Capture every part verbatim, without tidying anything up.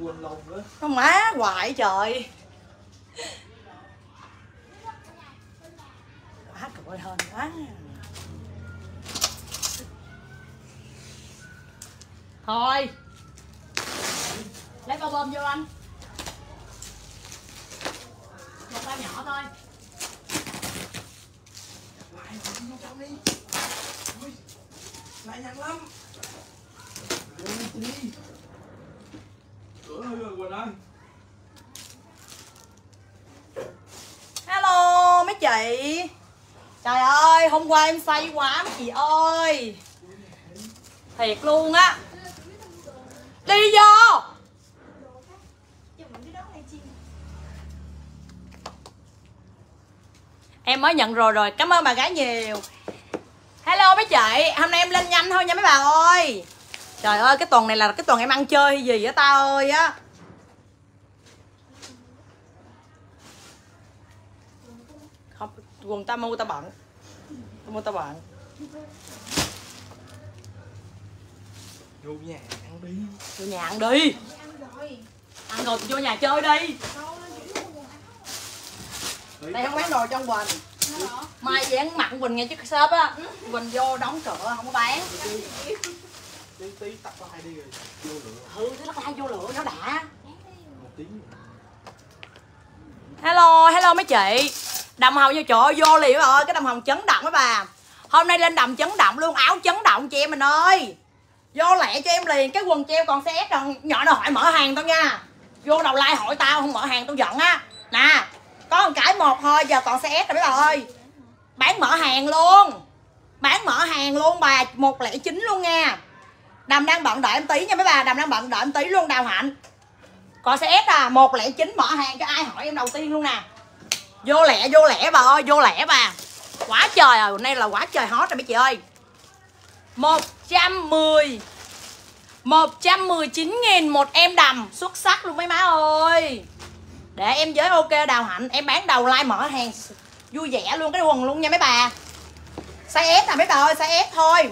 Nó má hoài trời. Quá trời hên quá. Thôi lấy bao bơm vô anh. Một bao nhỏ thôi. Lại nhặt lắm. Đi. Cửa hơi rồi Quỳnh ơi. Hello mấy chị. Trời ơi hôm qua em say quá mấy chị ơi. Thiệt luôn á. Đi vô. Em mới nhận rồi rồi. Cảm ơn bà gái nhiều. Hello mấy chị. Hôm nay em lên nhanh thôi nha mấy bà ơi. Trời ơi cái tuần này là cái tuần em ăn chơi hay gì á ta ơi á. Không, quần ta mua ta bận. Ta mua ta bận. Vô nhà ăn đi. Vô nhà ăn đi. Ăn rồi vô nhà chơi đi. Đây không bán đồ trong Quỳnh. Mai về ăn mặn Quỳnh nghe chứ shop á. Quỳnh vô đóng cửa không có bán. Tí tí tắt lại đi rồi vô lửa. Ừ thế tắt lại vô lửa nó đã. Một tiếng. Hello, hello mấy chị. Đầm hồng vô trời ơi, vô liền bà ơi, cái đầm hồng chấn động mấy bà. Hôm nay lên đầm chấn động luôn, áo chấn động chị em mình ơi. Vô lẹ cho em liền, cái quần treo còn xé còn nhỏ nào hỏi mở hàng tao nha. Vô đầu like hỏi tao không mở hàng tao giận á. Nè, có một cái một thôi giờ còn xé rồi mấy bà ơi. Bán mở hàng luôn. Bán mở hàng luôn bà, một lẻ chín luôn nha. Đầm đang bận đợi em tí nha mấy bà, Đầm đang bận đợi em tí luôn Đào Hạnh. Còn xê ét à, một lẻ chín mở hàng cho ai hỏi em đầu tiên luôn nè. Vô lẹ vô lẹ bà ơi, vô lẹ bà. Quá trời rồi, hôm nay là quá trời hot rồi mấy chị ơi. một trăm mười một trăm mười chín nghìn một em đầm, xuất sắc luôn mấy má ơi. Để em với ok Đào Hạnh, em bán đầu like mở hàng vui vẻ luôn cái quần luôn nha mấy bà. Size S à mấy bà ơi, size S thôi.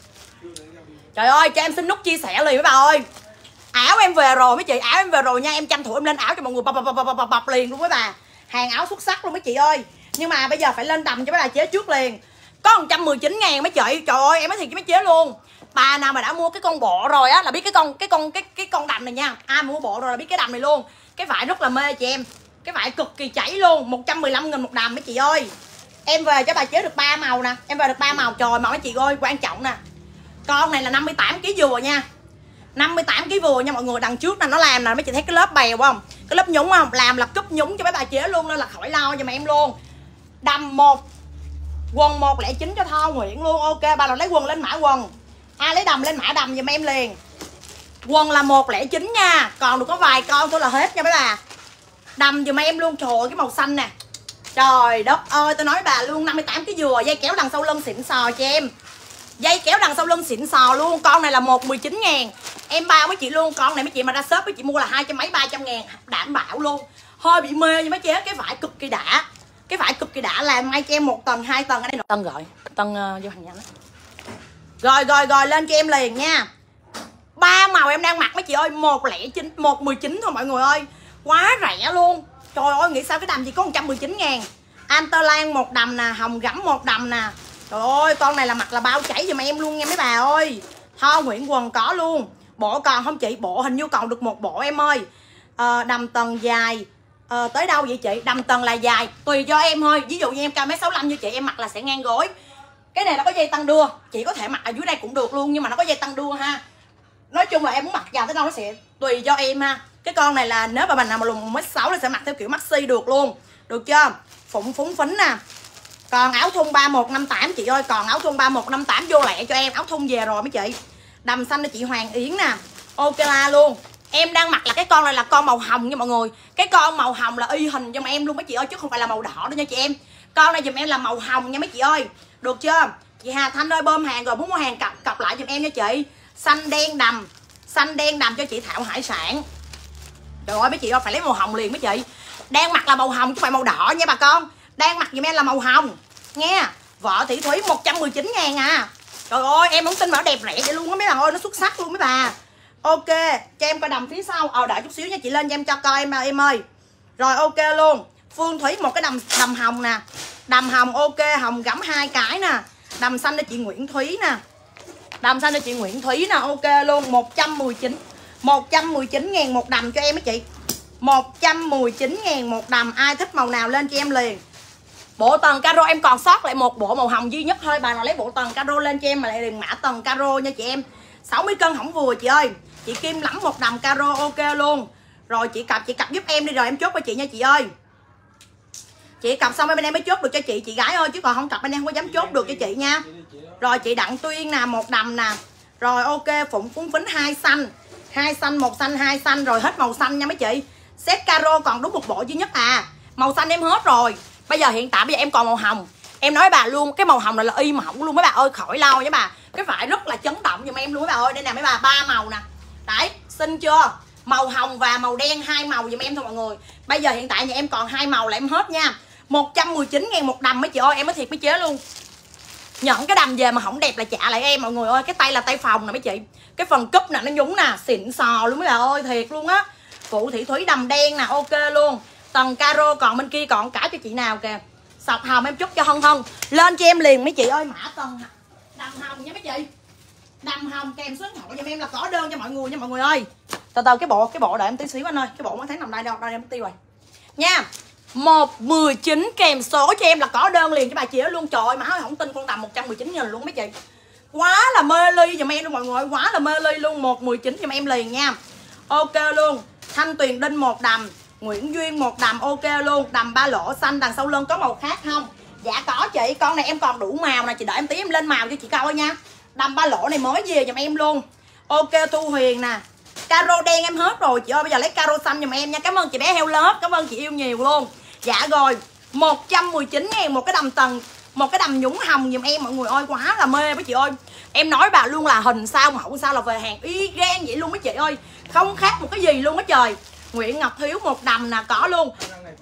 Trời ơi, cho em xin nút chia sẻ liền mấy bà ơi. Áo em về rồi mấy chị, áo em về rồi nha, em tranh thủ em lên áo cho mọi người bọc bọc bọc bọc bọc liền luôn mấy bà. Hàng áo xuất sắc luôn mấy chị ơi. Nhưng mà bây giờ phải lên đầm cho mấy bà chế trước liền. Có một trăm mười chín ngàn mấy chị. Trời ơi em nói thiệt cho mấy chế luôn. Bà nào mà đã mua cái con bộ rồi á là biết cái con cái con cái cái con đầm này nha. Ai mua bộ rồi là biết cái đầm này luôn. Cái vải rất là mê chị em. Cái vải cực kỳ chảy luôn, một trăm mười lăm nghìn một đầm mấy chị ơi. Em về cho bà chế được ba màu nè, em về được ba màu trời mà mấy chị ơi, quan trọng nè. Con này là năm mươi tám ki lô gam vừa nha. năm mươi tám ki lô gam vừa nha mọi người, đằng trước là nó làm nè, mấy chị thấy cái lớp bèo không? Cái lớp nhúng không? Làm là cúp nhúng cho mấy bà chế luôn nên là khỏi lo cho mà em luôn. Đầm một quần một lẻ chín cho Tho Nguyễn luôn. Ok, bà nào lấy quần lên mã quần. Ai lấy đầm lên mã đầm giùm em liền. Quần là một lẻ chín nha, còn được có vài con thôi là hết nha mấy bà. Đầm giùm em luôn, trời ơi cái màu xanh nè. Trời đất ơi, tôi nói bà luôn, năm mươi tám ký vừa, dây kéo đằng sau lưng xịn sò cho em. Dây kéo đằng sau lưng xịn sò luôn. Con này là một mười chín ngàn. Em bao mấy chị luôn. Con này mấy chị mà ra shop mấy chị mua là hai trăm mấy ba trăm ngàn. Đảm bảo luôn. Hơi bị mê nhưng mấy chế. Cái vải cực kỳ đã. Cái vải cực kỳ đã. Làm may cho em một tầng hai tầng. Ở đây Tân gọi Tân uh, vô hàng nhanh đó. Rồi rồi rồi lên cho em liền nha. Ba màu em đang mặc mấy chị ơi. Một lẻ chín, một mười chín thôi mọi người ơi. Quá rẻ luôn. Trời ơi nghĩ sao cái đầm gì có một trăm mười chín ngàn. Anterlan một đầm nè. Hồng gẫm một đầm nè. Trời ơi con này là mặt là bao chảy giùm em luôn nha mấy bà ơi. Tho Nguyễn quần có luôn. Bộ còn không chị? Bộ hình như còn được một bộ em ơi. à, Đầm tầng dài à, tới đâu vậy chị? Đầm tầng là dài tùy cho em thôi. Ví dụ như em cao mét sáu mươi lăm như chị em mặc là sẽ ngang gối. Cái này nó có dây tăng đưa. Chị có thể mặc ở dưới đây cũng được luôn. Nhưng mà nó có dây tăng đưa ha. Nói chung là em muốn mặc dài tới đâu nó sẽ tùy cho em ha. Cái con này là nếu mà mình nào mà lùn một mét sáu thì sẽ mặc theo kiểu maxi được luôn. Được chưa? Phụng phúng phính nè. Còn áo thun ba một năm tám chị ơi. Còn áo thun ba một năm tám vô lẹ cho em. Áo thun về rồi mấy chị. Đầm xanh cho chị Hoàng Yến nè. Ok la luôn. Em đang mặc là cái con này là con màu hồng nha mọi người. Cái con màu hồng là y hình cho mà em luôn mấy chị ơi. Chứ không phải là màu đỏ đâu nha chị em. Con này dùm em là màu hồng nha mấy chị ơi. Được chưa? Chị Hà Thanh ơi bơm hàng rồi muốn mua hàng cặp cặp lại dùm em nha chị. Xanh đen đầm. Xanh đen đầm cho chị Thảo Hải Sản. Trời ơi mấy chị ơi phải lấy màu hồng liền mấy chị. Đang mặc là màu hồng chứ không phải màu đỏ nha bà con. Đang mặc dùm em là màu hồng nghe. Vợ Thị Thúy một trăm mười chín ngàn à. Trời ơi em không tin mà nó đẹp rẻ vậy luôn á mấy bà ơi. Nó xuất sắc luôn mấy bà. Ok, cho em coi đầm phía sau. Ờ đợi chút xíu nha chị lên cho em cho coi em em ơi. Rồi ok luôn. Phương Thúy một cái đầm đầm hồng nè. Đầm hồng ok, hồng gắm hai cái nè. Đầm xanh cho chị Nguyễn Thúy nè. Đầm xanh cho chị Nguyễn Thúy nè, ok luôn, một trăm mười chín. một trăm mười chín ngàn một đầm cho em á chị. một trăm mười chín ngàn một đầm, ai thích màu nào lên cho em liền. Bộ tầng caro em còn sót lại một bộ màu hồng duy nhất thôi, bà nào lấy bộ tầng caro lên cho em mà lại liền mã tầng caro nha chị em. sáu mươi cân không vừa chị ơi. Chị Kim lắm một đầm caro ok luôn. Rồi chị cặp chị cặp giúp em đi rồi em chốt cho chị nha chị ơi. Chị cặp xong bên em mới chốt được cho chị chị gái ơi, chứ còn không cặp bên em không có dám chốt được cho chị nha. Rồi chị Đặng Tuyên nè, một đầm nè. Rồi ok, Phụng Phúng Phính hai xanh, hai xanh một xanh hai xanh, rồi hết màu xanh nha mấy chị. Set caro còn đúng một bộ duy nhất à. Màu xanh em hết rồi. Bây giờ hiện tại bây giờ em còn màu hồng. Em nói bà luôn, cái màu hồng này là y mỏng luôn mấy bà ơi, khỏi lo với bà. Cái vải rất là chấn động giùm em luôn mấy bà ơi. Đây nè mấy bà, ba màu nè. Đấy, xinh chưa? Màu hồng và màu đen hai màu giùm em thôi mọi người. Bây giờ hiện tại nhà em còn hai màu là em hết nha. một trăm mười chín ngàn một đầm mấy chị ơi, em nói thiệt mấy chế luôn. Nhận cái đầm về mà không đẹp là trả lại em mọi người ơi. Cái tay là tay phòng nè mấy chị. Cái phần cúp nè nó nhúng nè, xịn sò luôn mấy bà ơi, thiệt luôn á. Phụ Thị Thúy đầm đen nè, ok luôn. Tầng caro còn bên kia còn cả cho chị nào kìa. Sọc hồng em chúc cho Hân Hân. Lên cho em liền mấy chị ơi, mã tầng đầm hồng nha mấy chị. Đầm hồng kèm số điện thoại giùm em là có đơn cho mọi người nha mọi người ơi. Từ từ cái bộ cái bộ đợi em tí xíu anh ơi. Cái bộ mấy tháng nằm đây đâu, đây em tiêu rồi. Nha. một mười chín kèm số cho em là có đơn liền cho bà chị đó luôn. Trời ơi má ơi, không tin con đầm một trăm mười chín nghìn luôn mấy chị. Quá là mê ly giùm em luôn mọi người, quá là mê ly luôn. Một mười chín giùm em liền nha. Ok luôn. Thanh Tuyền Đinh một đầm, Nguyễn Duyên một đầm ok luôn. Đầm ba lỗ xanh, đằng sau lưng có màu khác không? Dạ có chị, con này em còn đủ màu nè, chị đợi em tí em lên màu cho chị coi nha. Đầm ba lỗ này mới về giùm em luôn. Ok Thu Huyền nè. Caro đen em hết rồi chị ơi, bây giờ lấy caro xanh giùm em nha. Cảm ơn chị bé heo lớp, cảm ơn chị yêu nhiều luôn. Dạ rồi, một trăm mười chín ngàn một cái đầm tầng, một cái đầm nhũng hồng giùm em mọi người ơi, quá là mê mấy chị ơi. Em nói bà luôn là hình sao mẫu sao là về hàng y gan vậy luôn mấy chị ơi. Không khác một cái gì luôn á trời. Nguyễn Ngọc Thiếu một đầm nè, có luôn.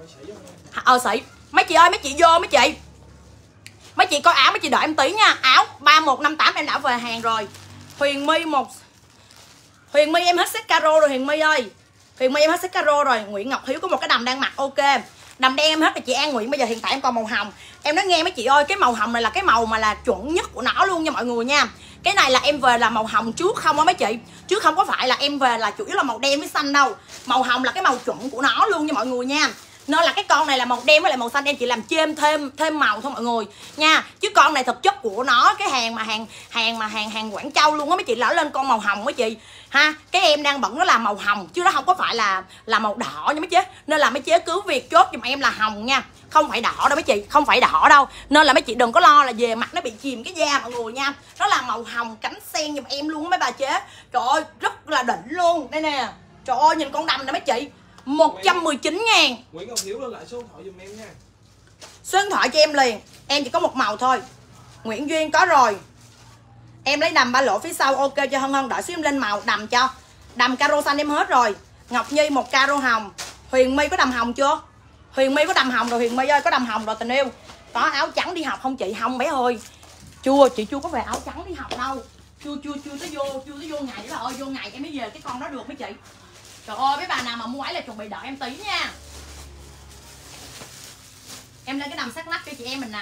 Ờ sỉ. Mấy chị ơi, mấy chị vô mấy chị. Mấy chị coi áo mấy chị đợi em tí nha. Áo ba một năm tám em đã về hàng rồi. Huyền My một Huyền My em hết set caro rồi Huyền My ơi. Huyền My em hết set caro rồi. Nguyễn Ngọc Hiếu có một cái đầm đang mặc ok. Đầm đen em hết rồi chị An Nguyễn. Bây giờ hiện tại em còn màu hồng. Em nói nghe mấy chị ơi, cái màu hồng này là cái màu mà là chuẩn nhất của nó luôn nha mọi người nha. Cái này là em về là màu hồng trước không á mấy chị. Chứ không có phải là em về là chủ yếu là màu đen với xanh đâu. Màu hồng là cái màu chuẩn của nó luôn nha mọi người nha. Nên là cái con này là màu đen với lại màu xanh em chỉ làm chêm thêm thêm màu thôi mọi người nha. Chứ con này thực chất của nó cái hàng mà hàng hàng mà hàng hàng Quảng Châu luôn á mấy chị, lỡ lên con màu hồng mấy chị ha. Cái em đang bận nó là màu hồng chứ nó không có phải là là màu đỏ nha mấy chế. Nên là mấy chế cứ việc chốt giùm em là hồng nha, không phải đỏ đâu mấy chị, không phải đỏ đâu. Nên là mấy chị đừng có lo là về mặt nó bị chìm cái da mọi người nha. Nó là màu hồng cánh sen giùm em luôn mấy bà chế. Trời ơi rất là đỉnh luôn. Đây nè, trời ơi nhìn con đầm nè mấy chị, một trăm mười chín ngàn. Nguyễn Ngọc Hiếu lên lại số điện thoại giùm em nha. Số điện thoại cho em liền. Em chỉ có một màu thôi. Nguyễn Duyên có rồi. Em lấy đầm ba lỗ phía sau ok cho Hân Hân. Đợi xíu em lên màu đầm cho. Đầm caro xanh em hết rồi. Ngọc Nhi một caro hồng. Huyền My có đầm hồng chưa? Huyền My có đầm hồng rồi Huyền My ơi, có đầm hồng rồi tình yêu. Có áo trắng đi học không chị? Không bé ơi. Chưa, chị chưa có về áo trắng đi học đâu. Chưa chưa chưa tới vô, chưa tới vô ngày đó ơi, vô ngày em mới về cái con đó được mấy chị. Trời ơi mấy bà nào mà mua ấy là chuẩn bị đợi em tí nha. Em lên cái đầm sắc nách cho chị em mình nè.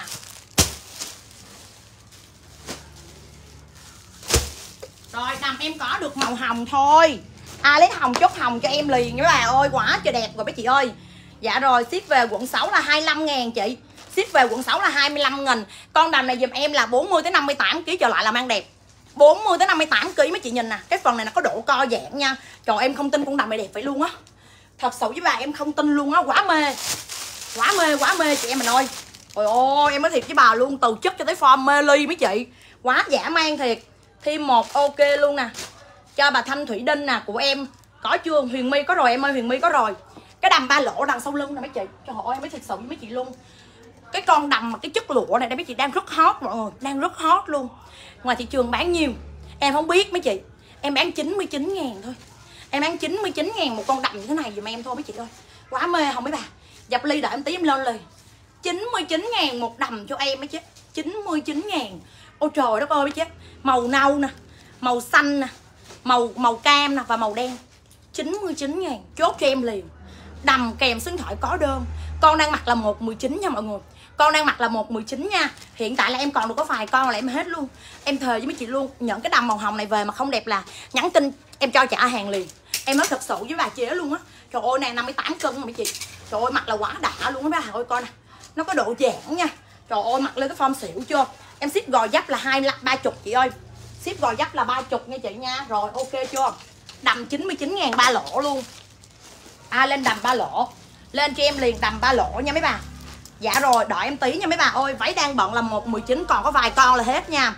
Rồi đầm em có được màu hồng thôi. Ai lấy hồng chốt hồng cho em liền các bà ơi, quá trời đẹp rồi mấy chị ơi. Dạ rồi, ship về quận sáu là hai mươi lăm ngàn chị. Ship về quận sáu là hai mươi lăm nghìn. Con đầm này dùm em là bốn mươi tới năm mươi tám ki lô gam trở lại là mang đẹp. bốn mươi tới năm mươi tám ki lô gam mấy chị nhìn nè. Cái phần này nó có độ co giãn nha. Trời em không tin con đầm này đẹp vậy luôn á. Thật sự với bà em không tin luôn á, quá mê. Quá mê, quá mê chị em mình ơi. Trời ơi em nói thiệt với bà luôn, từ chất cho tới form mê ly mấy chị. Quá dã man thiệt. Thêm một ok luôn nè. Cho bà Thanh Thủy Đinh nè, của em có chưa? Huyền My có rồi em ơi, Huyền My có rồi. Cái đầm ba lỗ đằng sau lưng nè mấy chị. Trời ơi em nói thiệt sự với mấy chị luôn. Cái con đầm mà cái chất lụa này đây mấy chị đang rất hot mọi người, đang rất hot luôn. Ngoài thị trường bán nhiêu em không biết mấy chị. Em bán chín mươi chín ngàn thôi. Em bán chín mươi chín ngàn một con đầm như thế này dùm em thôi mấy chị ơi. Quá mê không mấy bà. Dập ly đợi em tí em lên liền. chín mươi chín ngàn một đầm cho em mấy chứ. chín mươi chín ngàn. Ôi trời đất ơi mấy chứ. Màu nâu nè, màu xanh nè, Màu màu cam nè và màu đen chín mươi chín ngàn, chốt cho em liền. Đầm kèm số điện thoại có đơn. Con đang mặc là một mười chín nha mọi người. Con đang mặc là một mười chín nha. Hiện tại là em còn được có vài con là em hết luôn. Em thề với mấy chị luôn, nhận cái đầm màu hồng này về mà không đẹp là nhắn tin em cho trả hàng liền. Em nói thật sự với bà chế luôn á. Trời ơi nè, năm mươi tám cân mà mấy chị. Trời ơi mặc là quá đã luôn á bà ơi, coi nè. Nó có độ giãn nha. Trời ơi mặc lên cái form xỉu chưa. Em ship gò dắp là hai ba chục chị ơi. Ship gò dắp là ba chục nha chị nha. Rồi ok chưa. Đầm chín mươi chín ngàn ba lỗ luôn. À lên đầm ba lỗ. Lên cho em liền đầm ba lỗ nha mấy bà. Dạ rồi đợi em tí nha mấy bà ơi. Váy đang bận là một mười chín, còn có vài con là hết nha.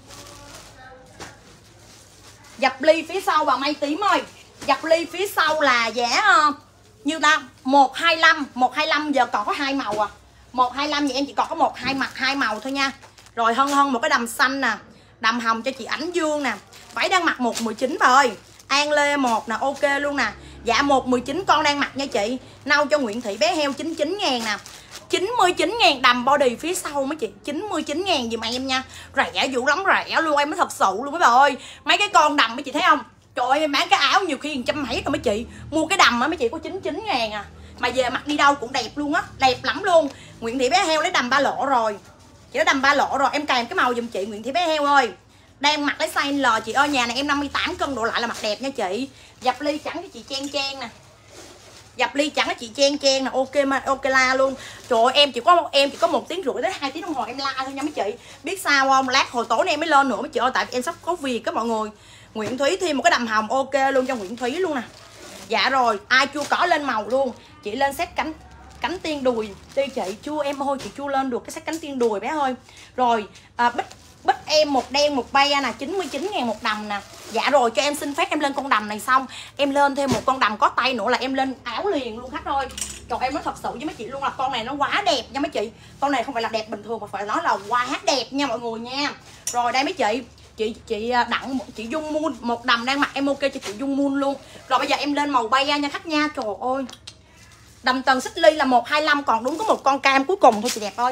Dập ly phía sau bà May Tím ơi. Dập ly phía sau là giá uh, như ta một hai lăm. một hai lăm giờ còn có hai màu à. một hai lăm thì em chỉ còn có một hai mặt hai màu thôi nha. Rồi hân hân một cái đầm xanh nè. Đầm hồng cho chị Ánh Dương nè. Váy đang mặc một mười chín bà ơi. An Lê một nè, ok luôn nè. Dạ một mười chín con đang mặc nha chị. Nâu cho Nguyễn Thị bé heo chín mươi chín ngàn nè. chín mươi chín ngàn đầm body phía sau mấy chị. chín mươi chín ngàn dùm em nha. Rẻ dữ lắm, rẻ luôn em mới thật sự luôn mấy bà ơi. Mấy cái con đầm mấy chị thấy không. Trời ơi em bán cái áo nhiều khi một trăm mấy rồi mấy chị. Mua cái đầm á mấy chị có chín mươi chín ngàn à. Mà về mặc đi đâu cũng đẹp luôn á. Đẹp lắm luôn. Nguyễn Thị bé heo lấy đầm ba lỗ rồi. Chị đã đầm ba lỗ rồi. Em kèm cái màu dùm chị Nguyễn Thị bé heo ơi. Đang mặc lấy size L chị ơi. Nhà này em năm mươi tám cân độ lại là mặc đẹp nha chị. Dập ly trắng cho chị Chen Chen nè. Dập ly trắng cho chị Chen Chen nè. Ok mà ok la luôn. Trời ơi em chỉ có em chỉ có một tiếng rưỡi đến hai tiếng đồng hồ em la thôi nha mấy chị. Biết sao không? Lát hồi tối nay em mới lên nữa mấy chị ơi. Tại em sắp có việc á mọi người. Nguyễn Thúy thêm một cái đầm hồng ok luôn cho Nguyễn Thúy luôn nè. Dạ rồi ai chưa có lên màu luôn. Chị lên set cánh cánh tiên đùi đi chị. Chưa em ơi chị chưa lên được cái set cánh tiên đùi bé ơi. Rồi à, bích bích em một đen một bay nè, chín mươi chín ngàn một đầm nè. Dạ rồi cho em xin phép em lên con đầm này xong em lên thêm một con đầm có tay nữa là em lên áo liền luôn khách ơi. Trời em nói thật sự với mấy chị luôn là con này nó quá đẹp nha mấy chị. Con này không phải là đẹp bình thường mà phải nói là quá đẹp nha mọi người nha. Rồi đây mấy chị chị chị đặng chị Dung Moon một đầm đang mặc em ok cho chị Dung Moon luôn. Rồi bây giờ em lên màu bay nha khách nha. Trời ơi đầm tầng xích ly là một hai lăm, còn đúng có một con cam cuối cùng thôi chị đẹp ơi.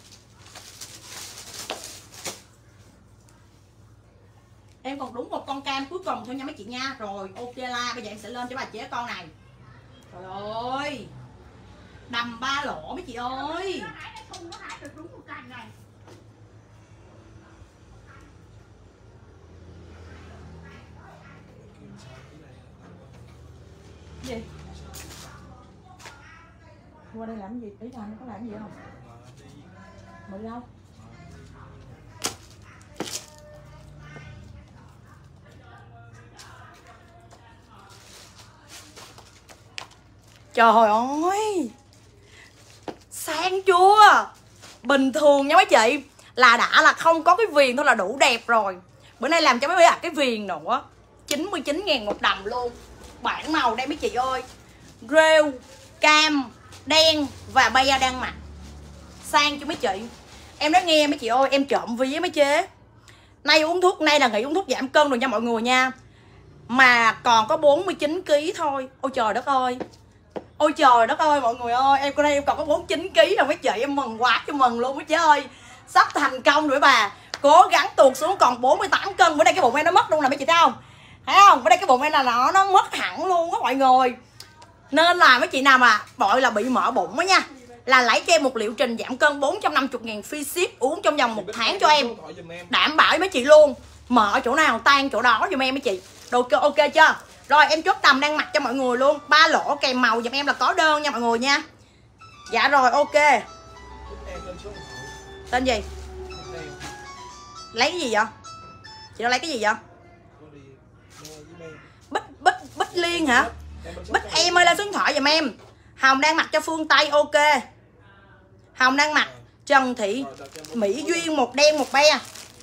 Em còn đúng một con cam cuối cùng thôi nha mấy chị nha. Rồi ok la bây giờ em sẽ lên cho bà chế con này. Trời ơi đầm ba lỗ mấy chị ơi. Gì? Qua đây làm gì? Ý là anh có làm gì không? Mà đi đâu? Trời ơi sang chưa. Bình thường nha mấy chị là đã là không có cái viền thôi là đủ đẹp rồi. Bữa nay làm cho mấy bạn cái viền nữa. Chín mươi chín ngàn một đầm luôn. Bản màu đây mấy chị ơi. Rêu, cam, đen và bay đang mặc. Sang cho mấy chị. Em nói nghe mấy chị ơi, em trộm ví với mấy chế. Nay uống thuốc, nay là nghỉ uống thuốc giảm cân rồi nha mọi người nha. Mà còn có bốn mươi chín ki lô gam thôi. Ôi trời đất ơi. Ôi trời đất ơi mọi người ơi. Em đây em còn có bốn mươi chín ki lô gam rồi mấy chị. Em mừng quá cho mừng luôn mấy chế ơi. Sắp thành công rồi bà. Cố gắng tuột xuống còn bốn mươi tám cân. Bữa nay cái bụng em nó mất luôn nè mấy chị thấy không. Thấy không? Bữa nay cái bụng em là nó nó mất hẳn luôn á mọi người. Nên là mấy chị nào mà gọi là bị mỡ bụng á nha, là lấy cho em một liệu trình giảm cân bốn trăm năm mươi ngàn free ship, uống trong vòng một tháng cho em. Đảm bảo mấy chị luôn. Mỡ chỗ nào tan chỗ đó giùm em mấy chị. Đồ ok chưa? Rồi em chốt đầm đang mặc cho mọi người luôn. Ba lỗ kèm màu giùm em là có đơn nha mọi người nha. Dạ rồi ok. Tên gì? Lấy cái gì vậy? Chị đã lấy cái gì vậy? Bích Bích Bích Liên hả? Bích em ơi lên số điện thoại giùm em. Hồng đang mặc cho Phương Tây ok. Hồng đang mặc Trần Thị Mỹ Duyên một đen một be.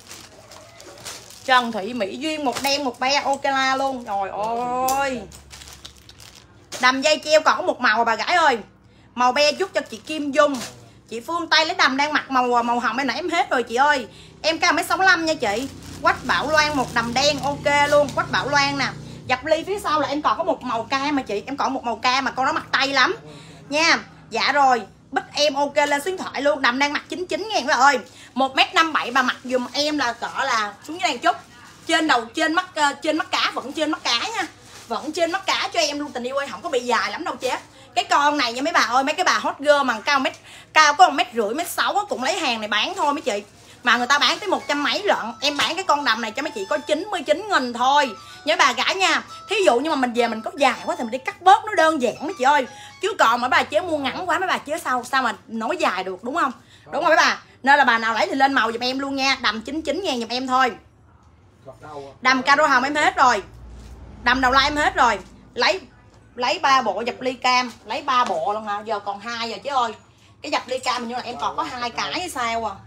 Trần Thị Mỹ Duyên một đen một be ok la luôn. Trời ơi. Đầm dây treo còn có một màu bà gái ơi. Màu be chút cho chị Kim Dung. Chị Phương Tây lấy đầm đang mặc màu màu hồng em nãy em hết rồi chị ơi. Em cao mét sáu mươi lăm nha chị. Quách Bảo Loan một đầm đen ok luôn. Quách Bảo Loan nè. Dập ly phía sau là em còn có một màu cam mà chị. Em còn một màu cam mà con nó mặc tay lắm nha. Dạ rồi Bích em ok lên số điện thoại luôn. Đầm đang mặc chín mươi chín ngàn rồi ơi. Một mét năm mươi bảy bà mặc dùm em là cỡ là xuống dưới này chút. trên đầu trên mắt uh, trên mắt cá, vẫn trên mắt cá nha, vẫn trên mắt cá cho em luôn tình yêu ơi, không có bị dài lắm đâu chế. Cái con này nha mấy bà ơi, mấy cái bà hot girl mà cao mét cao có một mét rưỡi mét sáu cũng lấy hàng này bán thôi mấy chị, mà người ta bán tới một trăm mấy lận. Em bán cái con đầm này cho mấy chị có chín mươi chín nghìn thôi nhớ bà gái nha. Thí dụ như mà mình về mình có dài quá thì mình đi cắt bớt, nó đơn giản mấy chị ơi, chứ còn mà bà chế mua ngắn quá mấy bà chế sao sao mà nói dài được, đúng không? Đúng rồi mấy bà, nên là bà nào lấy thì lên màu giùm em luôn nha. Đầm chín mươi chín ngàn giùm em thôi. Đầm caro hồng em hết rồi, đầm đầu lai em hết rồi. Lấy lấy ba bộ dập ly cam, lấy ba bộ luôn hả? Giờ còn hai giờ chứ ơi. Cái dập ly cam hình như là em còn có hai cái hay sao à?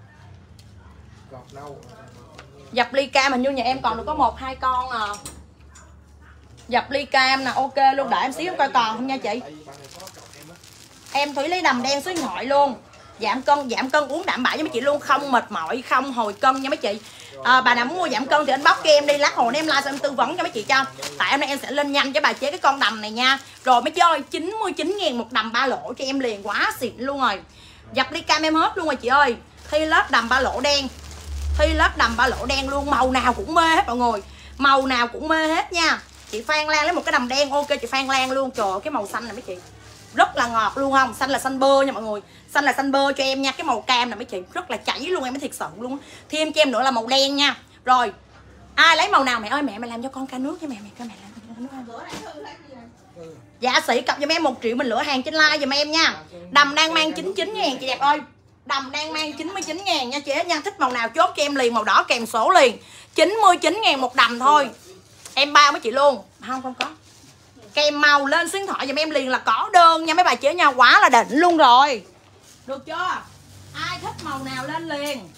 Dập ly cam hình như nhà em còn được có một hai con à. Dập ly cam nè, ok luôn, đợi em xíu coi còn không nha chị. Em Thủy lấy đầm đen số điện thoại luôn. Giảm cân, giảm cân uống đảm bảo cho mấy chị luôn, không mệt mỏi, không hồi cân nha mấy chị. À, bà nào muốn mua giảm cân thì anh bóc cho em đi, lát hồi em like em tư vấn cho mấy chị cho. Tại hôm nay em sẽ lên nhanh cho bà chế cái con đầm này nha. Rồi mấy chị ơi, chín mươi chín ngàn một đầm ba lỗ cho em liền, quá xịn luôn rồi. Dập ly cam em hết luôn rồi chị ơi. Thi lớp đầm ba lỗ đen, thi lớp đầm ba lỗ đen luôn, màu nào cũng mê hết mọi người, màu nào cũng mê hết nha. Chị Phan Lan lấy một cái đầm đen, ok chị Phan Lan luôn. Trời ơi, cái màu xanh này mấy chị rất là ngọt luôn không? Xanh là xanh bơ nha mọi người, xanh là xanh bơ cho em nha. Cái màu cam này mấy chị rất là chảy luôn, em mới thiệt sự luôn. Thêm cho em nữa là màu đen nha. Rồi ai lấy màu nào mẹ ơi, mẹ mày làm cho con ca nước với mẹ, mẹ mẹ làm ca nước không? Dạ sĩ cặp giùm em một triệu mình lửa hàng trên like giùm em nha. Đầm đang mang chín mươi chín ngàn chị đẹp ơi, đầm đang mang chín mươi chín ngàn nha chị nha. Thích màu nào chốt cho em liền, màu đỏ kèm sổ liền, chín mươi chín ngàn một đầm thôi. Em bao mấy chị luôn. Không không có. Kèm màu lên số điện thoại giùm em liền là có đơn nha mấy bà chế nha, quá là đỉnh luôn rồi. Được chưa? Ai thích màu nào lên liền.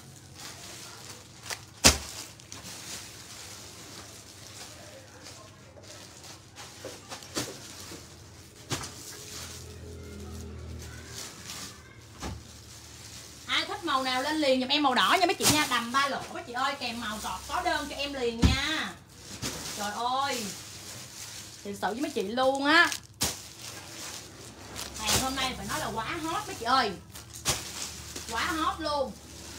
Ai thích màu nào lên liền giùm em, màu đỏ nha mấy chị nha, đầm ba lỗ mấy chị ơi, kèm màu cọt có đơn cho em liền nha. Trời ơi, thiệt sự với mấy chị luôn á, hàng hôm nay phải nói là quá hot mấy chị ơi, quá hot luôn.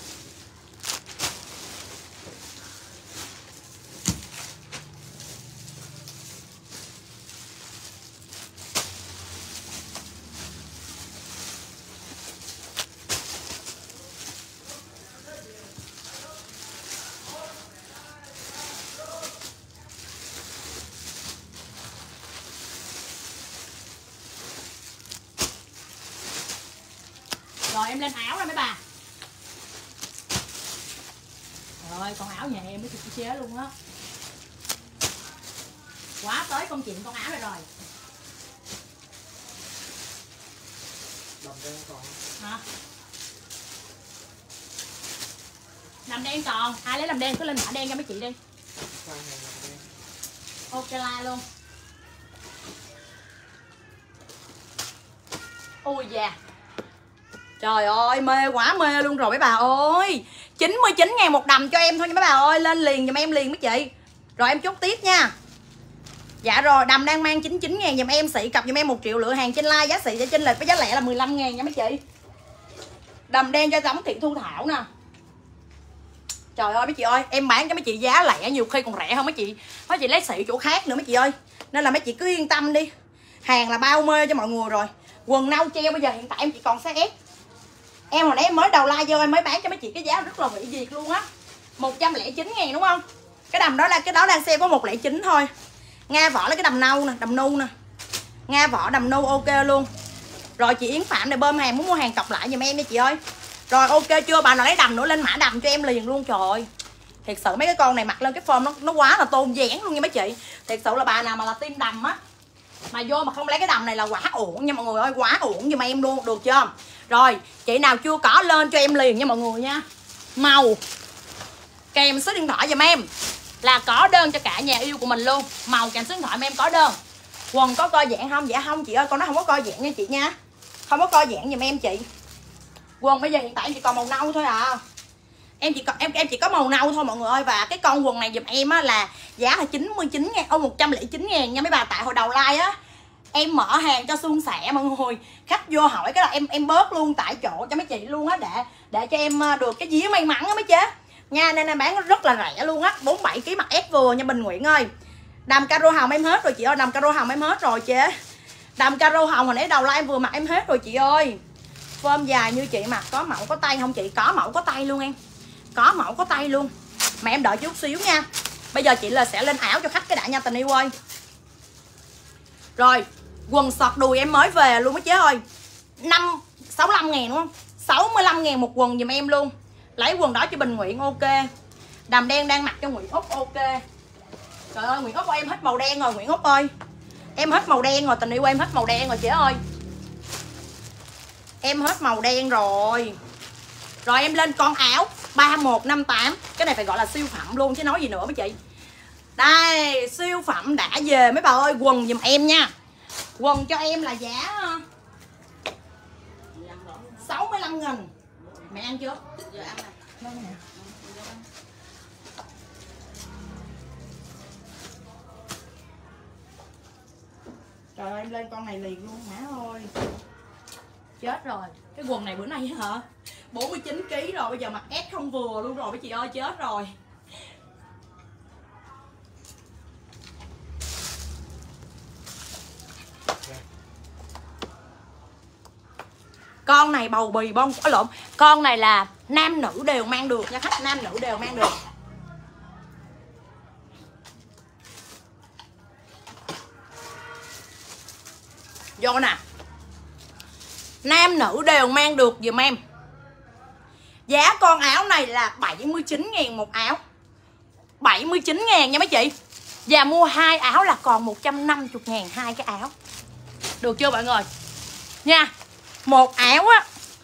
Rồi em lên áo rồi mấy bà. Rồi con áo nhà em mới chịu chế luôn á. Quá tới công chuyện con áo này rồi. Đầm đen còn. Hả? Đầm đen còn, ai lấy đầm đen cứ lên mã đen cho mấy chị đi. Ok like luôn. Ui da. Trời ơi mê quá mê luôn rồi mấy bà ơi. chín mươi chín ngàn một đầm cho em thôi nha mấy bà ơi, lên liền giùm em liền mấy chị. Rồi em chốt tiếp nha. Dạ rồi, đầm đang mang chín mươi chín ngàn giùm em, xị cặp giùm em một triệu lựa hàng trên like, giá xị trên lệch với giá lẻ là mười lăm ngàn nha mấy chị. Đầm đen cho giống Thị Thu Thảo nè. Trời ơi mấy chị ơi, em bán cho mấy chị giá lẻ nhiều khi còn rẻ hơn mấy chị. Mấy chị lấy xị chỗ khác nữa mấy chị ơi. Nên là mấy chị cứ yên tâm đi. Hàng là bao mê cho mọi người rồi. Quần nâu treo bây giờ hiện tại em chỉ còn size S. Em hồi nãy em mới đầu like vô em mới bán cho mấy chị cái giá rất là vị diệt luôn á, một trăm lẻ chín ngàn đúng không? Cái đầm đó là cái đó đang sale có một trăm lẻ chín thôi. Nga vỏ lấy cái đầm nâu nè, đầm nu nè. Nga vỏ đầm nu ok luôn. Rồi chị Yến Phạm này bơm hàng, muốn mua hàng cọc lại giùm em đi chị ơi. Rồi ok chưa? Bà nào lấy đầm nữa lên mã đầm cho em liền luôn. Trời ơi, thiệt sự mấy cái con này mặc lên cái form nó nó quá là tôn dáng luôn nha mấy chị. Thiệt sự là bà nào mà là team đầm á mà vô mà không lấy cái đầm này là quá ổn nha mọi người ơi, quá ổn giùm em luôn, được chưa? Rồi chị nào chưa có lên cho em liền nha mọi người nha. Màu kèm số điện thoại giùm em là có đơn cho cả nhà yêu của mình luôn. Màu kèm số điện thoại em có đơn. Quần có co giãn không? Dạ không chị ơi, con nó không có co giãn nha chị nha, không có co giãn giùm em chị. Quần bây giờ hiện tại em chỉ còn màu nâu thôi à. Em chỉ có em em chỉ có màu nâu thôi mọi người ơi. Và cái con quần này giùm em á là giá là chín mươi chín ngàn, ô một trăm lẻ chín ngàn nha mấy bà. Tại hồi đầu like á em mở hàng cho suôn sẻ mọi người, khách vô hỏi cái là em em bớt luôn tại chỗ cho mấy chị luôn á, để để cho em được cái vía may mắn á mấy chế. nha, nên em bán rất là rẻ luôn á. Bốn mươi bảy ki lô gam mặt S vừa nha Bình Nguyễn ơi. Đầm caro hồng em hết rồi chị ơi, đầm caro hồng em hết rồi chế. Đầm caro hồng hồi nãy đầu like em vừa mặc em hết rồi chị ơi. Form dài như chị mặc có mẫu có tay không chị? Có mẫu có tay luôn em. Có mẫu có tay luôn. Mà em đợi chút xíu nha. Bây giờ chị là sẽ lên áo cho khách cái đã nha tình yêu ơi. Rồi, quần sọt đùi em mới về luôn á chế ơi. năm sáu mươi lăm ngàn đúng không? sáu mươi lăm ngàn một quần giùm em luôn. Lấy quần đó cho Bình Nguyễn ok. Đầm đen đang mặc cho Nguyễn Úc ok. Trời ơi Nguyễn Úc ơi, em hết màu đen rồi Nguyễn Úc ơi. Em hết màu đen rồi, tình yêu em hết màu đen rồi chị ơi. Em hết màu đen rồi. Rồi em lên con áo ba một năm tám. Cái này phải gọi là siêu phẩm luôn chứ nói gì nữa mấy chị. Đây, siêu phẩm đã về mấy bà ơi. Quần giùm em nha. Quần cho em là giá sáu mươi lăm nghìn. Mẹ ăn chưa? Giờ ăn này. Trời ơi em lên con này liền luôn hả ơi. Chết rồi. Cái quần này bữa nay hả bốn mươi chín ki lô gam rồi. Bây giờ mặc S không vừa luôn rồi mấy chị ơi. Chết rồi. Con này bầu bì bông có lộn. Con này là nam nữ đều mang được nha khách. Nam nữ đều mang được. Vô nè. Nam nữ đều mang được dùm em. Giá con áo này là bảy mươi chín ngàn một áo. bảy mươi chín ngàn nha mấy chị. Và mua hai áo là còn một trăm năm mươi ngàn hai cái áo. Được chưa mọi người? Nha. Một áo á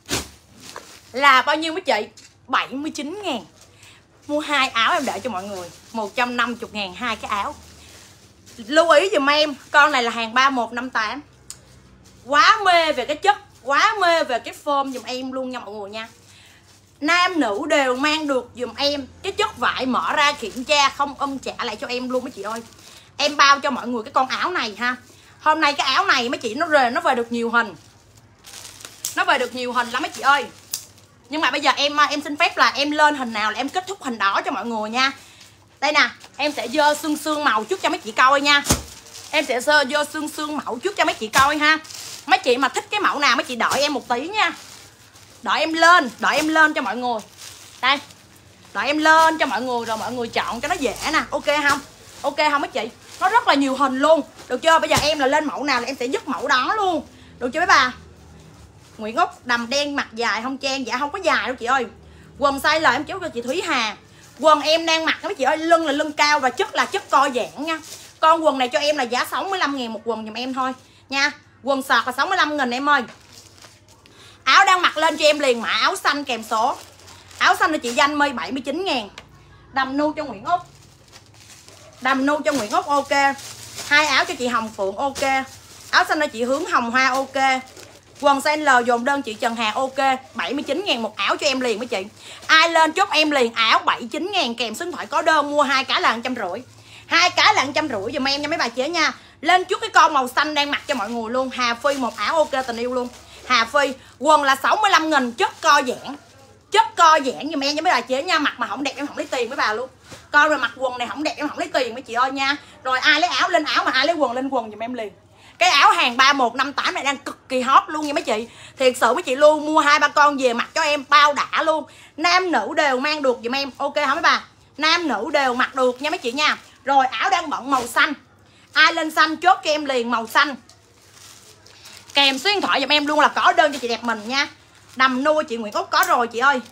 là bao nhiêu mấy chị? bảy mươi chín ngàn. Mua hai áo em để cho mọi người một trăm năm mươi ngàn hai cái áo. Lưu ý dùm em. Con này là hàng ba một năm tám. Quá mê về cái chất, quá mê về cái form dùm em luôn nha mọi người nha. Nam nữ đều mang được dùm em. Cái chất vải mở ra kiểm tra không âm trả lại cho em luôn mấy chị ơi. Em bao cho mọi người cái con áo này ha. Hôm nay cái áo này mấy chị nó về nó về được nhiều hình. Nó về được nhiều hình lắm mấy chị ơi. Nhưng mà bây giờ em em xin phép là em lên hình nào là em kết thúc hình đó cho mọi người nha. Đây nè, em sẽ dơ xương xương màu chút cho mấy chị coi nha. Em sẽ dơ dơ xương xương mẫu chút cho mấy chị coi ha. Mấy chị mà thích cái mẫu nào mấy chị đợi em một tí nha. Đợi em lên, đợi em lên cho mọi người. Đây. Đợi em lên cho mọi người rồi mọi người chọn cho nó dễ nè. Ok không? Ok không mấy chị? Nó rất là nhiều hình luôn. Được chưa? Bây giờ em là lên mẫu nào là em sẽ dứt mẫu đó luôn. Được chưa mấy bà? Nguyễn Úc đầm đen mặt dài không Trang? Dạ không có dài đâu chị ơi. Quần size L em chốt cho chị Thúy Hà. Quần em đang mặc mấy chị ơi, lưng là lưng cao và chất là chất co giãn nha. Con quần này cho em là giá sáu mươi lăm ngàn một quần giùm em thôi nha. Quần sọt là sáu mươi lăm nghìn em ơi. Áo đang mặc lên cho em liền mã áo xanh kèm số. Áo xanh là chị Danh Mây bảy mươi chín ngàn. Đầm nu cho Nguyễn Úc. Đầm nu cho Nguyễn Úc ok. Hai áo cho chị Hồng Phượng ok. Áo xanh là chị Hướng Hồng Hoa ok. Quần size L dồn đơn chị Trần Hà ok. Bảy mươi chín ngàn một áo cho em liền mấy chị. Ai lên chốt em liền áo bảy mươi chín ngàn kèm số điện thoại có đơn. Mua hai cái là một trăm rưỡi. Hai cái là một trăm rưỡi giùm em nha mấy bà chế nha. Lên chút cái con màu xanh đang mặc cho mọi người luôn. Hà Phi một áo ok tình yêu luôn. Hà Phi quần là sáu mươi lăm nghìn chất co giãn. Chất co giãn giùm em nha mấy bà chế nha. Mặc mà không đẹp em không lấy tiền với bà luôn. Coi rồi mặc quần này không đẹp em không lấy tiền mấy chị ơi nha. Rồi ai lấy áo lên áo mà ai lấy quần lên quần giùm em liền. Cái áo hàng ba một năm tám này đang cực kỳ hot luôn nha mấy chị. Thiệt sự mấy chị luôn mua hai ba con về mặc cho em bao đã luôn. Nam nữ đều mang được giùm em. Ok hả mấy bà? Nam nữ đều mặc được nha mấy chị nha. Rồi áo đang bận màu xanh. Ai lên xanh chốt cho em liền màu xanh. Kèm số điện thoại giùm em luôn là có đơn cho chị đẹp mình nha. Đầm nuôi chị Nguyễn Úc có rồi chị ơi.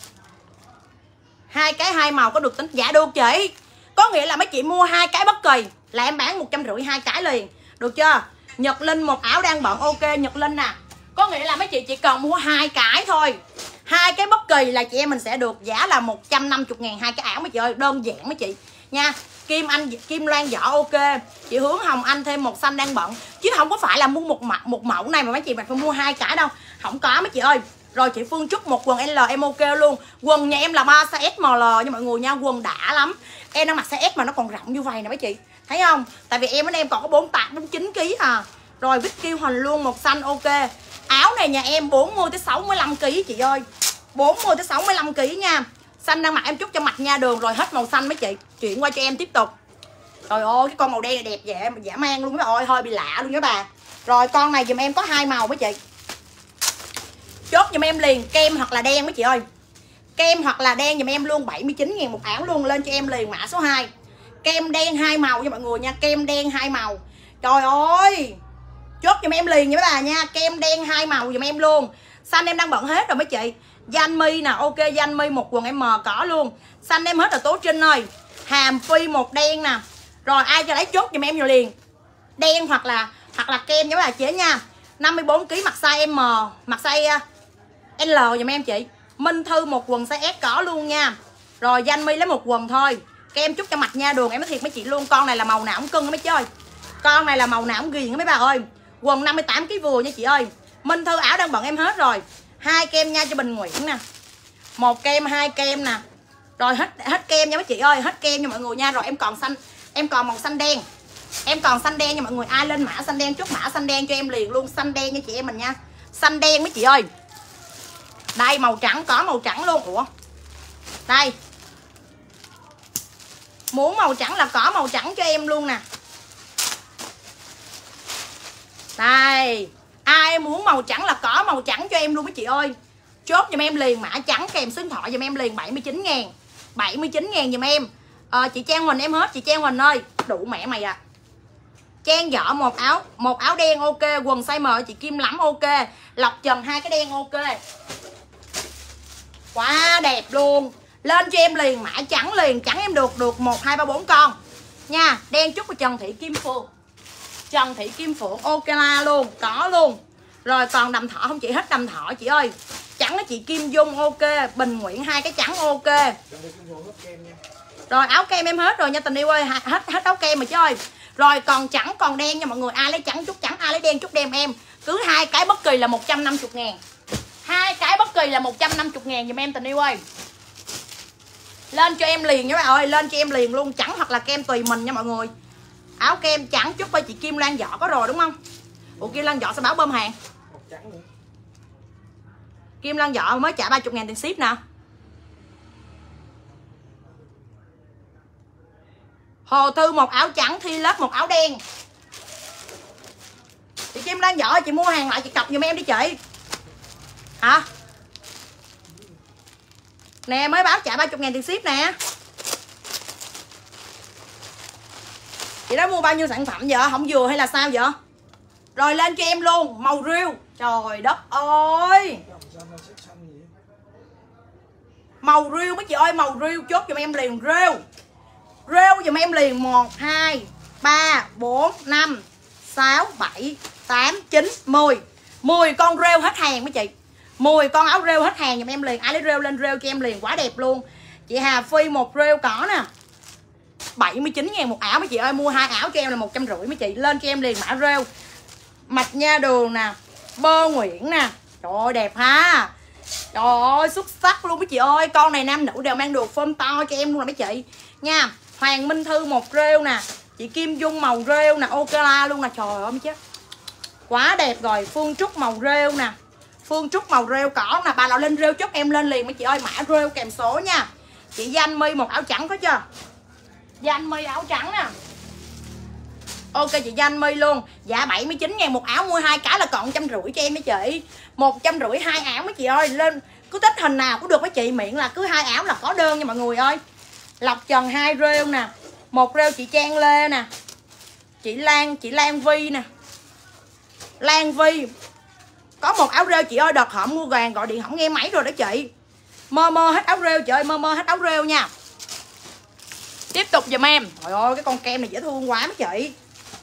Hai cái hai màu có được tính dạ được chị. Có nghĩa là mấy chị mua hai cái bất kỳ là em bán một trăm rưỡi hai cái liền. Được chưa? Nhật Linh một áo đang bận ok Nhật Linh nè. Có nghĩa là mấy chị chỉ cần mua hai cái thôi. Hai cái bất kỳ là chị em mình sẽ được giá là một trăm năm mươi ngàn hai cái áo mấy chị ơi. Đơn giản mấy chị nha. Kim Anh Kim Loan Võ ok. Chị Hướng Hồng Anh thêm một xanh đang bận. Chứ không có phải là mua một mẫu, một mẫu này mà mấy chị phải mua hai cái đâu. Không có mấy chị ơi. Rồi chị Phương Trúc một quần L em ok luôn. Quần nhà em là ba size S M L nha mọi người nha. Quần đã lắm. Em đang mặc size S mà nó còn rộng như vậy nè mấy chị. Thấy không? Tại vì em bên em còn có bốn mươi tám, bốn mươi chín ký à. Rồi Vicky Huỳnh luôn một xanh ok. Áo này nhà em bốn mươi tới sáu mươi lăm ký chị ơi. bốn mươi tới sáu mươi lăm ký nha. Xanh đang mặc em chút cho mặt nha đường. Rồi hết màu xanh mấy chị, chuyển qua cho em tiếp tục. Trời ơi cái con màu đen này đẹp vậy dã man luôn các bà ơi, hơi bị lạ luôn các bà. Rồi con này dùm em có hai màu mấy chị, chốt dùm em liền kem hoặc là đen mấy chị ơi. Kem hoặc là đen dùm em luôn, bảy mươi chín ngàn một áo luôn. Lên cho em liền mã số hai. Kem đen hai màu cho mọi người nha, kem đen hai màu. Trời ơi, chốt dùm em liền nha mấy bà nha, kem đen hai màu dùm em luôn. Xanh em đang bận hết rồi mấy chị. Danh mi nè, ok danh mi một quần em M cỏ luôn. Xanh em hết rồi Tố Trinh ơi. Hàm Phi một đen nè. Rồi ai cho lấy chốt dùm em vô liền. Đen hoặc là hoặc là kem nha mấy bà chế nha. năm mươi bốn ki lô gam mặc size M, mặc size L dùm em chị. Minh Thư một quần size S cỏ luôn nha. Rồi danh mi lấy một quần thôi. Kem chút cho mặt nha đường, em nói thiệt mấy chị luôn, con này là màu nào cũng cưng mấy chị ơi. Con này là màu nào cũng ghiền mấy bà ơi. Quần năm mươi tám ki lô gam vừa nha chị ơi. Minh Thư áo đang bận em hết rồi. Hai kem nha cho Bình Nguyễn nè. Một kem, hai kem nè. Rồi hết hết kem nha mấy chị ơi, hết kem nha mọi người nha. Rồi em còn xanh, em còn màu xanh đen. Em còn xanh đen nha mọi người, ai lên mã xanh đen chốt mã xanh đen cho em liền luôn, xanh đen nha chị em mình nha. Xanh đen mấy chị ơi. Đây màu trắng có màu trắng luôn. Ủa. Đây. Muốn màu trắng là có màu trắng cho em luôn nè. Đây. Ai muốn màu trắng là có màu trắng cho em luôn mấy chị ơi. Chốt giùm em liền mã trắng kèm số điện thoại giùm em liền, bảy mươi chín ngàn. bảy mươi chín ngàn giùm em. à, Chị Trang Huỳnh em hết, chị Trang Huỳnh ơi. Đủ mẹ mày à. Trang Võ một áo, một áo đen ok, quần size M chị Kim Lắm ok. Lọc Trần hai cái đen ok. Quá đẹp luôn. Lên cho em liền mã trắng liền, trắng em được được một hai ba bốn con nha. Đen chút của Trần Thị Kim Phượng. Trần Thị Kim Phượng ok la luôn, có luôn. Rồi còn đầm thọ không chị, hết đầm thọ chị ơi. Trắng đó chị Kim Dung ok, Bình Nguyễn hai cái trắng ok. Rồi áo kem em hết rồi nha tình yêu ơi, hết hết áo kem mà chứ ơi. Rồi còn trắng còn đen nha mọi người, ai lấy trắng chút trắng, ai lấy đen chút đen em. Cứ hai cái bất kỳ là một trăm năm mươi ngàn. Hai cái bất kỳ là một trăm năm mươi ngàn giùm em tình yêu ơi. Lên cho em liền nha các bạn ơi, lên cho em liền luôn, trắng hoặc là kem tùy mình nha mọi người. Áo kem trắng chút với chị Kim Lan Võ có rồi đúng không? Ủa Kim Lan Võ sẽ báo bơm hàng. Kim Lan Võ mới trả ba mươi ngàn tiền ship nè. Hồ Thư một áo trắng, Thi Lớp một áo đen. Chị Kim Lan Võ chị mua hàng lại chị cọc giùm em đi chị. Hả? Nè mới báo trả ba mươi ngàn tiền ship nè. Chị đó mua bao nhiêu sản phẩm vậy? Không vừa hay là sao vậy? Rồi lên cho em luôn, màu rêu. Trời đất ơi. Màu rêu mấy chị ơi, màu rêu chốt giùm em liền rêu. Rêu giùm em liền một, hai, ba, bốn, năm, sáu, bảy, tám, chín, mười. mười con rêu hết hàng mấy chị. mười con áo rêu hết hàng giùm em liền. Ai lấy rêu lên rêu cho em liền, quá đẹp luôn. Chị Hà Phi một rêu cỏ nè. bảy mươi chín ngàn một áo mấy chị ơi, mua hai áo cho em là một trăm rưỡi mấy chị. Lên cho em liền mã rêu. Mạch Nha Đường nè, Bơ Nguyễn nè. Trời ơi đẹp ha. Trời ơi xuất sắc luôn mấy chị ơi. Con này nam nữ đều mang được form to cho em luôn nè mấy chị nha. Hoàng Minh Thư một rêu nè. Chị Kim Dung màu rêu nè, ok la luôn nè. Trời ơi chết, quá đẹp rồi. Phương Trúc màu rêu nè, Phương Trúc màu rêu cỏ nè. Bà nào lên rêu chốt em lên liền mấy chị ơi, mã rêu kèm số nha. Chị Danh My một áo trắng có chưa? Danh My áo trắng nè. Ok chị Danh My luôn. Dạ bảy mươi chín ngàn một áo, mua hai cái là còn một trăm rưỡi cho em mấy chị. Một trăm rưỡi hai áo mấy chị ơi. Lên cứ tích hình nào cũng được mấy chị, miệng là cứ hai áo là có đơn nha mọi người ơi. Lọc Trần hai rêu nè. Một rêu chị Trang Lê nè. Chị Lan, chị Lan Vi nè. Lan Vi có một áo rêu chị ơi, đợt hỏng mua vàng gọi điện không nghe máy rồi đó chị. Mơ mơ hết áo rêu chị ơi, mơ mơ hết áo rêu nha. Tiếp tục giùm em. Trời ơi cái con kem này dễ thương quá mấy chị.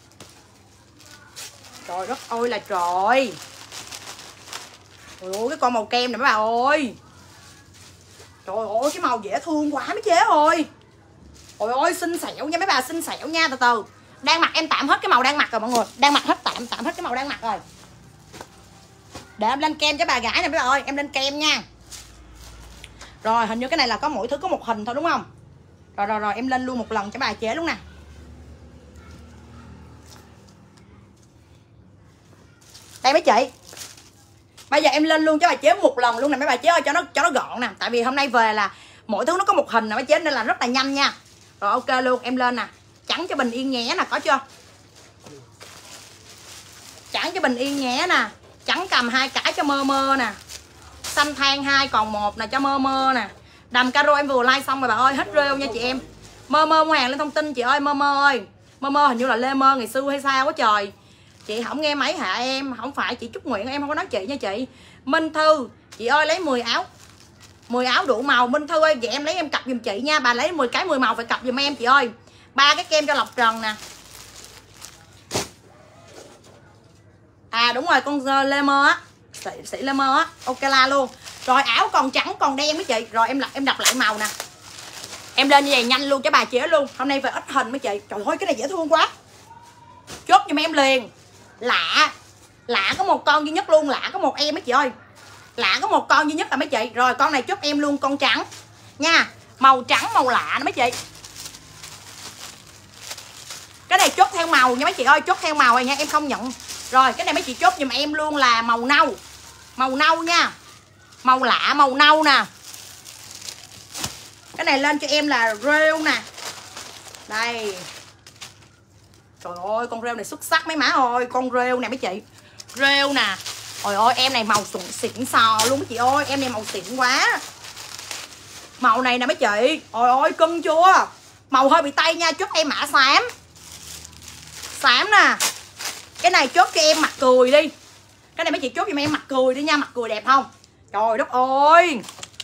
Trời đất ơi là trời. Trời ơi cái con màu kem này mấy bà ơi. Trời ơi cái màu dễ thương quá mấy chế ơi. Trời ơi xinh xẻo nha mấy bà, xinh xẻo nha. Từ từ đang mặc em tạm hết cái màu đang mặc rồi mọi người. Đang mặc hết tạm tạm hết cái màu đang mặc rồi. Để em lên kem cho bà gái này mấy bà ơi. Em lên kem nha. Rồi hình như cái này là có mỗi thứ có một hình thôi đúng không? Rồi rồi rồi em lên luôn một lần cho bà chế luôn nè. Đây mấy chị. Bây giờ em lên luôn cho bà chế một lần luôn nè mấy bà chế ơi, cho nó cho nó gọn nè. Tại vì hôm nay về là Mỗi thứ nó có một hình nè mấy chế, nên là rất là nhanh nha. Rồi ok luôn, em lên nè. Trắng cho Bình Yên nhé nè, có chưa? Trắng cho Bình Yên nhé nè. Trắng cầm hai cái cho mơ mơ nè. Xanh than hai còn một nè cho mơ mơ nè. Đầm caro em vừa like xong rồi bà ơi, hết rêu nha chị em. Mơ mơ mua hàng lên thông tin chị ơi. Mơ mơ ơi, mơ mơ hình như là Lê Mơ ngày xưa hay sao quá trời. Chị không nghe máy hả em? Không phải chị Trúc Nguyện, em không có nói chị nha chị. Minh Thư, chị ơi lấy mười áo, mười áo đủ màu. Minh Thư ơi, vậy em lấy em cặp giùm chị nha. Bà lấy mười cái mười màu phải cặp giùm em chị ơi. Ba cái kem cho Lộc Trần nè. À đúng rồi, con Lê Mơ á, sĩ, sĩ Lê Mơ á, ok la luôn. Rồi áo còn trắng còn đen mấy chị. Rồi em em đọc lại màu nè. Em lên như vậy nhanh luôn cho bà chế luôn. Hôm nay phải ít hình mấy chị. Trời ơi cái này dễ thương quá. Chốt giùm em liền. Lạ, lạ có một con duy nhất luôn, lạ có một em mấy chị ơi. Lạ có một con duy nhất là mấy chị. Rồi con này chốt em luôn con trắng nha. Màu trắng màu lạ đó mấy chị. Cái này chốt theo màu nha mấy chị ơi, chốt theo màu rồi nha, em không nhận. Rồi cái này mấy chị chốt giùm em luôn là màu nâu. Màu nâu nha. Màu lạ màu nâu nè. Cái này lên cho em là rêu nè. Đây. Trời ơi con rêu này xuất sắc mấy má ơi. Con rêu nè mấy chị. Rêu nè. Trời ơi em này màu xịn, xịn sò luôn mấy chị ơi. Em này màu xịn quá. Màu này nè mấy chị. Trời ơi cưng chưa. Màu hơi bị tay nha. Chốt em mã xám. Xám nè. Cái này chốt cho em mặt cười đi. Cái này mấy chị chốt cho em mặt cười đi nha. Mặt cười đẹp không? Trời đất ơi.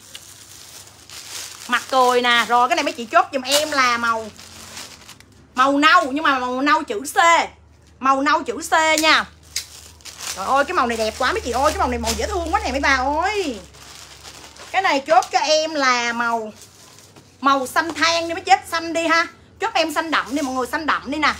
Mặt cười nè. Rồi cái này mấy chị chốt giùm em là màu màu nâu, nhưng mà màu nâu chữ C. Màu nâu chữ C nha. Trời ơi cái màu này đẹp quá mấy chị ơi. Cái màu này màu dễ thương quá nè mấy bà ơi. Cái này chốt cho em là màu màu xanh than đi, mới chết xanh đi ha. Chốt em xanh đậm đi mọi người, xanh đậm đi nè.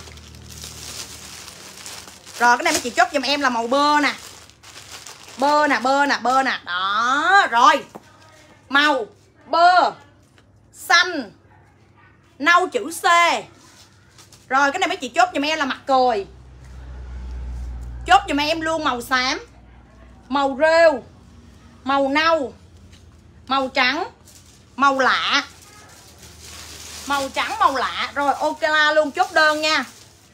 Rồi cái này mấy chị chốt giùm em là màu bơ nè. Bơ nè, bơ nè, bơ nè. Đó, rồi. Màu bơ xanh nâu chữ C. Rồi cái này mấy chị chốt giùm em là mặt cười. Chốt giùm em luôn màu xám, màu rêu, màu nâu, màu trắng, màu lạ. Màu trắng màu lạ. Rồi ok la luôn, chốt đơn nha.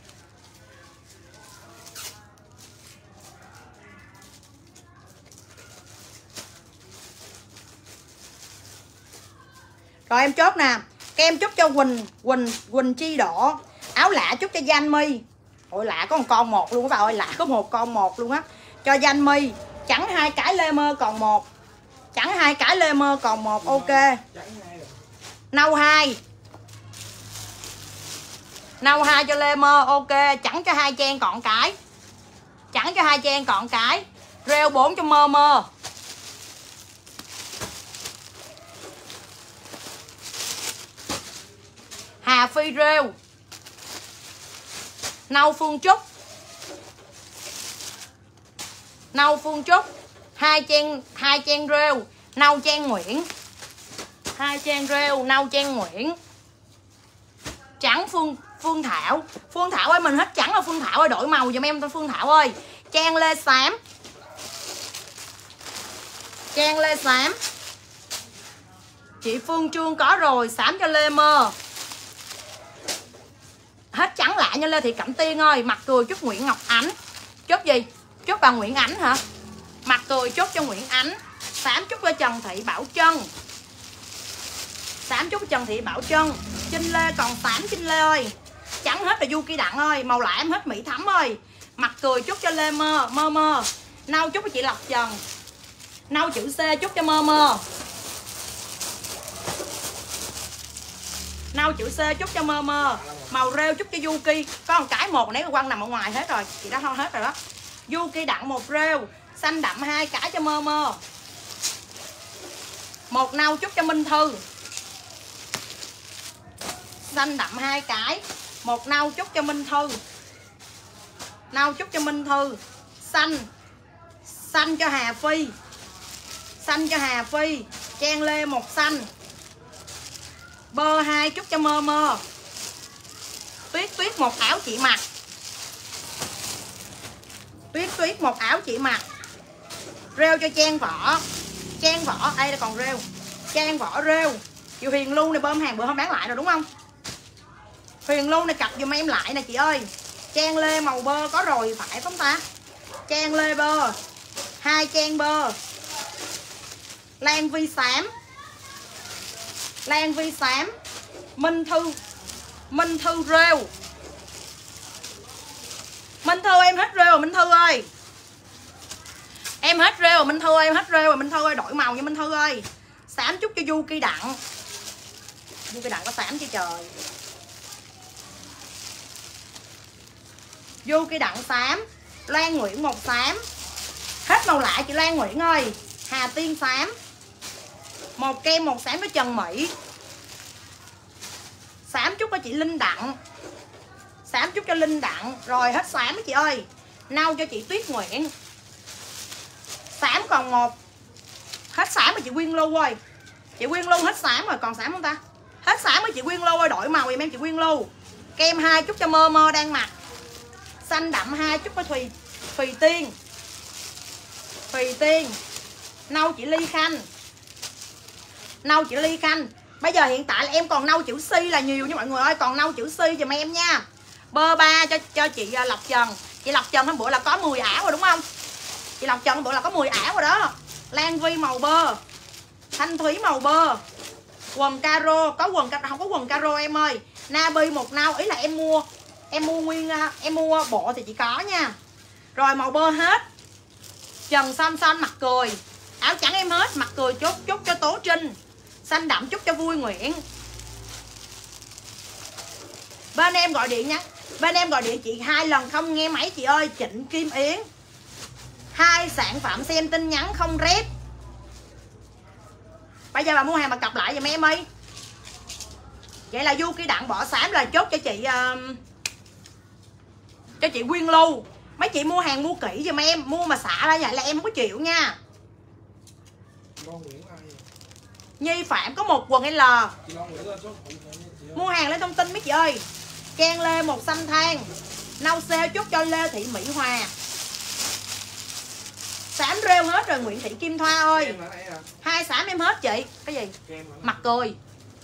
Rồi em chốt nè. Kem chốt cho Quỳnh Quỳnh Quỳnh Chi Đỏ. Áo lạ chốt cho Danh My. Ôi lạ có một con một luôn các bà ơi. Lạ có một con một luôn á. Cho Danh My. Trắng hai cái Lê Mơ còn một. Trắng hai cái Lê Mơ còn một. Ok. Nâu hai. Nâu hai cho Lê Mơ. Ok. Trắng cho hai Chen còn cái. Trắng cho hai Chen còn cái. Rêu bốn cho Mơ Mơ. Hà Phi rêu. Nâu Phương Trúc. Nâu Phương Trúc. Hai Chen hai Chen rêu. Nâu Chen Nguyễn. Hai Chen rêu. Nâu Chen Nguyễn. Trắng Phương Phương Thảo. Phương Thảo ơi mình hết trắng rồi Phương Thảo ơi, đổi màu giùm em Phương Thảo ơi. Trang Lê xám. Trang Lê xám. Chị Phương Trương có rồi, xám cho Lê Mơ. Hết trắng lạ nha Lê Thị Cẩm Tiên ơi. Mặt cười chốt Nguyễn Ngọc Ánh. Chốt gì? Chốt bà Nguyễn Ánh hả? Mặt cười chốt cho Nguyễn Ánh. Xám chốt cho Trần Thị Bảo Trân. Xám chốt cho Trần Thị Bảo Trân. Trinh Lê còn xám Trinh Lê ơi. Trắng hết là Yuki Đặng ơi. Màu lạ em hết Mỹ Thắm ơi. Mặt cười chốt cho Lê Mơ. Mơ Mơ. Nâu chốt cho chị Lộc Trần. Nâu chữ C chốt cho Mơ Mơ. Nâu chữ C chốt cho Mơ Mơ. Màu rêu chốt cho Yuki. Có một cái một nãy quăng nằm ở ngoài hết rồi. Chị đã thôi hết rồi đó. Yuki Đặng một rêu. Xanh đậm hai cái cho Mơ Mơ. Một nâu chốt cho Minh Thư. Xanh đậm hai cái. Một nâu chốt cho Minh Thư. Nâu chốt cho Minh Thư. Xanh. Xanh cho Hà Phi. Xanh cho Hà Phi. Trang Lê một xanh. Bơ hai chút cho Mơ Mơ. Tuyết Tuyết một áo chị mặc. Tuyết Tuyết một áo chị mặc. Rêu cho Trang Võ. Trang Võ, đây là còn rêu. Trang Võ rêu. Chị Huyền Lưu này bơm hàng bữa không bán lại rồi đúng không? Huyền Lưu này cặp giùm em lại nè chị ơi. Trang lê màu bơ có rồi phải không ta? Trang lê bơ, hai trang bơ. Lan Vi xám. Lan Vi xám. Minh Thư. Minh Thư rêu. Minh Thư em hết rêu rồi Minh Thư ơi. Em hết rêu rồi Minh Thư ơi, em hết rêu rồi Minh Thư ơi, đổi màu nha Minh Thư ơi. Xám chút cho Du Kỳ Đặng. Du Kỳ Đặng có xám chứ trời. Du Kỳ Đặng xám. Loan Nguyễn một xám. Hết màu lạ chị Loan Nguyễn ơi. Hà Tiên xám. Một kem một xám với Trần Mỹ. Xám chút cho chị Linh Đặng. Xám chút cho Linh Đặng. Rồi hết xám đó chị ơi. Nâu cho chị Tuyết Nguyễn. Xám còn một. Hết xám rồi chị Quyên Lưu ơi. Chị Quyên Lưu hết xám rồi, còn xám không ta? Hết xám rồi chị Quyên Lưu ơi, đổi màu giùm em chị Quyên Lưu. Kem hai chút cho Mơ Mơ đang mặc. Xanh đậm hai chút cho Thùy Thùy Tiên. Thùy Tiên. Nâu chị Ly Khanh. Nâu chị Ly Khanh. Bây giờ hiện tại là em còn nâu chữ C là nhiều nha mọi người ơi, còn nâu chữ C giùm em nha. Bơ ba cho cho chị Lộc Trần. Chị Lộc Trần hôm bữa là có mười ảo rồi đúng không? Chị Lộc Trần hôm bữa là có mười ảo rồi đó. Lan Vi màu bơ. Thanh Thúy màu bơ. Quần caro, có quần caro, không có quần caro em ơi. Nabi một nâu, ý là em mua em mua nguyên em mua bộ thì chị có nha. Rồi màu bơ hết. Trần Xanh Xanh mặt cười. Áo trắng em hết, mặt cười chốt chốt cho Tố Trinh. Xanh đậm chút cho Vui Nguyễn. Bên em gọi điện nhé. Bên em gọi điện chị hai lần không nghe máy chị ơi. Trịnh Kim Yến. Hai sản phẩm xem tin nhắn không rep. Bây giờ bà mua hàng mà cặp lại giùm em ơi. Vậy là Du Kỳ Đặng bỏ xám là chốt cho chị uh, cho chị Quyên Lưu. Mấy chị mua hàng mua kỹ giùm em. Mua mà xả ra vậy là em không có chịu nha. Nhi Phạm có một quần L. Mua hàng lên thông tin mấy chị ơi. Trang Lê một xanh than. Nâu xê chút cho Lê Thị Mỹ Hòa. Xám rêu hết rồi Nguyễn Thị Kim Thoa ơi. Hai xám em hết chị. Cái gì? Mặt cười.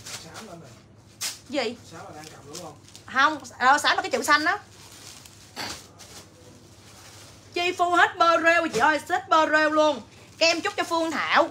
Gì? Không, ờ, xám là cái chữ xanh đó. Chi Phu hết bơ rêu chị ơi, xếp bơ rêu luôn. Kem chút cho Phương Thảo.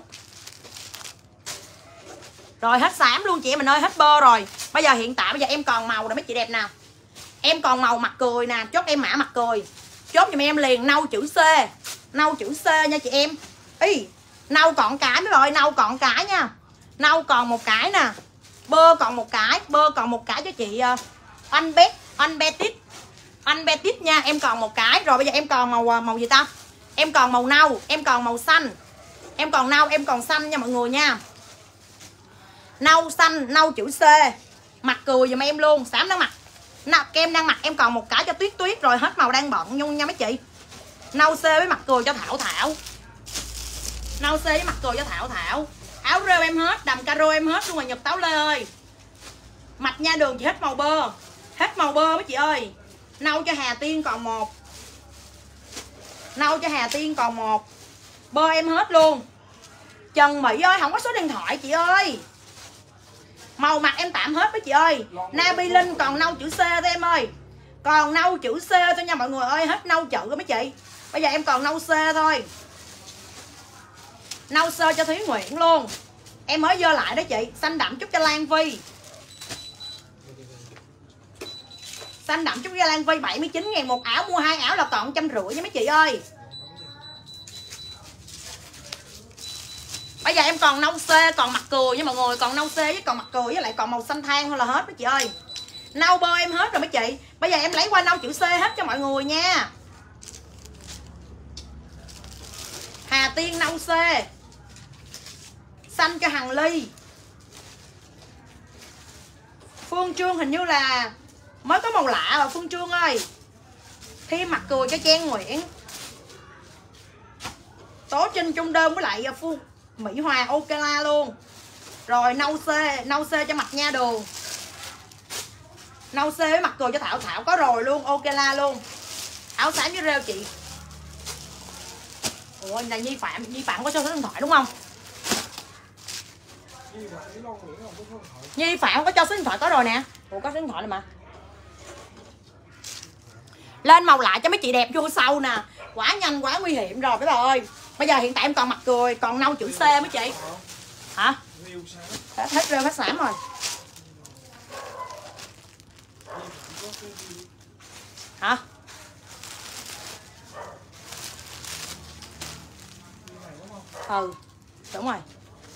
Rồi hết xám luôn chị em mình ơi, hết bơ rồi. Bây giờ hiện tại bây giờ em còn màu nè mấy chị đẹp nào. Em còn màu mặt cười nè, chốt em mã mặt cười. Chốt giùm em liền nâu chữ C. Nâu chữ C nha chị em. Ý, nâu còn cái mấy rồi, nâu còn cái nha. Nâu còn một cái nè. Bơ còn một cái, bơ còn một cái cho chị uh, anh Bet, anh Betit. Anh Betit nha, em còn một cái. Rồi bây giờ em còn màu màu gì ta? Em còn màu nâu, em còn màu xanh. Em còn nâu, em còn xanh nha mọi người nha. Nâu xanh, nâu chữ C. Mặt cười giùm em luôn, xám đang mặc. Nào, kem đang mặc em còn một cái cho Tuyết Tuyết. Rồi hết màu đang bận nhung nha mấy chị. Nâu C với mặt cười cho Thảo Thảo. Nâu C với mặt cười cho Thảo Thảo. Áo rêu em hết, đầm caro em hết luôn rồi Nhật Táo Lê ơi. Mạch Nha Đường chị hết màu bơ. Hết màu bơ mấy chị ơi. Nâu cho Hà Tiên còn một. Nâu cho Hà Tiên còn một. Bơ em hết luôn. Trần Mỹ ơi, không có số điện thoại chị ơi. Màu mặt em tạm hết mấy chị ơi. Nabi Linh còn nâu chữ C thôi em ơi. Còn nâu chữ C thôi nha mọi người ơi. Hết nâu chữ rồi mấy chị. Bây giờ em còn nâu C thôi. Nâu sơ cho Thúy Nguyễn luôn. Em mới dơ lại đó chị. Xanh đậm chút cho Lan Vi. Xanh đậm chút cho Lan Vi bảy mươi chín ngàn một áo. Mua hai áo là còn trăm rưỡi nha mấy chị ơi. Bây giờ em còn nâu C, còn mặt cười nha mọi người. Còn nâu C với còn mặt cười với lại còn màu xanh than thôi là hết mấy chị ơi. Nâu bơ em hết rồi mấy chị. Bây giờ em lấy qua nâu chữ C hết cho mọi người nha. Hà Tiên nâu C. Xanh cho Hằng Ly. Phương Trương hình như là mới có màu lạ rồi Phương Trương ơi. Thêm mặt cười cho Trang Nguyễn. Tố Trinh Trung Đơn với lại Phương Mỹ Hòa ok la luôn. Rồi nâu C, nâu C cho Mạch Nha Đường. Nâu C với mặt cười cho Thảo Thảo có rồi luôn, ok la luôn. Áo xám với rêu chị. Ủa là Nhi Phạm, Nhi Phạm có cho số điện thoại đúng không? Nhi Phạm có cho số điện thoại có rồi nè. Ủa có số điện thoại này mà. Lên màu lạ cho mấy chị đẹp vô sau nè. Quá nhanh quá nguy hiểm rồi mấy bà ơi. Bây giờ hiện tại em còn mặt cười, còn nâu chữ C mấy chị. Hả? Hết, hết rêu hết xảm rồi. Hả? Ừ, đúng rồi.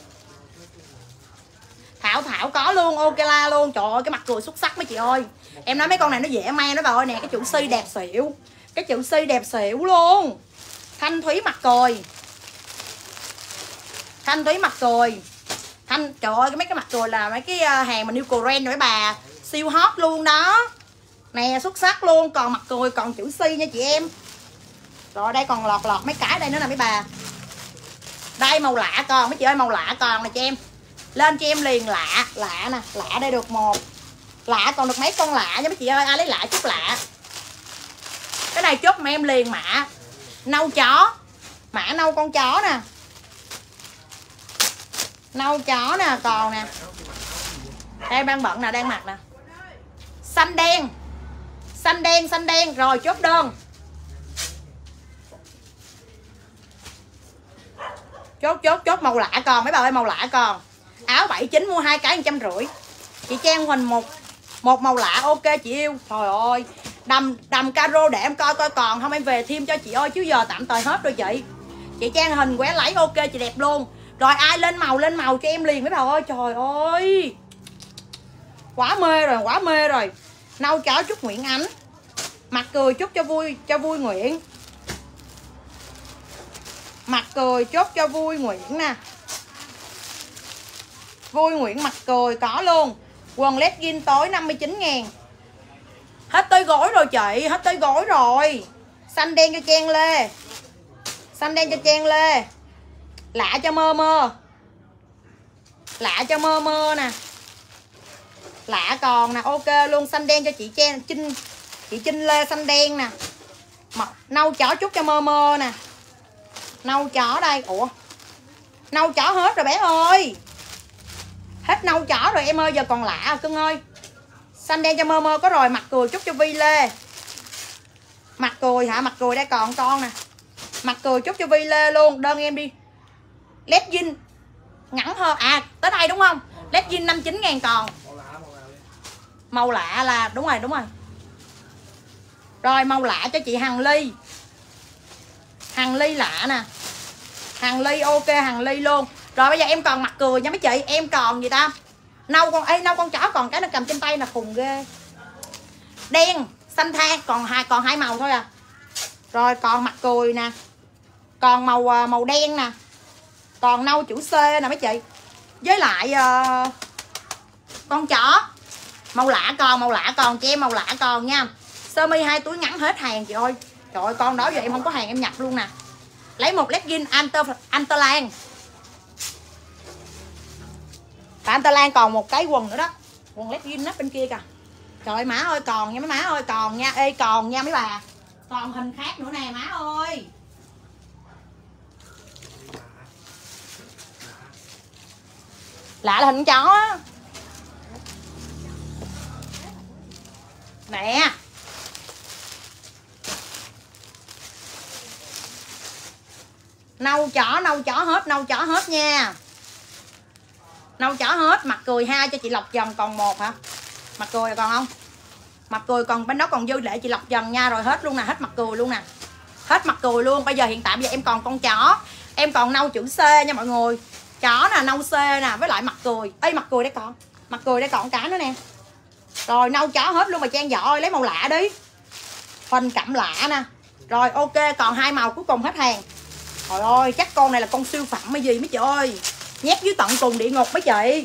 Thảo Thảo có luôn, ok la luôn. Trời ơi cái mặt cười xuất sắc mấy chị ơi. Em nói mấy con này nó dễ mang đó bà ơi nè. Cái chữ C đẹp xỉu. Cái chữ C đẹp xỉu luôn. Thanh Thúy mặt cười. Thanh Thúy mặt cười. Thanh, trời ơi mấy cái mặt cười là mấy cái hàng mà new Korean rồi bà. Siêu hot luôn đó. Nè xuất sắc luôn. Còn mặt cười còn chữ C nha chị em. Rồi đây còn lọt lọt mấy cái đây nữa nè mấy bà. Đây màu lạ còn mấy chị ơi, màu lạ còn nè chị em. Lên cho em liền lạ. Lạ nè, lạ đây được một. Lạ còn được mấy con lạ nha mấy chị ơi. Ai lấy lạ chút lạ. Cái này chốt mà em liền mã nâu chó. Mã nâu con chó nè. Nâu chó nè, còn nè. Đây đang bận nè, đang mặc nè. Xanh đen. Xanh đen, xanh đen. Rồi chốt đơn. Chốt chốt chốt màu lạ còn mấy bà ơi, màu lạ còn. Áo bảy chín mua hai cái một trăm rưỡi. Chị Trang Huỳnh một một màu lạ ok chị yêu. Trời ơi, đầm đầm caro để em coi coi còn không em về thêm cho chị ơi chứ giờ tạm thời hết rồi chị. Chị Trang hình qué lấy ok chị đẹp luôn. Rồi ai lên màu lên màu cho em liền mấy bà ơi. Trời ơi. Quá mê rồi, quá mê rồi. Nâu chó chúc Nguyễn Ánh. Mặt cười chúc cho vui cho vui Nguyễn. Mặt cười chốt cho vui Nguyễn nè. Vui Nguyễn mặt cười có luôn. Quần legging tối năm mươi chín ngàn. Hết tới gối rồi chị. Hết tới gối rồi. Xanh đen cho Trang Lê. Xanh đen cho Trang Lê. Lạ cho mơ mơ. Lạ cho mơ mơ nè. Lạ còn nè. Ok luôn. Xanh đen cho chị Trang Trinh. Chị Trinh Lê xanh đen nè. Nâu chó chút cho mơ mơ nè. Nâu chó đây. Ủa nâu chó hết rồi bé ơi. Hết nâu chó rồi em ơi. Giờ còn lạ cưng ơi. Xanh đen cho mơ mơ có rồi. Mặt cười chút cho Vi Lê. Mặt cười hả? Mặt cười đây còn con nè. Mặt cười chút cho Vi Lê luôn. Đơn em đi. Legging ngắn hơn. À tới đây đúng không? Legging năm mươi chín ngàn còn. Màu lạ là đúng rồi đúng rồi. Rồi màu lạ cho chị Hằng Ly. Hằng Ly lạ nè. Hằng Ly ok Hằng Ly luôn. Rồi bây giờ em còn mặt cười nha mấy chị. Em còn gì ta? Nâu con ê nâu con chó còn cái nó cầm trên tay là khùng ghê. Đen xanh than còn hai còn hai màu thôi à. Rồi còn mặt cười nè. Còn màu màu đen nè. Còn nâu chữ C nè mấy chị. Với lại uh, con chó. Màu lạ còn, màu lạ còn cho em màu lạ còn nha. Sơ mi hai túi ngắn hết hàng chị ơi. Trời ơi con đó giờ em không có hàng em nhập luôn nè. Lấy một legging Anter Anterland. Anterland còn một cái quần nữa đó. Quần legging nó bên kia kìa. Trời ơi má ơi còn nha mấy má ơi còn nha. Ê còn nha mấy bà. Còn hình khác nữa nè má ơi. Lạ là hình chó á. Nè. Nâu chó, nâu chó hết, nâu chó hết nha. Nâu chó hết, mặt cười hai cho chị Lộc Dần còn một hả? Mặt cười còn không? Mặt cười còn bên đó còn dư để chị Lộc Dần nha. Rồi hết luôn nè, hết mặt cười luôn nè. Hết mặt cười luôn. Bây giờ hiện tại bây giờ em còn con chó. Em còn nâu chữ C nha mọi người. Chó nè, nâu C nè, với lại mặt cười. Ê mặt cười đây còn. Mặt cười đây còn cái nữa nè. Rồi nâu chó hết luôn mà Trang Võ ơi, lấy màu lạ đi. Hình cặm lạ nè. Rồi ok, còn hai màu cuối cùng hết hàng. Trời ơi, chắc con này là con siêu phẩm hay gì mấy chị ơi. Nhét dưới tận cùng địa ngục mấy chị.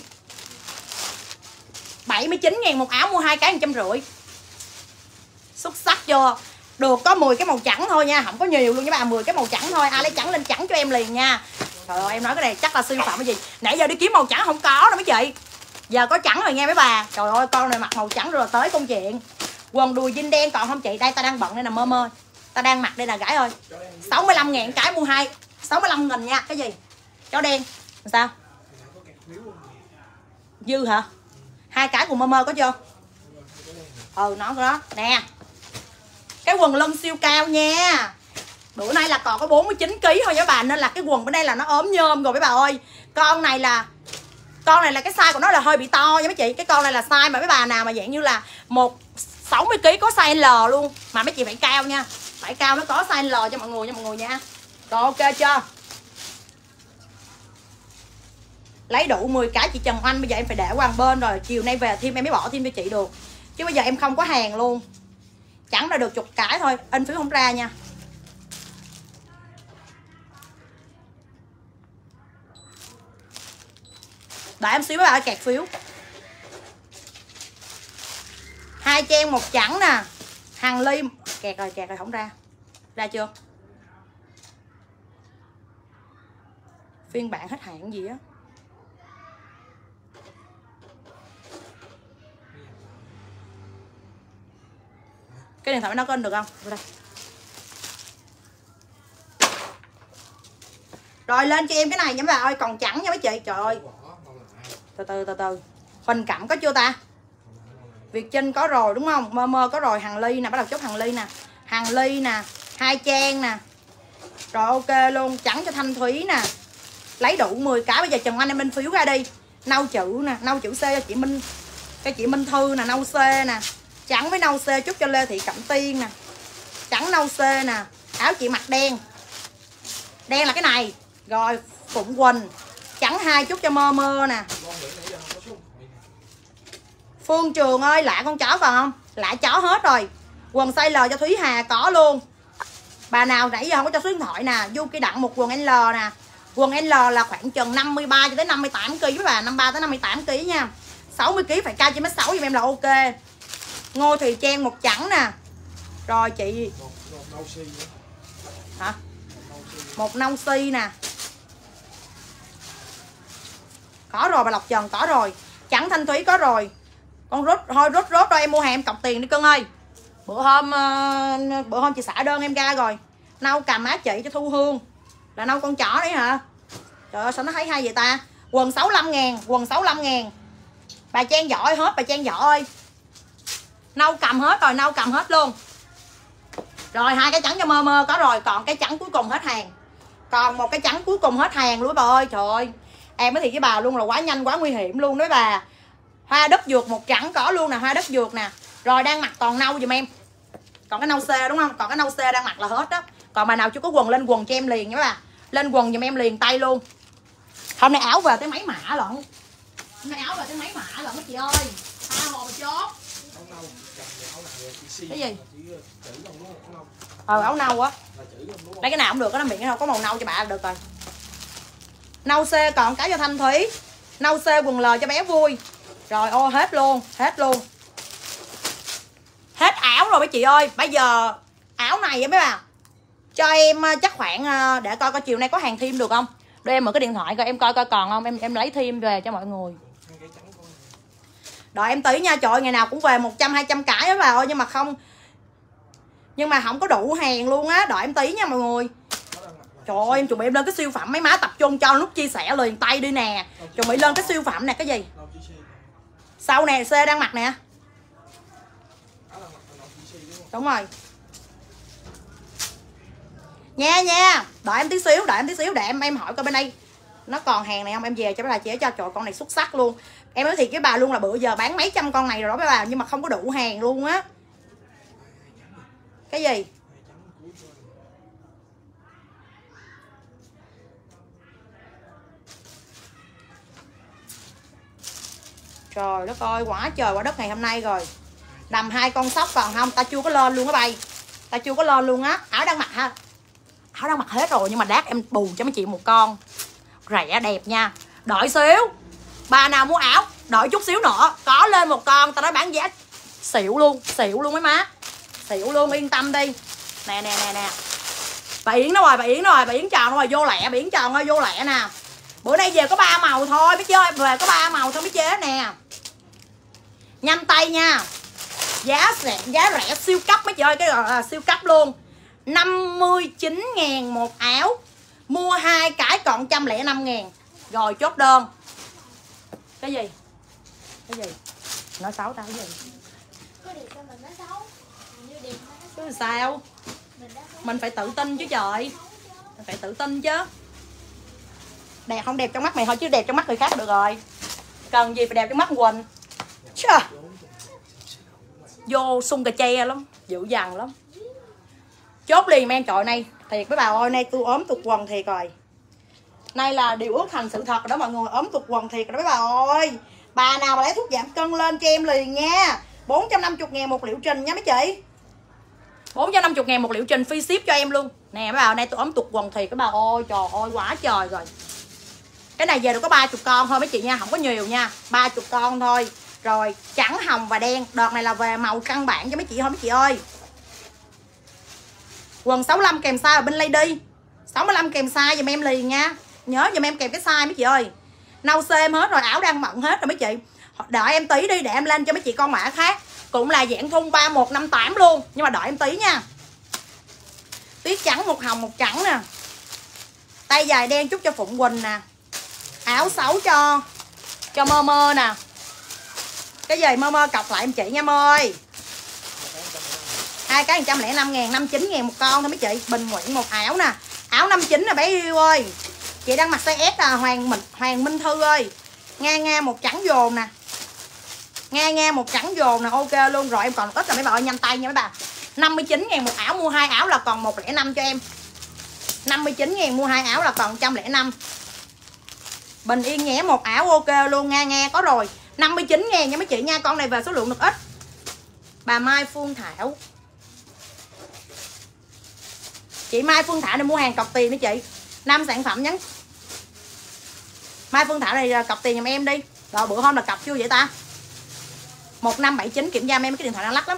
bảy mươi chín ngàn một áo mua hai cái một trăm rưỡi. Xuất sắc chưa? Được có mười cái màu trắng thôi nha, không có nhiều luôn với bà, mười cái màu trắng thôi. Ai lấy trắng lên trắng cho em liền nha. Trời ơi, em nói cái này chắc là siêu phẩm cái gì. Nãy giờ đi kiếm màu trắng không có đâu mấy chị. Giờ có trắng rồi nghe mấy bà. Trời ơi, con này mặc màu trắng rồi tới công chuyện. Quần đùi jean đen còn không chị? Đây ta đang bận đây nè mơ mơ. Ta đang mặc đây nè gái ơi. sáu mươi lăm ngàn cái mua hai. sáu mươi lăm nghìn nha. Cái gì? Chó đen. Sao? Dư hả? Hai cái của mơ mơ có chưa? Ừ nó đó nè. Cái quần lưng siêu cao nha. Bữa nay là còn có bốn mươi chín ki lô gam thôi các bạn, nên là cái quần bên đây là nó ốm nhôm rồi mấy bà ơi. Con này là con này là cái size của nó là hơi bị to nha mấy chị. Cái con này là size mà mấy bà nào mà dạng như là một sáu mươi ki lô gam có size L luôn. Mà mấy chị phải cao nha. Phải cao mới có size L cho mọi người nha mọi người nha. Rồi ok chưa? Lấy đủ mười cái chị Trần Oanh. Bây giờ em phải để qua một bên rồi. Chiều nay về thêm em mới bỏ thêm cho chị được. Chứ bây giờ em không có hàng luôn. Chẳng là được chục cái thôi. In phiếu không ra nha. Đợi em xíu mấy bà kẹt phiếu. Hai chen một chẵn nè. Hàng ly. Kẹt rồi kẹt rồi không ra. Ra chưa? Phiên bản hết hạn gì á. Cái điện thoại nó có in được không? Đây. Rồi lên cho em cái này nha mấy bà ơi. Còn trắng nha mấy chị. Trời ơi. Từ từ từ từ. Huỳnh Cẩm có chưa ta? Việt Trinh có rồi đúng không? Mơ mơ có rồi. Hàng ly nè. Bắt đầu chốt hàng ly nè. Hàng ly nè. Hai trang nè. Rồi ok luôn. Trắng cho Thanh Thúy nè. Lấy đủ mười cái. Bây giờ Trần Anh em in phiếu ra đi. Nâu chữ nè. Nâu chữ C cho chị Minh. Cho chị Minh Thư nè. Nâu C nè. Trắng với nâu C chốt cho Lê Thị Cẩm Tiên nè. Trắng nâu C nè. Áo chị mặc đen. Đen là cái này. Rồi Phụng Quỳnh. Trắng hai chút cho mơ mơ nè. Phương Trường ơi, lạ con chó còn không? Lạ chó hết rồi. Quần size L cho Thúy Hà có luôn. Bà nào nãy giờ không có cho số điện thoại nè. Du Kỳ Đặng một quần L nè. Quần L là khoảng chừng năm mươi ba cho tới năm mươi tám ki lô gam với bà. năm mươi ba tới năm mươi tám ki lô gam nha. sáu mươi ki lô gam phải cao trên mét sáu giùm em là ok. Ngô Thùy Trang một chẵn nè. Rồi chị hả? Một nâu si nè. Có rồi bà Lộc Trần có rồi. Trắng Thanh Thúy có rồi. Con rút thôi rút rút rồi em mua hàng em cọc tiền đi cưng ơi. Bữa hôm uh, bữa hôm chị xả đơn em ra rồi. Nâu cà má chị cho Thu Hương. Là nâu con chó đấy hả? Trời ơi sao nó thấy hay vậy ta? Quần sáu mươi lăm ngàn. Quần sáu mươi lăm ngàn. Bà Trang giỏi hết. Bà Trang giỏi ơi. Nâu cầm hết rồi. Nâu cầm hết luôn. Rồi hai cái trắng cho mơ mơ có rồi. Còn cái trắng cuối cùng hết hàng. Còn một cái trắng cuối cùng hết hàng luôn bà ơi. Trời ơi. Em nói thiệt với bà luôn là quá nhanh quá nguy hiểm luôn đấy bà. Hoa đất dược một trắng có luôn nè. Hoa đất dược nè. Rồi đang mặc toàn nâu giùm em. Còn cái nâu C đúng không? Còn cái nâu C đang mặc là hết đó. Còn bà nào chưa có quần lên quần cho em liền nha bà. Lên quần giùm em liền tay luôn. Hôm nay áo về tới mấy mã lận. Hôm nay áo về tới mấy mã lận chị ơi. Tha hồ mà chốt. Cái gì? Ờ áo nâu á. Lấy cái nào cũng được, có nó miệng không có màu nâu cho bà là được rồi. Nâu C còn cái cho Thanh Thúy. Nâu C quần L cho bé vui. Rồi ô hết luôn, hết luôn. Hết áo rồi mấy chị ơi. Bây giờ áo này á mấy bà. Cho em chắc khoảng để coi coi chiều nay có hàng thêm được không. Đưa em mở cái điện thoại coi em coi coi còn không. Em em lấy thêm về cho mọi người. Đợi em tí nha. Trời ơi, ngày nào cũng về một trăm hai trăm cái đó bà ơi. Nhưng mà không Nhưng mà không có đủ hàng luôn á. Đợi em tí nha mọi người. Trời ơi em chuẩn bị em lên cái siêu phẩm. Mấy má tập trung cho lúc chia sẻ liền tay đi nè. Chuẩn bị lên cái siêu phẩm nè. Cái gì sau nè C đang mặc nè. Đúng rồi nha nha. Đợi em tí xíu. Đợi em tí xíu để em em hỏi coi bên đây nó còn hàng này không. Em về cho bà chị cho. Trời con này xuất sắc luôn. Em nói thiệt với bà luôn là bữa giờ bán mấy trăm con này rồi đó với bà. Nhưng mà không có đủ hàng luôn á. Cái gì? Trời đất ơi quá trời quá đất ngày hôm nay rồi. Đầm hai con sóc còn không? Ta chưa có lên luôn á bay. Ta chưa có lên luôn á. Áo đang mặc ha. Áo đang mặc hết rồi. Nhưng mà lát em bù cho mấy chị một con. Rẻ đẹp nha. Đợi xíu. Bà nào mua áo đợi chút xíu nữa. Có lên một con. Ta nói bán giá xỉu luôn. Xỉu luôn mấy má. Xỉu luôn yên tâm đi. Nè nè nè nè. Bà Yến nó rồi. Bà Yến nó rồi. Bà Yến tròn nó rồi. Vô lẹ. Bà Yến tròn ơi vô lẹ nè. Bữa nay về có ba màu thôi. Biết chưa? Về có ba màu thôi biết chế nè. Nhanh tay nha. Giá rẻ, giá rẻ siêu cấp mấy chị ơi. Cái gọi là siêu cấp luôn. Năm mươi chín ngàn một áo. Mua hai cái còn một trăm lẻ năm ngàn. Rồi chốt đơn. Cái gì? Cái gì? Nói xấu tao cái gì? Chứ sao? Mình phải tự tin chứ trời. Mình phải tự tin chứ. Đẹp không đẹp trong mắt mày thôi chứ đẹp trong mắt người khác được rồi. Cần gì phải đẹp trong mắt Quỳnh. Chà. Vô sung cà che lắm, dữ dằn lắm. Chốt liền men trội này. Thiệt với bà ơi, nay tôi ốm tụt quần thiệt rồi. Nay là điều ước thành sự thật rồi đó mọi người, ốm tụt quần thiệt rồi đó bà ơi. Bà nào mà lấy thuốc giảm cân lên cho em liền nha. Bốn trăm năm mươi ngàn một liệu trình nha mấy chị. Bốn trăm năm mươi ngàn một liệu trình free ship cho em luôn. Nè mấy bà, nay tôi ốm tụt quần thiệt các bà ơi. Trời ơi quá trời rồi. Cái này về được có ba mươi con thôi mấy chị nha, không có nhiều nha, ba mươi con thôi. Rồi trắng, hồng và đen. Đợt này là về màu căn bản cho mấy chị thôi mấy chị ơi. Quần sáu mươi lăm kèm size ở bên Lady. sáu mươi lăm kèm size giùm em liền nha. Nhớ giùm em kèm cái size mấy chị ơi. Nâu xem hết rồi, áo đang bận hết rồi mấy chị. Đợi em tí đi để em lên cho mấy chị con mã khác. Cũng là dạng thun ba một năm tám luôn. Nhưng mà đợi em tí nha. Tuyết trắng, một hồng, một trắng nè. Tay dài đen chút cho Phụng Quỳnh nè. Áo xấu cho Cho mơ mơ nè. Cái giày mơ mơ cọc lại em chị nha em ơi. Hai cái một trăm lẻ năm ngàn, năm mươi chín ngàn một con thôi mấy chị. Bình Nguyễn một áo nè. Áo năm mươi chín nè bé yêu ơi. Chị đang mặc size S là Hoàng Minh, Hoàng Minh Thư ơi. Nga nga một trắng dồn nè. Nga nga một trắng dồn nè, ok luôn. Rồi em còn ít rồi mấy bà ơi, nhanh tay nha mấy bà. năm mươi chín ngàn một áo, mua hai áo là còn một trăm lẻ năm cho em. năm mươi chín ngàn mua hai áo là còn một trăm lẻ năm. Bình Yên nhé một áo ok luôn, Nga nga có rồi. năm mươi chín ngàn nha mấy chị nha, con này về số lượng được ít. Bà Mai Phương Thảo. Chị Mai Phương Thảo này mua hàng cọc tiền đó chị. năm sản phẩm nhắn. Mai Phương Thảo này cọc tiền giùm em đi. Rồi bữa hôm là cọc chưa vậy ta? một năm bảy chín kiểm tra em, cái điện thoại đang lắc lắm.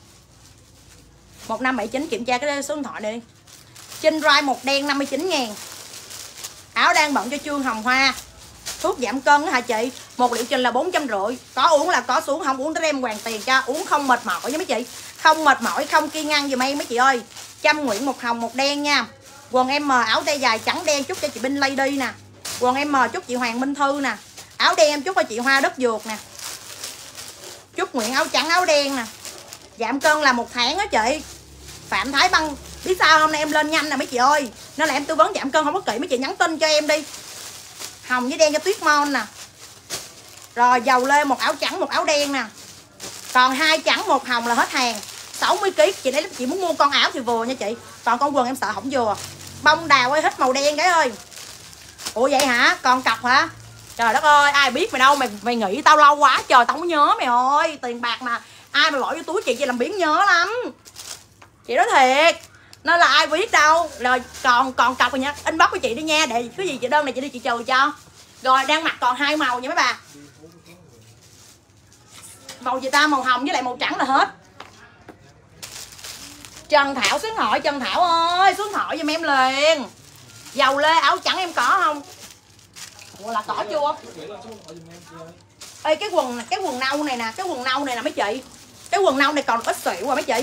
một năm bảy chín kiểm tra cái số điện thoại này đi. Trinh Rai một đen năm mươi chín ngàn. Áo đang bận cho Trương Hồng Hoa. Thuốc giảm cân hả chị? Một liệu trình là bốn trăm rưỡi. Có uống là có xuống, không uống tới em hoàn tiền cho. Uống không mệt mỏi với mấy chị. Không mệt mỏi, không kiêng ăn giùm em mấy chị ơi. Trăm Nguyễn một hồng một đen nha. Quần em M áo tay dài trắng đen chút cho chị Binh Lady nè. Quần em M chút chị Hoàng Minh Thư nè. Áo đen em chút cho chị Hoa Đất Dược nè. Chút Nguyễn áo trắng áo đen nè. Giảm cân là một tháng á chị. Phạm Thái Băng. Biết sao hôm nay em lên nhanh nè mấy chị ơi. Nên là em tư vấn giảm cân không có kỹ, mấy chị nhắn tin cho em đi. Hồng với đen cho Tuyết Mon nè. Rồi dầu lê một áo trắng một áo đen nè. Còn hai trắng một hồng là hết hàng. sáu mươi ki lô gam. Chị đấy chị muốn mua con áo thì vừa nha chị. Còn con quần em sợ không vừa. Bông đào ơi, hết màu đen cái ơi. Ủa vậy hả? Còn cọc hả? Trời đất ơi, ai biết mày đâu. Mày mày nghĩ tao lâu quá trời, tao không có nhớ mày ơi. Tiền bạc mà ai mà bỏ vô túi chị chị làm biến nhớ lắm. Chị nói thiệt. Nên là ai biết đâu. Rồi còn còn cọc rồi nha. Inbox của chị đi nha. Để cái gì chị đơn này chị đi chị trừ cho. Rồi đang mặc còn hai màu nha mấy bà. Màu gì ta? Màu hồng với lại màu trắng là hết. Trần Thảo xuống hỏi. Trần Thảo ơi xuống hỏi giùm em liền. Dầu lê áo trắng em có không? Ủa là có chưa? Ê cái quần cái quần nâu này nè. Cái quần nâu này nè mấy chị. Cái quần nâu này còn ít xỉu rồi mấy chị.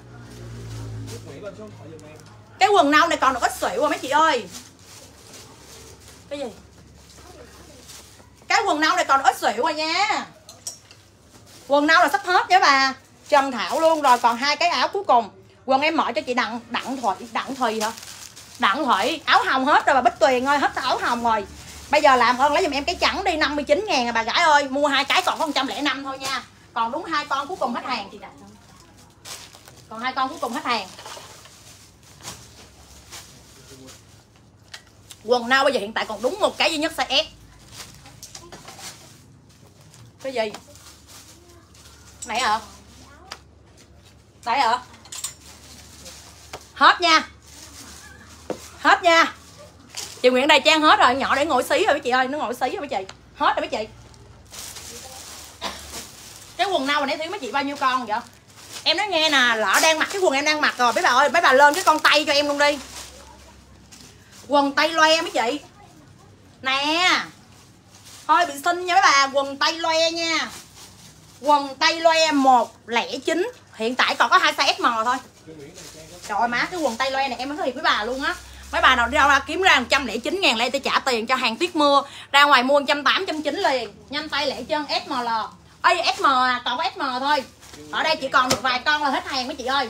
Cái quần nâu này còn được ít xỉu rồi mấy chị ơi. Cái gì? Cái quần nâu này còn ít xỉu rồi nha. Quần nâu là sắp hết nha bà. Trần Thảo luôn. Rồi còn hai cái áo cuối cùng. Quần em mở cho chị Đặng Đặng Thủy. Đặng Thùy hả? Đặng Thủy. Áo hồng hết rồi bà Bích Tuyền ơi. Hết áo hồng rồi. Bây giờ làm ơn lấy giùm em cái trắng đi. năm mươi chín ngàn à bà gái ơi. Mua hai cái còn có một trăm lẻ năm thôi nha. Còn đúng hai con cuối cùng hết hàng. Còn hai con cuối cùng hết hàng. Quần nâu bây giờ hiện tại còn đúng một cái duy nhất size S. Cái gì? Này hả? Đây hả? Hết nha. Hết nha. Chị Nguyễn Đại Trang hết rồi. Nhỏ để ngồi xí rồi mấy chị ơi. Nó ngồi xí rồi mấy chị. Hết rồi mấy chị. Cái quần nâu nãy thiếu mấy chị bao nhiêu con vậy? Em nói nghe nè. Lỡ đang mặc cái quần em đang mặc rồi. Mấy bà ơi. Mấy bà lên cái con tay cho em luôn đi. Quần tay loe mấy chị. Nè. Thôi bị xinh nha mấy bà. Quần tay loe nha. Quần tay loe một không chín. Hiện tại còn có hai size S M thôi. Trời ơi má, cái quần tay loe này em nói thiệt với bà luôn á. Mấy bà nào đi đâu ra kiếm ra một trăm lẻ chín ngàn lại tôi trả tiền cho hàng Tuyết Mưa. Ra ngoài mua một trăm tám mươi, một trăm chín mươi liền. Nhanh tay lẻ chân S M L. Ê ét em à, còn có ét em thôi. Ở đây chỉ còn được vài con là hết hàng mấy chị ơi.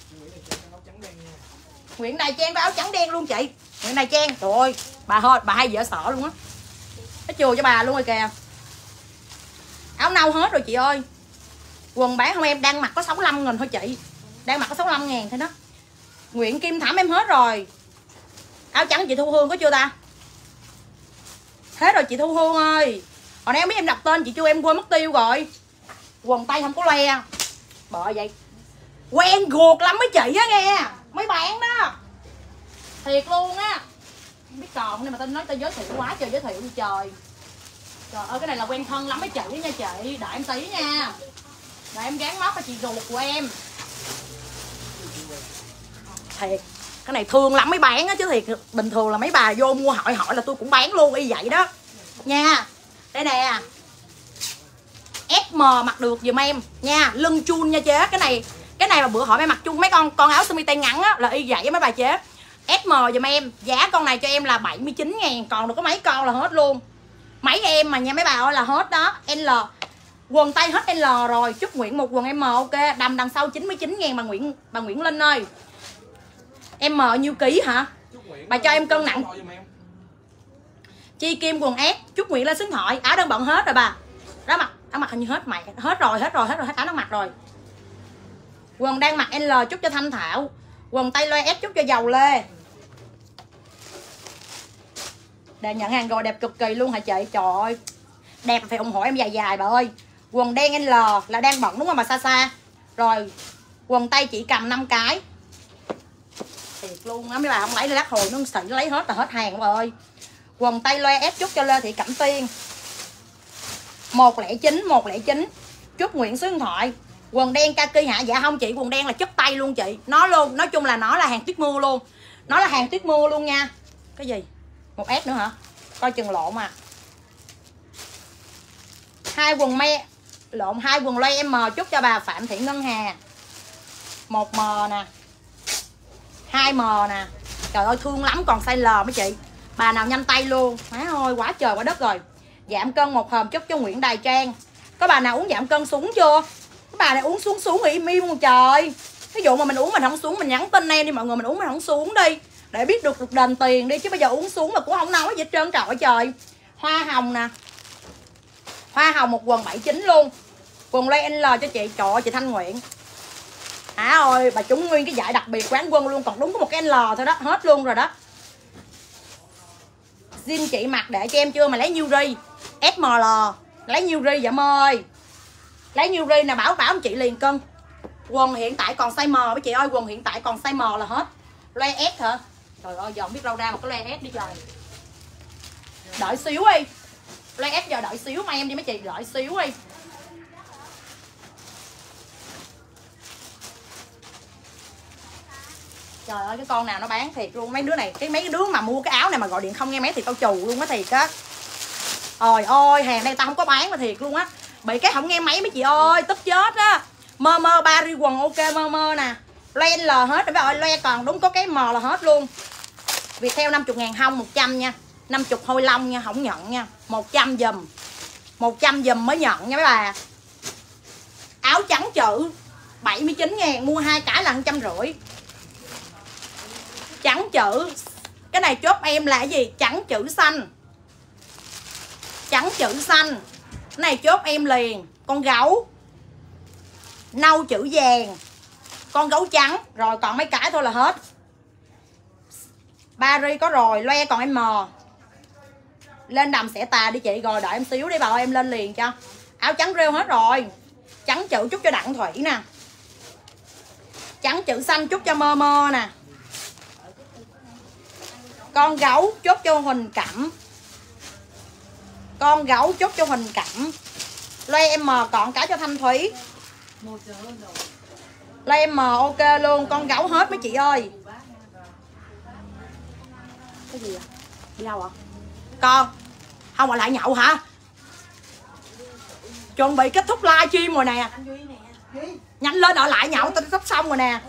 Nguyễn Đài Trang có áo trắng đen luôn chị. Nguyễn Đài Trang, trời ơi, bà hơi bà hay dễ sợ luôn á. Nó chùa cho bà luôn rồi kìa. Áo nâu hết rồi chị ơi. Quần bán không em, đang mặc có sáu mươi lăm nghìn thôi chị. Đang mặc có sáu mươi lăm ngàn thôi đó. Nguyễn Kim Thảm em hết rồi. Áo trắng chị Thu Hương có chưa ta? Hết rồi chị Thu Hương ơi. Hồi nãy em biết em đọc tên chị chưa, em quên mất tiêu rồi. Quần tây không có le. Bởi vậy quen ruột lắm mấy chị á nghe. Mấy bạn đó thiệt luôn á. Không biết còn, nên mà tao nói tao giới thiệu quá trời giới thiệu đi trời. Trời ơi cái này là quen thân lắm mấy chị nha chị. Đợi em tí nha. Đợi em gán móc cho chị ruột của em. Thiệt cái này thương lắm mấy bán á chứ thiệt. Bình thường là mấy bà vô mua hỏi hỏi là tôi cũng bán luôn y vậy đó nha. Đây nè, ét em mặc được giùm em nha. Lưng chun nha chế. Cái này cái này mà bữa hỏi mấy mặc chung mấy con con áo sơ mi tay ngắn á là y vậy á mấy bà chế. ét em giùm em. Giá con này cho em là bảy mươi chín ngàn. Còn được có mấy con là hết luôn. Mấy em mà nha mấy bà ơi là hết đó. L quần tay hết L rồi. Chúc Nguyễn một quần M ok. Đầm đằng sau chín mươi chín ngàn bà Nguyễn bà Nguyễn Linh ơi. M nhiêu ký hả? Bà cho em cân nặng. Chi Kim quần S. Chúc Nguyễn lên số điện thoại. Áo đang bận hết rồi bà. Đó mặc áo mặc hình như hết mày. Hết rồi, hết rồi, hết rồi, hết áo đang mặc rồi. Quần đang mặc L chúc cho Thanh Thảo. Quần tay loe S chúc cho Dầu Lê. Để nhận hàng rồi đẹp cực kỳ luôn hả chị? Trời ơi. Đẹp phải ủng hộ em dài dài bà ơi. Quần đen L là đang bận đúng không bà Sa Sa? Rồi quần tay chỉ cầm năm cái. Thiệt luôn á mấy bà không lấy lát hồi nó xị lấy hết là hết hàng bà ơi. Quần tay loe S chúc cho Lê Thị Cẩm Tiên. một không chín một không chín. Chúc Nguyễn số điện thoại. Quần đen kaki hả? Dạ không chị, quần đen là chất tay luôn chị. Nó luôn, nói chung là nó là hàng tuyết mưa luôn. Nó là hàng tuyết mưa luôn nha. Cái gì? Một S nữa hả? Coi chừng lộn à. Hai quần me lộn hai quần loe M chúc cho bà Phạm Thị Ngân Hà. một M nè. hai M nè. Trời ơi thương lắm, còn size L mấy chị. Bà nào nhanh tay luôn. Má ơi quá trời quá đất rồi. Giảm cân một hòm chúc cho Nguyễn Đài Trang. Có bà nào uống giảm cân xuống chưa? Cái bà này uống xuống xuống im im luôn trời. Ví dụ mà mình uống mình không xuống, mình nhắn tin em đi mọi người, mình uống mình không xuống đi để biết được được đền tiền đi, chứ bây giờ uống xuống mà cũng không nói gì hết trơn trời trời. Hoa hồng nè. Hoa hồng một quần bảy chín luôn. Quần loe L cho chị. Trời ơi chị Thanh Nguyễn. À ơi bà trúng nguyên cái giải đặc biệt quán quân luôn. Còn đúng có một cái L thôi đó. Hết luôn rồi đó. Zin chị mặc để cho em chưa mà lấy nhiêu ri? ét em lờ. Lấy nhiêu ri vậy ơi? Lấy nhiêu ri nè, bảo bảo chị liền cân. Quần hiện tại còn size M với chị ơi. Quần hiện tại còn size M là hết. Loe S hả? Trời ơi giờ không biết đâu ra một cái loe S đi trời. Đợi xíu đi. Loe S giờ đợi xíu mà em đi mấy chị. Đợi xíu đi. Trời ơi cái con nào nó bán thiệt luôn. Mấy đứa này, cái mấy đứa mà mua cái áo này mà gọi điện không nghe máy thì tao trù luôn á thiệt á. Ôi ôi hàng đây tao không có bán mà thiệt luôn á. Bị cái không nghe máy mấy chị ơi, tức chết á. Mơ mơ ba ri quần ok mơ mơ nè. Loe L hết rồi bà ơi, loe còn đúng có cái M là hết luôn. Viettel năm mươi ngàn hông một trăm nha. năm mươi hôi long nha, không nhận nha. một trăm giùm. một trăm giùm mới nhận nha mấy bà. Áo trắng chữ bảy mươi chín ngàn, mua hai cái là một trăm rưỡi. Trắng chữ. Cái này chốt em là cái gì? Trắng chữ xanh. Trắng chữ xanh. Cái này chốt em liền. Con gấu. Nâu chữ vàng. Con gấu trắng. Rồi còn mấy cái thôi là hết. Paris có rồi. Loe còn em M. Lên đầm sẽ tà đi chị. Rồi đợi em xíu đi bà ơi, em lên liền cho. Áo trắng rêu hết rồi. Trắng chữ chúc cho Đặng Thủy nè. Trắng chữ xanh chúc cho Mơ Mơ nè. Con gấu chốt cho Huỳnh Cẩm. Con gấu chốt cho Huỳnh Cẩm. Loe M còn cái cho Thanh Thúy. Loe M ok luôn. Con gấu hết mấy chị ơi. Cái gì vậy? Đi đâu ạ? Con không ở lại nhậu hả? Chuẩn bị kết thúc live stream rồi nè. Nhanh lên ở lại nhậu, tao sắp xong rồi nè.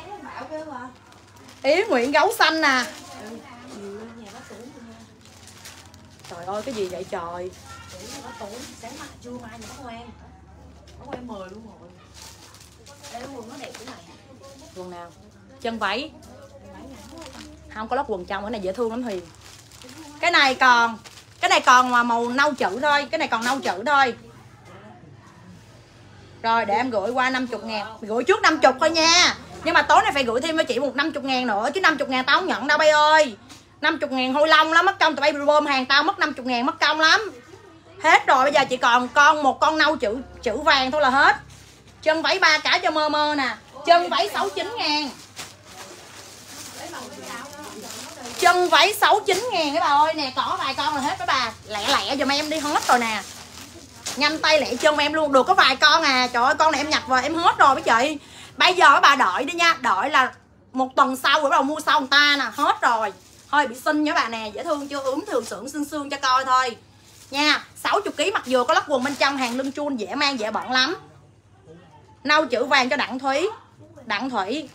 Ý Nguyễn gấu xanh nè. Trời ơi cái gì vậy trời. Không em mời luôn rồi. Đây cái quần nó đẹp của mày. Quần nào? Chân váy. Không có lót quần trong, cái này dễ thương lắm Huyền. Cái này còn cái này còn mà màu nâu chữ thôi, cái này còn nâu chữ thôi. Rồi để em gửi qua năm mươi ngàn, gửi trước năm mươi thôi nha. Nhưng mà tối nay phải gửi thêm cho chị một năm mươi ngàn nữa, chứ năm mươi ngàn tao không nhận đâu bay ơi. năm mươi ngàn hôi long lắm, mất công tụi bay bơm hàng tao mất năm mươi ngàn mất công lắm. Hết rồi, bây giờ chỉ còn con một con nâu chữ chữ vàng thôi là hết. Chân váy ba cái cho mơ mơ nè. Chân váy sáu mươi chín ngàn. Chân váy sáu mươi chín ngàn các bà ơi. Nè có vài con là hết các bà. Lẹ lẹ giùm em đi, hết rồi nè. Nhanh tay lẹ chân em luôn. Được có vài con à. Trời ơi con này em nhặt về em hết rồi mấy chị. Bây giờ các bà đợi đi nha. Đợi là một tuần sau rồi bắt đầu mua sau người ta nè. Hết rồi. Thôi bị xinh nha bà nè. Dễ thương chưa, ướm thường sưởng xương xương cho coi thôi nha. Sáu mươi ký mặc dù có lót quần bên trong, hàng lưng chun dễ mang dễ bận lắm. Nâu chữ vàng cho Đặng Thúy. Đặng Thủy.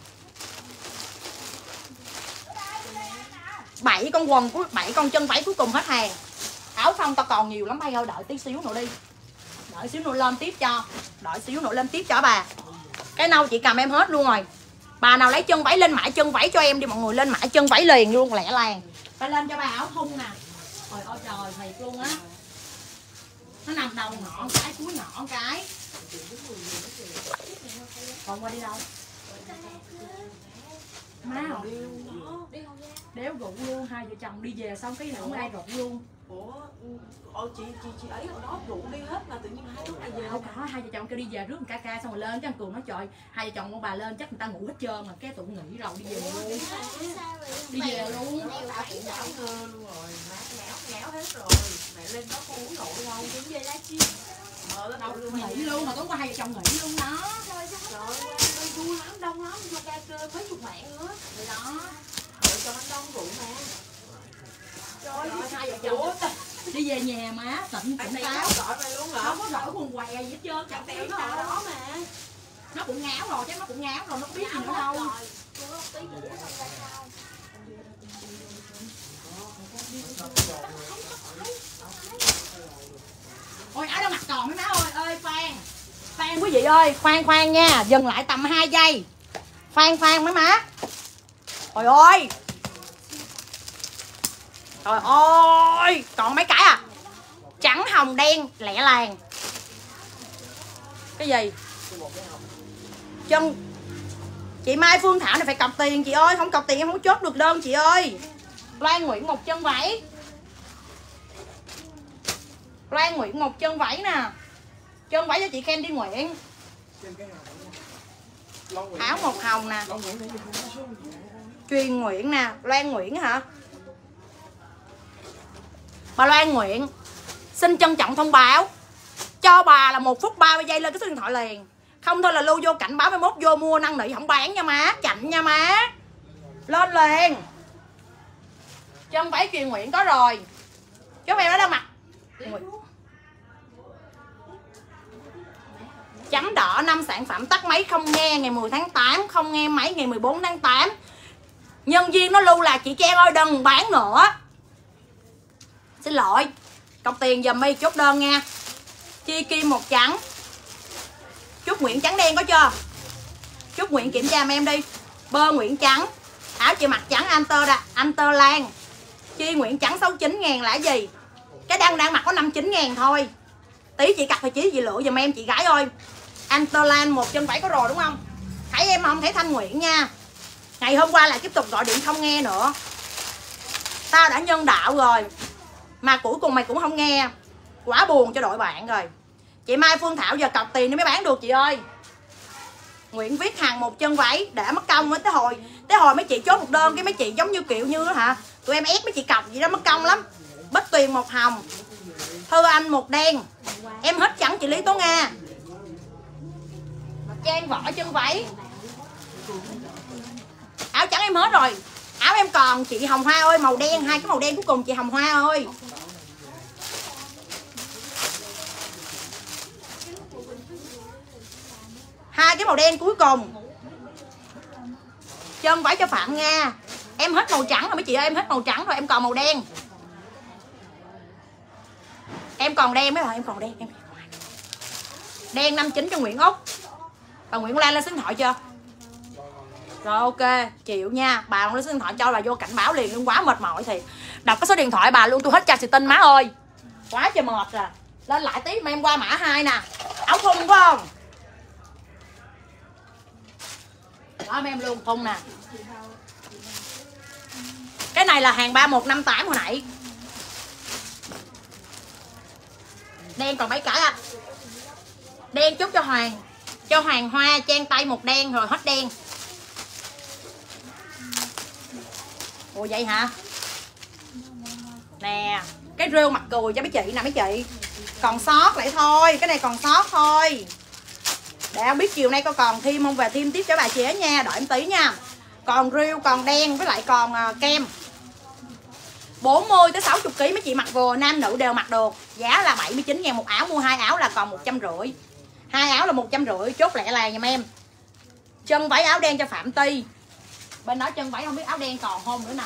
bảy con quần của bảy con chân váy cuối cùng hết hàng. Áo phông tao còn nhiều lắm bay ơi, đợi tí xíu nữa đi. Đợi xíu nữa lên tiếp cho. Đợi xíu nữa lên tiếp cho bà. Cái nâu chị cầm em hết luôn rồi. Bà nào lấy chân váy lên mãi chân váy cho em đi mọi người, lên mãi chân váy liền luôn lẻ làng. Phải lên cho bà áo thun nè. Trời ơi trời thiệt luôn á. Nó nằm đầu ngõ cái cuối ngõ cái. Còn qua đi đâu? Má không? Đéo rượu luôn, hai vợ chồng đi về xong cái nữa không ai rượu luôn. Ủa, ồ, chị chị chị ấy hồi đó rượu đi hết mà tự nhiên hai đứa này về. Không có, hai vợ chồng kêu đi về rước một ca ca xong rồi lên, cái anh Cường nói trời, hai vợ chồng con bà lên chắc người ta ngủ hết trơn mà, cái tụi nghỉ rồi đi về luôn. Đi về luôn. Tao cũng ngáo ngơ luôn rồi, má ngáo ngáo hết rồi. Mẹ lên đó không uống nổi đâu, cũng về livestream. Ờ, nó đâu luôn Nghỉ luôn, mà tối qua hai vợ chồng nghỉ luôn đó. Trời ơi, vui lắm, đông lắm, vô ca cơ mấy chục mạng nữa. Rồi đó. Vợ chồng anh đông rượu mà. Trời ơi, hai vợ chồng đi về nhà má tỉnh tỉnh táo. Gọi mày luôn hả? Không có rỗi quần què gì hết trơn, chẳng Tao tẹo nó sao đó đó. mà. Nó cũng ngáo rồi, chắc nó cũng ngáo rồi, nó có biết gì nữa đâu. Ôi áo đâu mặc còn mấy má ơi, ơi khoan. Khoan quý vị ơi, khoan khoan nha, dừng lại tầm hai giây. Khoan khoan mấy má. Trời ơi. Trời ơi, còn mấy cái à? Trắng hồng đen lẻ làng. Cái gì? Chân. Chị Mai Phương Thảo này phải cọc tiền chị ơi, không cọc tiền em không chốt được đơn chị ơi. Loan Nguyễn một chân váy. Loan Nguyễn một chân váy nè. Chân váy cho chị Candy Nguyễn. Áo màu hồng nè. Truyền Nguyễn nè. Loan Nguyễn hả? Bà Loan Nguyễn xin trân trọng thông báo cho bà là một phút ba mươi giây lên cái số điện thoại liền. Không thôi là lưu vô cảnh báo mai mốt vô mua năn nỉ không bán nha má. Chạnh nha má. Lên liền. Chân váy Truyền Nguyễn có rồi. Chú em nó đang mặc chấm đỏ năm sản phẩm tắt máy không nghe ngày mười tháng tám, không nghe máy ngày mười bốn tháng tám. Nhân viên nó lưu là chị Trang ơi đừng bán nữa. Xin lỗi. Cọc tiền giùm mi chốt đơn nha. Chi kim một trắng. Chúc Nguyễn trắng đen có chưa? Chúc Nguyễn kiểm tra em đi. Bơ Nguyễn trắng. Áo chị mặc trắng Anter ra, Anter Lan. Chi Nguyễn trắng sáu mươi chín ngàn là cái gì? Cái đang đang mặc có năm mươi chín ngàn thôi. Tí chị cặp thì chí gì lựa giùm em chị gái ơi. Anter Lan một chân váy có rồi đúng không? Thấy em không? Thấy Thanh Nguyễn nha. Ngày hôm qua lại tiếp tục gọi điện không nghe nữa. Tao đã nhân đạo rồi mà cuối cùng mày cũng không nghe. Quá buồn cho đội bạn rồi. Chị Mai Phương Thảo giờ cọc tiền đi mới bán được chị ơi. Nguyễn Viết Hằng một chân váy để mất công á, tới hồi tới hồi mấy chị chốt một đơn cái mấy chị giống như kiểu như hả? Tụi em ép mấy chị cọc gì đó mất công lắm. Bích Tuyền một hồng. Thư Anh một đen. Em hết trắng chị Lý Tố Nga. Trang Võ chân váy. Áo trắng em hết rồi. Áo em còn chị Hồng Hoa ơi, màu đen, hai cái màu đen cuối cùng chị Hồng Hoa ơi. Hai cái màu đen cuối cùng. Chân váy cho Phạm Nga. Em hết màu trắng rồi mấy chị ơi, em hết màu trắng rồi, em còn màu đen. Em còn đen mấy bạn, em còn đen em. Đen năm chín cho Nguyễn Úc. Bà Nguyễn Lan lên số điện thoại chưa? Rồi ok, chịu nha. Bà lên số điện thoại cho bà vô cảnh báo liền luôn, quá mệt mỏi thì đọc cái số điện thoại bà luôn, tôi hết cha xì tin má ơi. Quá trời mệt rồi. Lên lại tí mà em qua mã hai nè. Áo thun phải không? Đó em luôn thun nè. Cái này là hàng ba một năm tám hồi nãy. Đen còn mấy cái anh. Đen chút cho Hoàng. Cho Hoàng Hoa trang tay một đen rồi hết đen. Ủa vậy hả? Nè, cái rêu mặt cười cho mấy chị nè mấy chị. Còn sót lại thôi, cái này còn sót thôi. Để không biết chiều nay có còn thêm không, về thêm tiếp cho bà chế nha, đợi em tí nha. Còn rêu, còn đen với lại còn uh, kem. bốn mươi tới sáu mươi ki lô gam mấy chị mặc vừa, nam nữ đều mặc được. Giá là bảy mươi chín ngàn một áo, mua hai áo là còn một trăm rưỡi. Hai áo là một trăm rưỡi, chốt lẹ là giùm em. Chân váy áo đen cho Phạm Ti. Bên đó chân váy không biết áo đen còn không nữa nè.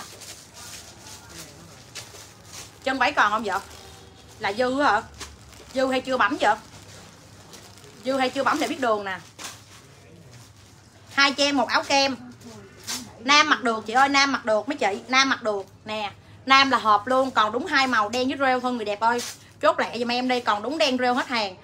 Chân váy còn không vậy? Là dư hả? Dư hay chưa bấm vậy? Dư hay chưa bấm để biết đường nè. Hai cho em một áo kem. Nam mặc được chị ơi, nam mặc được mấy chị, nam mặc được nè. Nam là hộp luôn, còn đúng hai màu đen với rêu thôi người đẹp ơi. Chốt lẹ giùm em đi, còn đúng đen rêu hết hàng.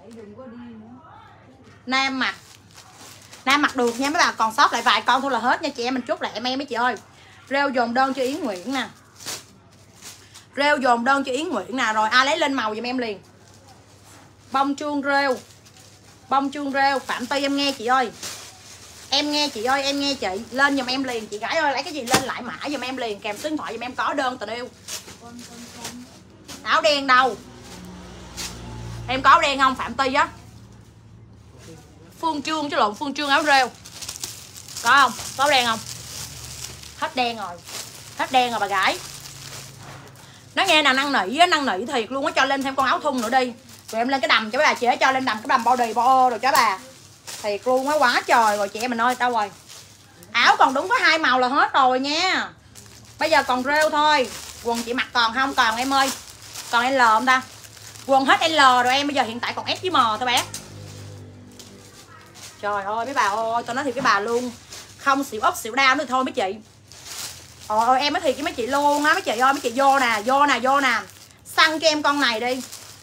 Nam mặc. Nam mặc được nha mấy bà, còn sót lại vài con thôi là hết nha chị em, mình chốt lẹ em em mấy chị ơi. Rêu dồn đơn cho Yến Nguyễn nè. Rêu dồn đơn cho Yến Nguyễn nè, rồi ai lấy lên màu giùm em liền. Bông chuông rêu. Bông chuông rêu, Phạm Ti em nghe chị ơi. Em nghe chị ơi, em nghe chị. Lên giùm em liền, chị gái ơi, lấy cái gì lên lại mã giùm em liền. Kèm số điện thoại giùm em, có đơn tình yêu. Áo đen đâu? Em có áo đen không Phạm Ti á? Phương Trương chứ lộn, Phương Trương áo rêu. Có không? Có áo đen không? Hết đen rồi. Hết đen rồi bà gái. Nó nghe nào năn nỉ á, năn nỉ thiệt luôn á, cho lên thêm con áo thun nữa đi. Rồi em lên cái đầm cho bà chế, cho lên đầm cái đầm body bo rồi cho bà. Thiệt luôn á, quá trời rồi chị em mình ơi, đâu rồi? Áo còn đúng có hai màu là hết rồi nha. Bây giờ còn rêu thôi. Quần chị mặc còn không? Còn em ơi. Còn L không ta? Quần hết L rồi em, bây giờ hiện tại còn S với M thôi bé. Trời ơi mấy bà ơi, tôi nói thiệt với bà luôn. Không xỉu ốc xỉu đau nữa thôi mấy chị. Ôi em nói thiệt với mấy chị luôn á mấy chị ơi, mấy chị vô nè, vô nè, vô nè. Săn cho em con này đi.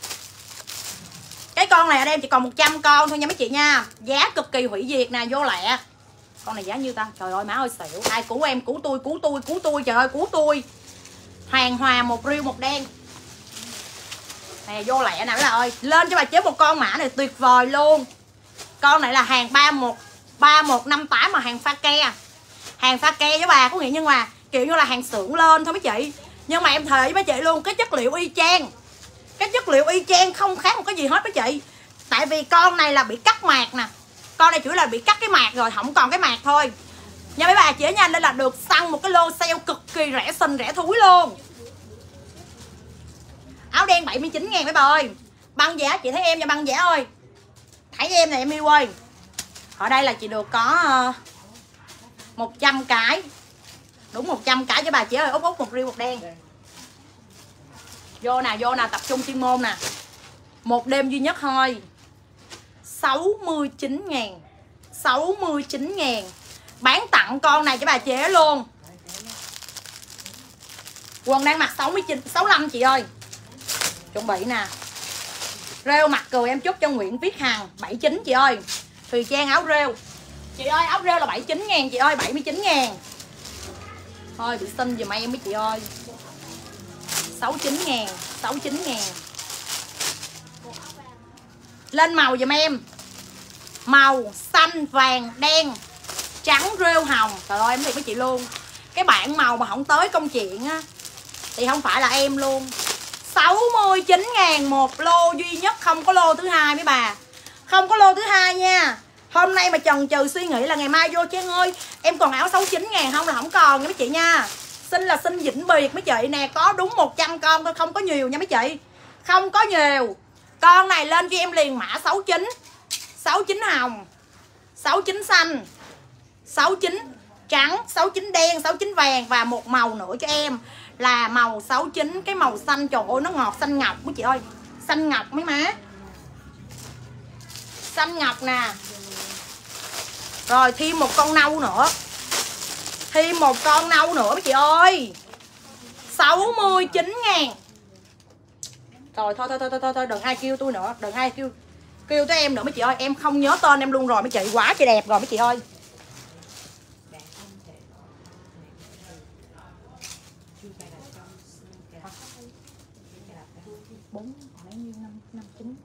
Cái con này ở đây em chỉ còn một trăm con thôi nha mấy chị nha. Giá cực kỳ hủy diệt nè, vô lẹ. Con này giá nhiêu ta? Trời ơi má ơi xỉu. Ai cứu em, cứu tôi, cứu tôi, cứu tôi, trời ơi cứu tôi. Hàng hòa một riêu một đen. Nè vô lẹ nè mấy bà ơi. Lên cho bà chế một con mã này tuyệt vời luôn. Con này là hàng ba một ba một năm tám mà hàng pha ke. Hàng pha ke với bà có nghĩa nhưng mà kiểu như là hàng xưởng lên thôi mấy chị. Nhưng mà em thề với mấy chị luôn, cái chất liệu y chang. Cái chất liệu y chang không khác một cái gì hết mấy chị. Tại vì con này là bị cắt mạc nè. Con này chủ yếu là bị cắt cái mạc rồi, không còn cái mạc thôi. Nha mấy bà chế nhanh nên là được săn một cái lô sale cực kỳ rẻ xinh rẻ thúi luôn. Áo đen bảy mươi chín ngàn mấy bà ơi. Băng giá chị thấy em nha băng giá ơi. Thấy em này em yêu ơi. Ở đây là chị được có uh, một trăm cái. Đúng một trăm cái cho bà chế ơi. Út út một riêu một đen. Vô nè, vô nè, tập trung chuyên môn nè. Một đêm duy nhất thôi. Sáu mươi chín ngàn. Sáu mươi chín ngàn. Bán tặng con này cho bà chế luôn. Quần đang mặc sáu mươi chín, sáu mươi lăm chị ơi. Chuẩn bị nè. Rêu mặt cười em chúc cho Nguyễn Viết Hằng bảy mươi chín chị ơi. Thùy Trang áo rêu. Chị ơi áo rêu là bảy mươi chín ngàn chị ơi, bảy mươi chín ngàn. Thôi bị xin giùm em mấy chị ơi. Sáu mươi chín ngàn, sáu mươi chín ngàn. Lên màu giùm em. Màu xanh, vàng, đen, trắng, rêu, hồng. Trời ơi em thiệt với chị luôn. Cái bản màu mà không tới công chuyện á thì không phải là em luôn. Sáu mươi chín ngàn một lô duy nhất, không có lô thứ hai mấy bà. Không có lô thứ hai nha. Hôm nay mà chần chừ suy nghĩ là ngày mai vô Trang ơi em còn áo sáu mươi chín ngàn không là không còn nha mấy chị nha. Xin là xin vĩnh biệt mấy chị nè. Có đúng một trăm con thôi, không có nhiều nha mấy chị. Không có nhiều. Con này lên cho em liền mã sáu mươi chín. sáu mươi chín hồng, sáu mươi chín xanh, sáu mươi chín trắng, sáu mươi chín đen, sáu mươi chín vàng. Và một màu nữa cho em là màu sáu mươi chín. Cái màu xanh trời ơi nó ngọt xanh ngọc mấy chị ơi. Xanh ngọc mấy má. Xanh ngọc nè. Rồi thêm một con nâu nữa. Thêm một con nâu nữa mấy chị ơi. sáu mươi chín ngàn. Rồi thôi thôi thôi thôi thôi đừng ai kêu tôi nữa, đừng ai kêu kêu tới em nữa mấy chị ơi, em không nhớ tên em luôn rồi mấy chị, quá trời đẹp rồi mấy chị ơi. bốn bao nhiêu năm năm chín.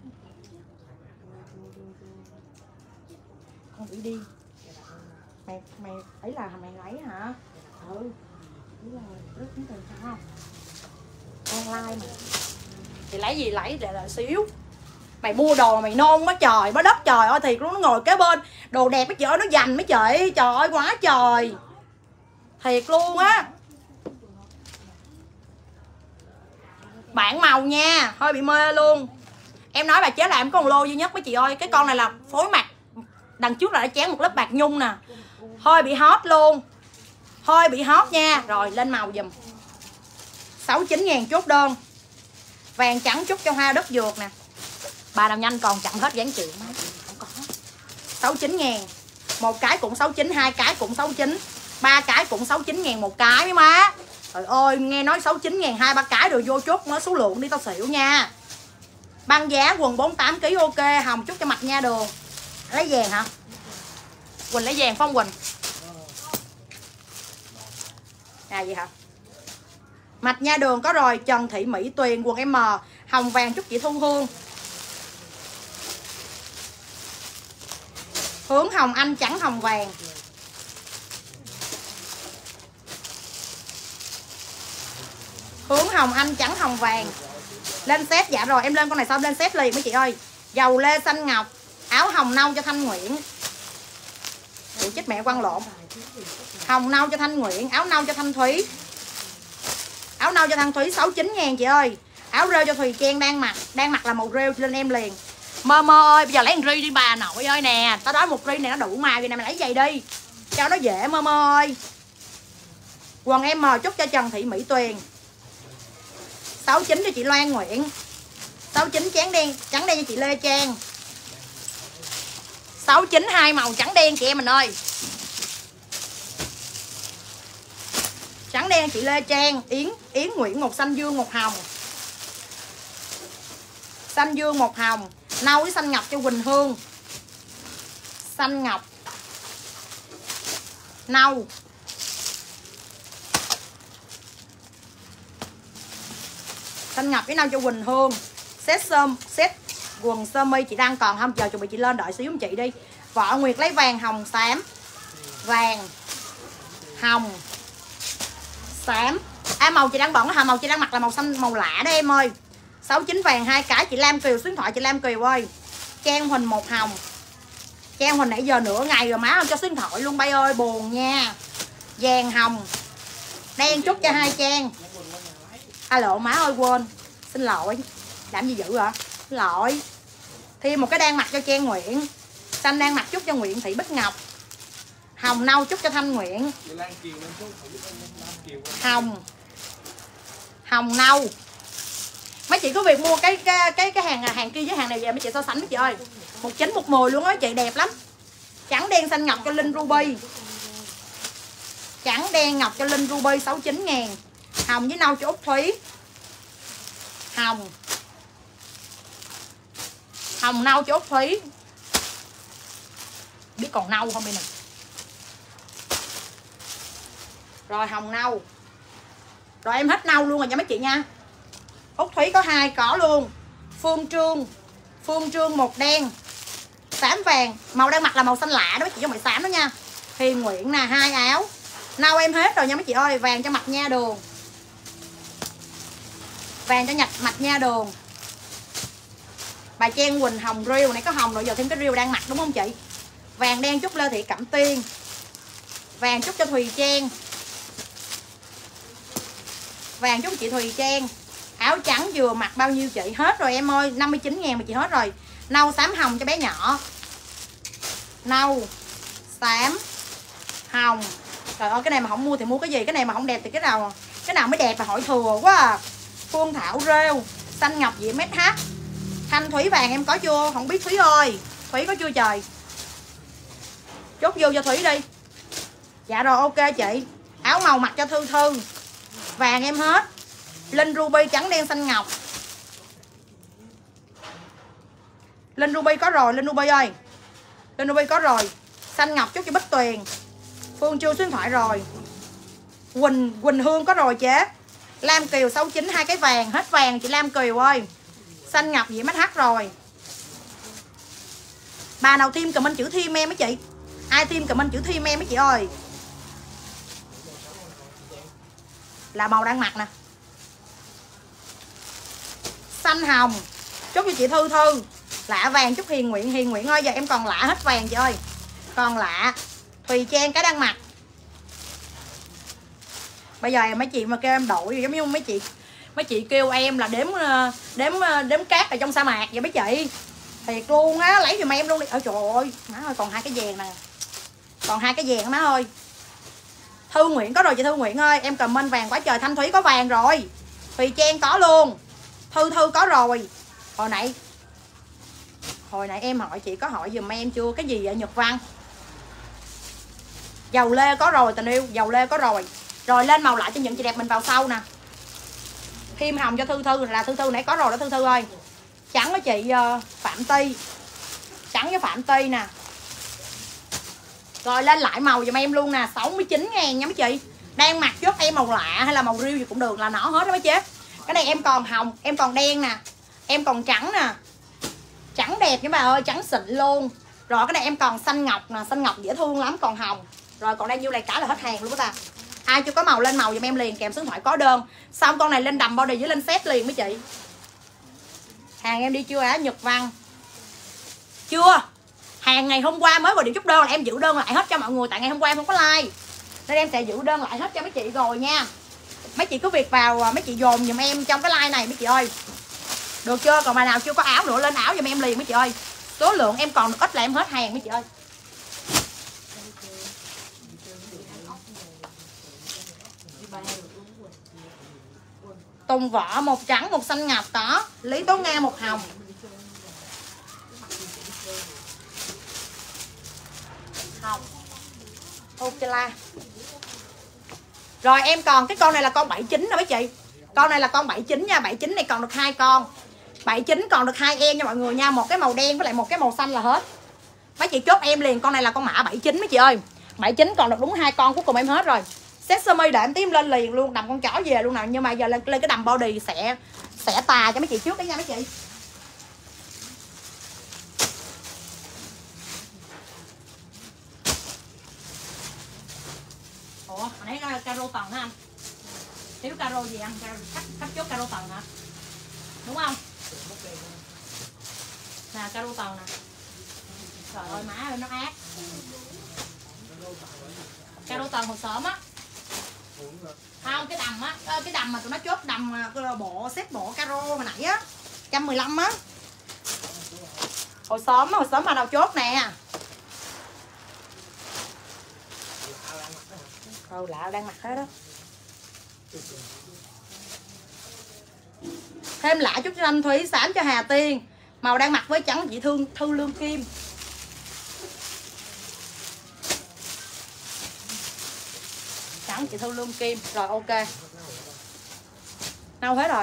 Con bị đi. Mày mày ấy là mày lấy hả? Ừ. Đúng rồi, rất tính tiền sao không? Online mà. Thì lấy gì lấy để là xíu. Mày mua đồ mà mày nôn quá trời, bá đất trời ơi, thiệt luôn, nó ngồi kế bên đồ đẹp mấy chị ơi, nó dành mấy chị, trời ơi quá trời. Thiệt luôn á. Bản màu nha, hơi bị mê luôn. Em nói bà chế là em có một lô duy nhất mấy chị ơi. Cái con này là phối mặt. Đằng trước là đã chén một lớp bạc nhung nè. Hơi bị hot luôn. Hơi bị hot nha. Rồi lên màu dùm. sáu mươi chín ngàn chốt đơn. Vàng trắng chút cho hoa đất dược nè. Bà nào nhanh còn chậm hết dán chuyện. Không có. sáu mươi chín ngàn. Một cái cũng sáu mươi chín, hai cái cũng sáu mươi chín, ba cái cũng sáu mươi chín ngàn một cái mấy má. Trời ơi, nghe nói sáu mươi chín ngàn hai ba cái rồi vô chốt mới số lượng đi tao xỉu nha. Băng giá quần bốn mươi tám ki lô gam ok, hồng chút cho mặt nha đường. Lấy vàng hả? Quỳnh lấy vàng Phong Quỳnh. À vậy hả? Mạch nha đường có rồi, Trần Thị Mỹ Tuyền quần M, hồng vàng chút chị Thu Hương. Hướng hồng anh trắng hồng vàng. Hướng hồng anh trắng hồng vàng. Lên set dạ rồi, em lên con này sao lên set liền mấy chị ơi. Dầu lê xanh ngọc, áo hồng nâu cho Thanh Nguyễn. Ủa chết mẹ quăng lộn. Hồng nâu cho Thanh Nguyễn, áo nâu cho Thanh Thúy. Áo nâu cho Thanh Thúy sáu mươi chín ngàn chị ơi. Áo rêu cho Thùy Trang đang mặc, đang mặc là màu rêu lên em liền. Mơ mơ ơi, bây giờ lấy một ri đi bà nội ơi nè. Tao nói một ri này nó đủ màu, vậy này mày lấy giày đi cho nó dễ mơ mơ ơi. Quần em mờ chút cho Trần Thị Mỹ Tuyền. sáu mươi chín cho chị Loan Nguyễn. sáu mươi chín trắng đen, trắng đen cho chị Lê Trang. sáu mươi chín hai màu trắng đen chị em mình ơi. Trắng đen chị Lê Trang, Yến Yến Nguyễn một xanh dương một hồng. Xanh dương một hồng, nâu với xanh ngọc cho Quỳnh Hương. Xanh ngọc. Nâu. Xanh ngọc với nâu cho Quỳnh Hương. Set sơm, set quần sơ mi chị đang còn không? Giờ chuẩn bị chị lên đợi xíu chị đi. Võ Nguyệt lấy vàng hồng xám. Vàng hồng xám. À màu chị đang bận hả? Màu chị đang mặc là màu xanh màu lạ đó em ơi. sáu mươi chín vàng hai cái chị Lam Kiều, số điện thoại chị Lam Kiều ơi. Trang Huỳnh một hồng. Trang Huỳnh nãy giờ nửa ngày rồi má không cho số điện thoại luôn bay ơi, buồn nha. Vàng hồng. Đen chút cho hai Trang. Alo má ơi quên. Xin lỗi. Làm gì dữ hả? Xin lỗi. Thêm một cái đang mặc cho Trang Nguyễn. Xanh đang mặc chút cho Nguyễn Thị Bích Ngọc. Hồng nâu chút cho Thanh Nguyễn. Hồng. Hồng nâu. Mấy chị có việc mua cái cái cái cái hàng hàng kia với hàng này về mấy chị so sánh mấy chị ơi. một chín một mười luôn á chị, đẹp lắm. Trắng đen xanh ngọc cho Linh Ruby. Trắng đen ngọc cho Linh Ruby sáu mươi chín ngàn. Hồng với nâu cho Úc Thúy. Hồng. Hồng nâu cho Úc Thúy. Biết còn nâu không đây nè. Rồi hồng nâu. Rồi em hết nâu luôn rồi nha mấy chị nha. Úc Thúy có hai có luôn. Phương Trương. Phương Trương một đen. Xám vàng. Màu đang mặc là màu xanh lạ đó mấy chị, cho mày xám đó nha. Hiền Nguyễn nè, hai áo. Nâu em hết rồi nha mấy chị ơi. Vàng cho mặt nha đường. Vàng cho nhặt mặt nha đường. Bà Trang Quỳnh hồng riêu này có hồng rồi, giờ thêm cái riêu đang mặc đúng không chị? Vàng đen chút Lê Thị Cẩm Tiên. Vàng chút cho Thùy Trang. Vàng chút chị Thùy Trang. Áo trắng vừa mặc bao nhiêu chị? Hết rồi em ơi, năm mươi chín ngàn mà chị hết rồi. Nâu xám hồng cho bé nhỏ. Nâu xám hồng. Trời ơi cái này mà không mua thì mua cái gì? Cái này mà không đẹp thì cái nào cái nào mới đẹp mà hỏi thừa quá à. Phương Thảo rêu. Xanh ngọc Diễm ét hát. Thanh Thúy vàng em có chưa? Không biết Thúy ơi. Thúy có chưa trời? Chốt vô cho Thúy đi. Dạ rồi ok chị. Áo màu mặc cho Thư Thư. Vàng em hết. Linh ruby trắng đen xanh ngọc. Linh ruby có rồi, Linh ruby ơi. Linh ruby có rồi. Xanh ngọc chốt cho Bích Tuyền. Phương Chu số điện thoại rồi. Quỳnh Quỳnh Hương có rồi chế. Lam Kiều sáu chín hai cái vàng, hết vàng chị Lam Kiều ơi. Xanh ngọc Diễm H rồi. Bà nào thêm comment chữ thêm em mấy chị. Ai thêm comment chữ thêm em mấy chị ơi. Là màu đang mặc nè. Xanh hồng chúc cho chị Thư Thư. Lạ vàng chúc Hiền Nguyện. Hiền Nguyện ơi giờ em còn lạ hết vàng chị ơi. Còn lạ Thùy Trang cái đang mặc. Bây giờ mấy chị mà kêu em đổi giống như mấy chị mấy chị kêu em là đếm đếm đếm cát ở trong sa mạc vậy mấy chị. Thiệt luôn á, lấy giùm em luôn đi. Ôi trời ơi, má ơi còn hai cái vàng nè. Còn hai cái vàng má ơi. Thư Nguyễn có rồi chị Thư Nguyễn ơi, em comment vàng quá trời. Thanh Thúy có vàng rồi. Thùy Trang có luôn. Thư Thư có rồi. Hồi nãy Hồi nãy em hỏi chị có hỏi giùm em chưa? Cái gì vậy Nhật Văn? Dầu lê có rồi tình yêu, dầu lê có rồi. Rồi lên màu lại cho những chị đẹp mình vào sau nè. Thêm hồng cho Thư Thư là Thư Thư nãy có rồi đó Thư Thư ơi. Trắng với chị uh, Phạm Ti. Trắng với Phạm Ti nè. Rồi lên lại màu giùm em luôn nè, sáu mươi chín ngàn nha mấy chị. Đang mặc chốt em màu lạ hay là màu riêu gì cũng được, là nó hết đó mấy chế. Cái này em còn hồng, em còn đen nè. Em còn trắng nè. Trắng đẹp nha bà ơi, trắng xịn luôn. Rồi cái này em còn xanh ngọc nè, xanh ngọc dễ thương lắm, còn hồng. Rồi còn đang nhiêu này cả là hết hàng luôn đó ta. Ai chưa có màu lên màu giùm em liền, kèm số điện thoại có đơn. Xong con này lên đầm body với lên set liền mấy chị. Hàng em đi chưa á Nhật Văn? Chưa. Hàng ngày hôm qua mới vào điểm chốt đơn là em giữ đơn lại hết cho mọi người. Tại ngày hôm qua em không có like, nên em sẽ giữ đơn lại hết cho mấy chị rồi nha. Mấy chị cứ việc vào, mấy chị dồn giùm em trong cái like này mấy chị ơi. Được chưa? Còn bà nào chưa có áo nữa lên áo giùm em liền mấy chị ơi. Số lượng em còn ít là em hết hàng mấy chị ơi. Tùng vỏ một trắng một xanh ngọc có. Lý Tố Nga một hồng. Hồng Ocela. Rồi em còn cái con này là con bảy chín nè mấy chị. Con này là con bảy chín nha. Bảy chín này còn được hai con. Bảy chín còn được hai em nha mọi người nha. Một cái màu đen với lại một cái màu xanh là hết. Mấy chị chốt em liền. Con này là con mã bảy chín mấy chị ơi. Bảy chín còn được đúng hai con, cuối cùng em hết rồi. Set sơ mi để em tím lên liền luôn. Đầm con chó về luôn nào. Nhưng mà giờ lên, lên cái đầm body sẽ sẽ tà cho mấy chị trước đấy nha mấy chị. Ủa hồi nãy caro tầng hả anh? Thiếu caro gì anh? Khách, khách chốt caro tầng hả? Đúng không? Nè caro tầng nè. Trời ơi má ơi nó ác. Caro tầng một sớm á. Không cái đầm á, cái đầm mà tụi nó chốt đầm bộ set bộ caro hồi nãy á, một trăm mười lăm á. Hồi sớm hồi sớm mà nào chốt nè. Ừ lạ đang mặc hết đó. Thêm lạ chút cho anh Thúy, xám cho Hà Tiên. Màu đang mặc với trắng chị Thương Thư Lương Kim. Trắng chị Thư Lương Kim. Rồi ok. Đâu hết rồi.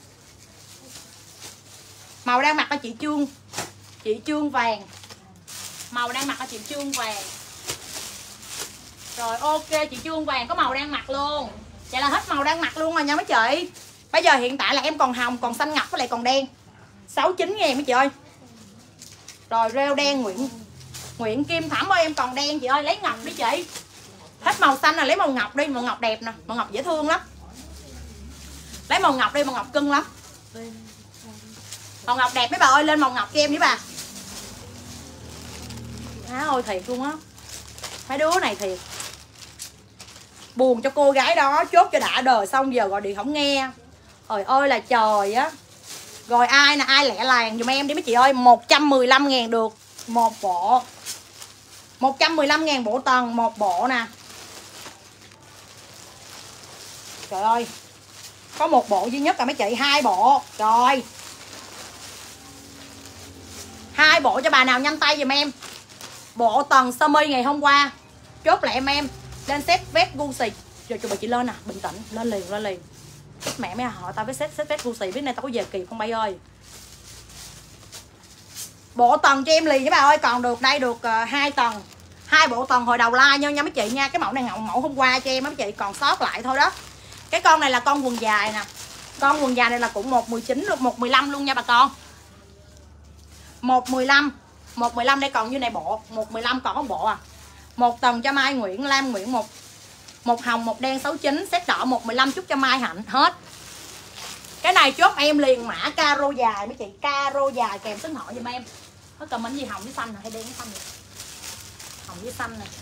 Màu đang mặc là chị Trương. Chị Trương vàng. Màu đang mặc là chị Trương vàng. Rồi ok chị Trương vàng có màu đang mặc luôn. Vậy là hết màu đang mặc luôn rồi nha mấy chị. Bây giờ hiện tại là em còn hồng, còn xanh ngọc với lại còn đen. sáu mươi chín ngàn mấy chị ơi. Rồi rêu đen Nguyễn Nguyễn Kim Thẩm ơi em còn đen chị ơi, lấy ngọc đi chị. Hết màu xanh là lấy màu ngọc đi, màu ngọc đẹp nè, màu ngọc dễ thương lắm. Lấy màu ngọc đi, màu ngọc cưng lắm. Màu ngọc đẹp mấy bà ơi, lên màu ngọc cho em với bà. Má ơi thiệt luôn á. Mấy đứa này thiệt. Buồn cho cô gái đó, chốt cho đã đời xong giờ gọi điện không nghe. Trời ơi là trời á. Rồi ai nè, ai lẹ làng dùm em đi mấy chị ơi. Một trăm mười lăm ngàn được một bộ. Một trăm mười lăm ngàn bộ tầng một bộ nè. Trời ơi. Có một bộ duy nhất là mấy chị, hai bộ. Trời. Hai bộ cho bà nào nhanh tay giùm em. Bộ tầng sơ mi ngày hôm qua chốt lại em em. Lên set vest Gucci. Rồi cho bà chị lên nè, à, bình tĩnh, lên liền lên liền. Mẹ mấy họ tao với set set vest Gucci, biết nay tao có về kịp không bay ơi. Bộ tầng cho em liền các bà ơi, còn được đây được uh, hai tầng. Hai bộ tầng hồi đầu like nha nha mấy chị nha. Cái mẫu này ngậu mẫu hôm qua cho em mấy chị, còn sót lại thôi đó. Cái con này là con quần dài nè. Con quần dài này là cũng một mười chín luôn, một mười lăm luôn nha bà con. một mười lăm, một mười lăm đây còn như này bộ, một mười lăm còn có bộ à. Một tầng cho Mai Nguyễn, Lam Nguyễn một một hồng, một đen sáu chín, set đỏ một mười lăm chút cho Mai Hạnh hết. Cái này chốt em liền mã caro dài mấy chị, caro dài kèm số điện thoại giùm em. Có comment gì hồng với xanh hay đen với xanh này? Hồng với xanh này.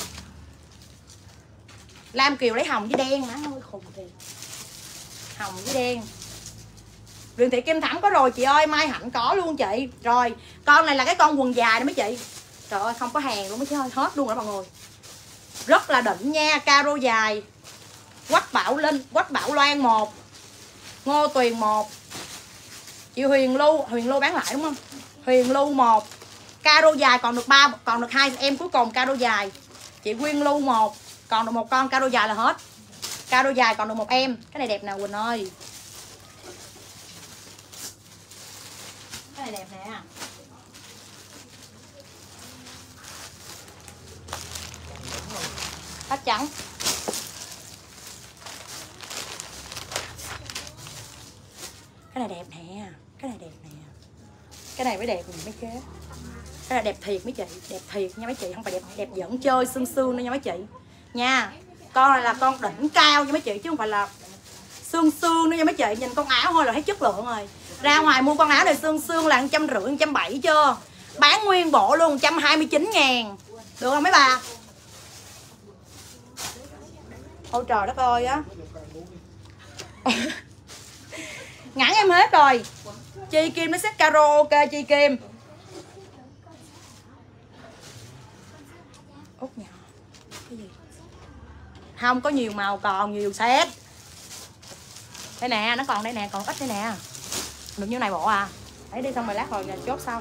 Lam Kiều lấy hồng với đen, má ơi khùng thì. Hồng với đen. Đường Thị Kim Thẳng có rồi chị ơi, Mai Hạnh có luôn chị. Rồi, con này là cái con quần dài đó mấy chị. Trời ơi, không có hàng luôn mấy chị ơi, hết luôn rồi mọi người. Rất là đỉnh nha, caro dài. Quách Bảo Linh, Quách Bảo Loan một, Ngô Tuyền một, chị Huyền Lưu, Huyền Lưu bán lại đúng không? Huyền Lưu một. Caro dài còn được ba, còn được hai em cuối cùng caro dài. Chị Quyên Lưu một, còn được một con caro dài là hết. Caro dài còn được một em. Cái này đẹp nào Quỳnh ơi. Cái này đẹp nè. Tách trắng. Cái này đẹp nè. Cái này đẹp nè. Cái này mới đẹp nè mấy chế. Cái này đẹp thiệt mấy chị. Đẹp thiệt nha mấy chị. Không phải đẹp đẹp dẫn chơi xương xương nữa nha mấy chị. Nha. Con này là con đỉnh cao nha mấy chị. Chứ không phải là xương xương nữa nha mấy chị. Nhìn con áo thôi là thấy chất lượng rồi. Ra ngoài mua con áo này xương xương là một trăm rưỡi, một trăm bảy chưa. Bán nguyên bộ luôn một trăm hai mươi chín ngàn. Được không mấy bà? Ôi trời đất ơi á. Ngẵn em hết rồi. Chi Kim nó xếp caro ok Chi Kim. Út nhỏ. Cái gì? Không có nhiều màu còn nhiều set. Đây nè, nó còn đây nè, còn ít đây nè. Được như này bộ à. Đấy đi xong rồi lát rồi chốt sau.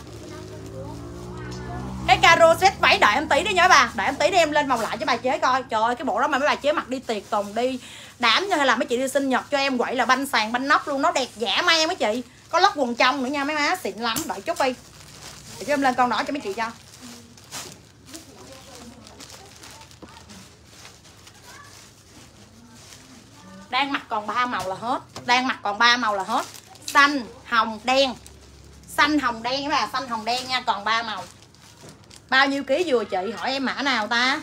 Cái caro set váy đợi em tí đi nhớ bà. Đợi em tí đi em lên màu lại cho bà chế coi. Trời ơi cái bộ đó mà mấy bà chế mặc đi tiệc tùng đi đám như hay là mấy chị đi sinh nhật cho em quậy là banh sàn banh nóc luôn. Nó đẹp dã man mấy chị. Có lót quần trong nữa nha mấy má, xịn lắm. Đợi chút đi. Để cho em lên con đỏ cho mấy chị cho. Đang mặc còn ba màu là hết. Đang mặc còn ba màu là hết. Xanh, hồng, đen. Xanh, hồng, đen các bà, xanh, hồng, đen nha, còn ba màu. Bao nhiêu ký vừa chị? Hỏi em mã nào ta?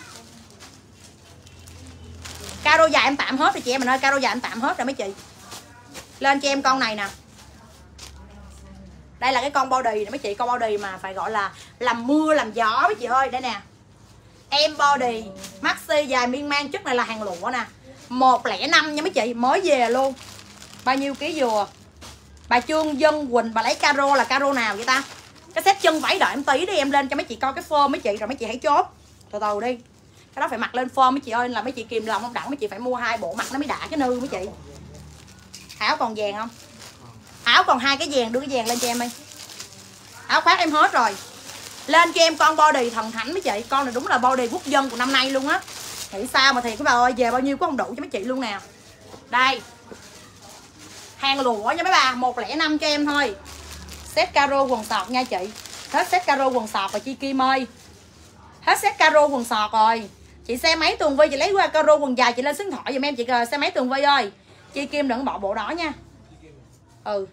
Caro dài em tạm hết rồi chị em mình ơi, caro dài em tạm hết rồi mấy chị. Lên cho em con này nè. Đây là cái con body nè mấy chị, con body mà phải gọi là làm mưa làm gió mấy chị ơi, đây nè. Em body maxi dài miên man, chất này là hàng lụa nè. một không năm nha mấy chị, mới về luôn. Bao nhiêu ký vừa? Bà Trương Dân Quỳnh bà lấy caro là caro nào vậy ta? Cái set chân váy đợi em tí đi em lên cho mấy chị coi cái form mấy chị rồi mấy chị hãy chốt. Từ từ đi. Cái đó phải mặc lên form mấy chị ơi, là mấy chị kìm lòng không đặng mấy chị phải mua hai bộ mặc nó mới đã cái nư mấy chị. Áo còn vàng không? Áo còn hai cái vàng, đưa cái vàng lên cho em đi. Áo khoác em hết rồi. Lên cho em con body thần thánh mấy chị, con này đúng là body quốc dân của năm nay luôn á. Nghĩ sao mà thiệt các bà ơi, về bao nhiêu cũng không đủ cho mấy chị luôn nè. Đây. Hàng lụa nha mấy bà, một không năm cho em thôi. Set caro quần sọt nha chị. Hết set caro quần sọt rồi Chi Kim ơi. Hết set caro quần sọt rồi. Chị xe máy Tường Vi chị lấy qua caro quần dài chị lên số điện thoại giùm em chị xe máy Tường Vi ơi. Chi Kim đừng bỏ bộ đó nha. Ừ.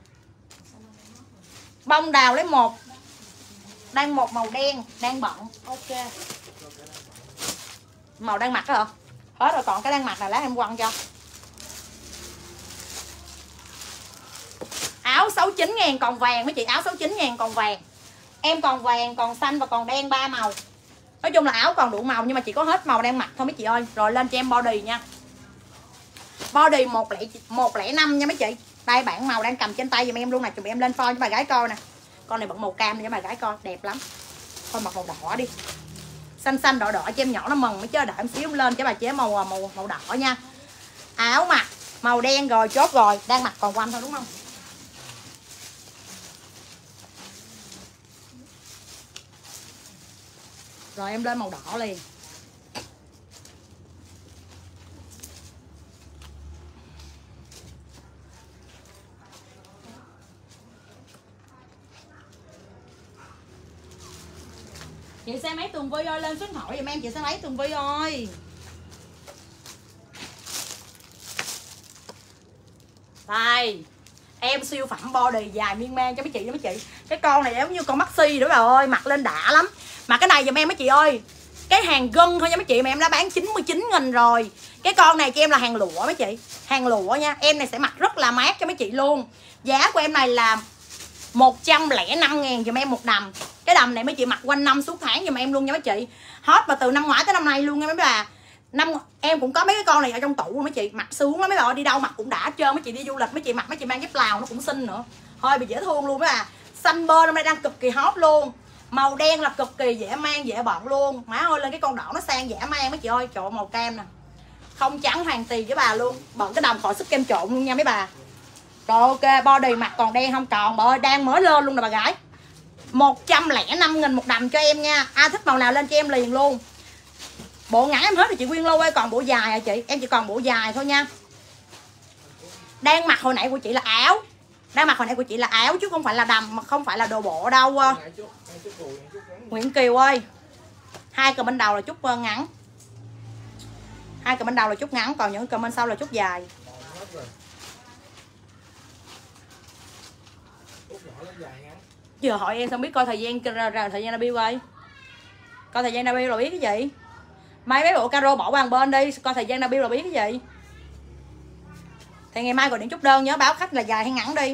Bông đào lấy một. Đang một màu đen, đang bận. Ok. Màu đang mặc đó hả? Hết rồi, còn cái đang mặc này lát em quăng cho. Áo sáu mươi chín ngàn còn vàng mấy chị, áo sáu mươi chín ngàn còn vàng. Em còn vàng, còn xanh và còn đen ba màu. Nói chung là áo còn đủ màu nhưng mà chỉ có hết màu đang mặc thôi mấy chị ơi. Rồi lên cho em body nha. Body một không năm nha mấy chị. Đây bản màu đang cầm trên tay giùm em luôn nè, chùm em lên phone cho bà gái coi nè. Con này bận màu cam cho bà gái coi, đẹp lắm. Thôi mặc màu đỏ đi. Xanh xanh đỏ đỏ cho em nhỏ nó mừng mới chứ, đợi em xíu em lên cho bà chế màu màu màu đỏ nha. Áo mặc màu đen rồi, chốt rồi, đang mặc còn quanh thôi đúng không? Rồi em lên màu đỏ liền. Chị xem mấy Tường Vi ơi, lên số điện thoại giùm em chị xem mấy Tường Vi ơi. Đây, em siêu phẩm body dài miên man cho mấy chị cho mấy chị. Cái con này giống như con maxi nữa bà ơi, mặc lên đã lắm. Mà cái này giùm em mấy chị ơi. Cái hàng gân thôi nha mấy chị mà em đã bán chín mươi chín nghìn rồi. Cái con này cho em là hàng lụa mấy chị. Hàng lụa nha, em này sẽ mặc rất là mát cho mấy chị luôn. Giá của em này là một trăm lẻ năm ngàn giùm em một đầm. Cái đầm này mấy chị mặc quanh năm suốt tháng giùm em luôn nha mấy chị. Hot mà từ năm ngoái tới năm nay luôn nha mấy bà. Năm em cũng có mấy cái con này ở trong tủ mấy chị, mặc xuống lắm mấy bà, đi đâu mặc cũng đã hết trơn. Mấy chị đi du lịch mấy chị mặc mấy chị mang dép Lào nó cũng xinh nữa. Thôi bị dễ thương luôn mấy bà. Xanh bơ hôm nay đang cực kỳ hot luôn. Màu đen là cực kỳ dễ mang dễ bận luôn. Má ơi lên cái con đỏ nó sang dễ mang mấy chị ơi. Trời, màu cam nè. Không trắng hoàn tiền với bà luôn. Bận cái đầm khỏi sức kem trộn luôn nha mấy bà. Rồi ok, body mặt còn đen không còn bà ơi, đang mới lên luôn nè bà gái. Một trăm lẻ năm nghìn một đầm cho em nha. Ai thích màu nào lên cho em liền luôn. Bộ ngắn em hết thì chị Quyên Lô ơi, còn bộ dài à chị, em chỉ còn bộ dài thôi nha. Đang mặc hồi nãy của chị là áo. Đang mặc hồi nãy của chị là áo chứ không phải là đầm, mà không phải là đồ bộ đâu. Nguyễn Kiều ơi, hai comment đầu là chút ngắn. Hai comment đầu là chút ngắn, còn những comment sau là chút dài. Giờ hỏi em xong biết coi thời gian thời gian Nabil ơi. Coi thời gian Nabil là biết cái gì. Mai mấy bộ caro bỏ qua một bên đi, coi thời gian Nabil là biết cái gì. Thì ngày mai gọi điện chốt đơn nhớ báo khách là dài hay ngắn đi.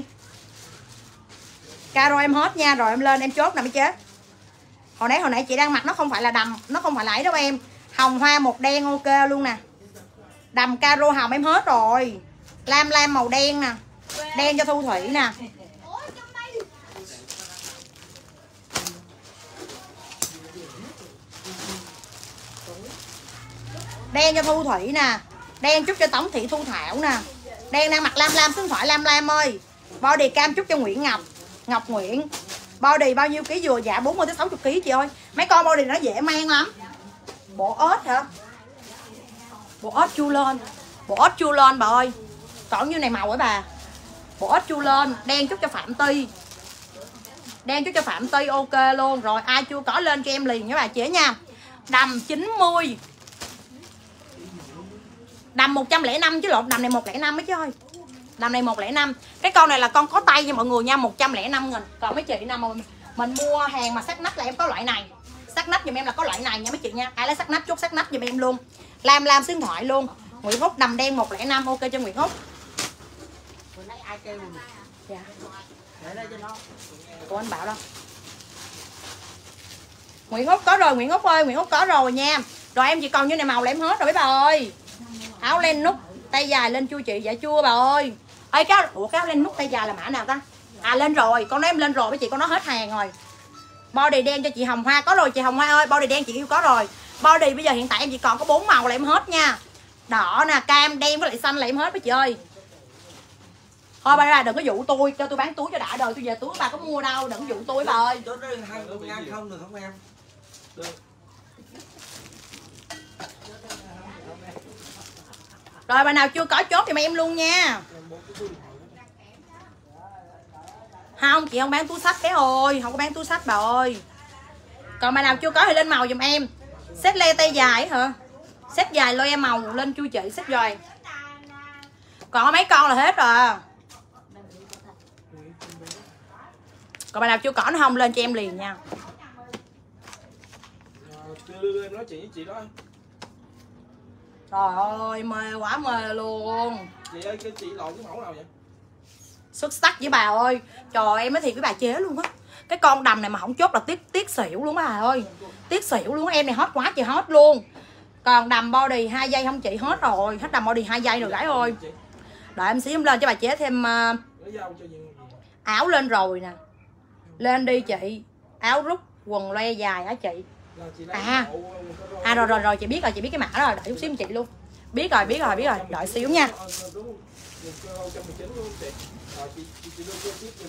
Caro em hết nha, rồi em lên em chốt nè mới chết. Hồi nãy hồi nãy chị đang mặc nó không phải là đầm, nó không phải là ấy đâu em. Hồng hoa một đen ok luôn nè. Đầm caro hồng em hết rồi. Lam lam màu đen nè. Đen cho Thu Thủy nè. Đen cho Thu Thủy nè. Đen chút cho Tống Thị Thu Thảo nè. Đen đang mặc lam lam số điện thoại Lam Lam ơi. Body cam chút cho Nguyễn Ngọc. Ngọc Nguyễn. Body bao nhiêu ký vừa? Dạ bốn mươi tới sáu mươi ký chị ơi. Mấy con body nó dễ mang lắm. Bộ ớt hả? Bộ ớt chu lên. Bộ ớt chu lên bà ơi. Còn như này màu ấy bà. Bộ ớt chu lên. Đen chút cho Phạm Ti. Đen chút cho Phạm Ti ok luôn. Rồi ai chưa có lên cho em liền nha bà chị nha. Đầm chín mươi. Đầm một trăm lẻ năm chứ lộn, đầm này một trăm lẻ năm mấy chứ ơi. Đầm này một trăm lẻ năm. Cái con này là con có tay nha mọi người nha, một trăm lẻ năm nghìn. Còn mấy chị nào mà mình mua hàng mà sắc nách là em có loại này. Sắc nách giùm em là có loại này nha mấy chị nha. Ai lấy sắc nách chốt sắc nách giùm em luôn. Lam lam số điện thoại luôn. Nguyễn Húc đầm đen một trăm lẻ năm ok cho Nguyễn Húc. Bữa nay ai kêu rồi? Dạ. Để đây cho nó. Của anh Bảo đâu. Nguyễn Húc có rồi, Nguyễn Húc ơi, Nguyễn Húc có rồi nha. Rồi em chỉ còn như này màu là em hết rồi mấy bà ơi. Áo len nút tay dài lên chưa chị? Dạ chưa bà ơi. Ê cái ủa cái áo len nút tay dài là mã nào ta? À lên rồi, con nói em lên rồi mấy chị, con nói hết hàng rồi. Body đen cho chị Hồng Hoa có rồi chị Hồng Hoa ơi, body đen chị yêu có rồi. Body bây giờ hiện tại em chỉ còn có bốn màu là em hết nha. Đỏ nè, cam, đen với lại xanh là em hết mấy chị ơi. Thôi bà ra đừng có dụ tôi, cho tôi bán túi cho đã đời, tôi về túi bà có mua đâu, đừng có dụ tôi bà ơi. Tôi nói hai ngàn không được không em? Được. Rồi bà nào chưa có chốt thì mà em luôn nha. Không, chị không bán túi sách bé ơi, không có bán túi sách bà ơi. Còn bà nào chưa có thì lên màu giùm em. Set le tay dài hả? Set dài lôi em màu lên chui chị, set dài. Còn có mấy con là hết rồi. Còn bà nào chưa có nó không lên cho em liền nha. Đưa em nói chuyện với chị đó. Trời ơi, mê quá mê luôn. Chị ơi, cái chị lộn cái mẫu nào vậy? Xuất sắc với bà ơi. Trời em nói thiệt với bà chế luôn á. Cái con đầm này mà không chốt là tiếc tiếc xỉu luôn bà ơi. Tiếc xỉu luôn, em này hot quá chị hot luôn. Còn đầm body hai giây không chị hết rồi. Hết đầm body hai giây rồi gái ơi. Đợi em xíu em lên cho bà chế thêm uh, áo lên rồi nè. Lên đi chị. Áo rút quần loe dài hả chị? À. À rồi rồi rồi chị biết rồi, chị biết cái mã đó rồi, đợi chút xíu chị luôn. Biết rồi, biết rồi, biết rồi, đợi xíu nha.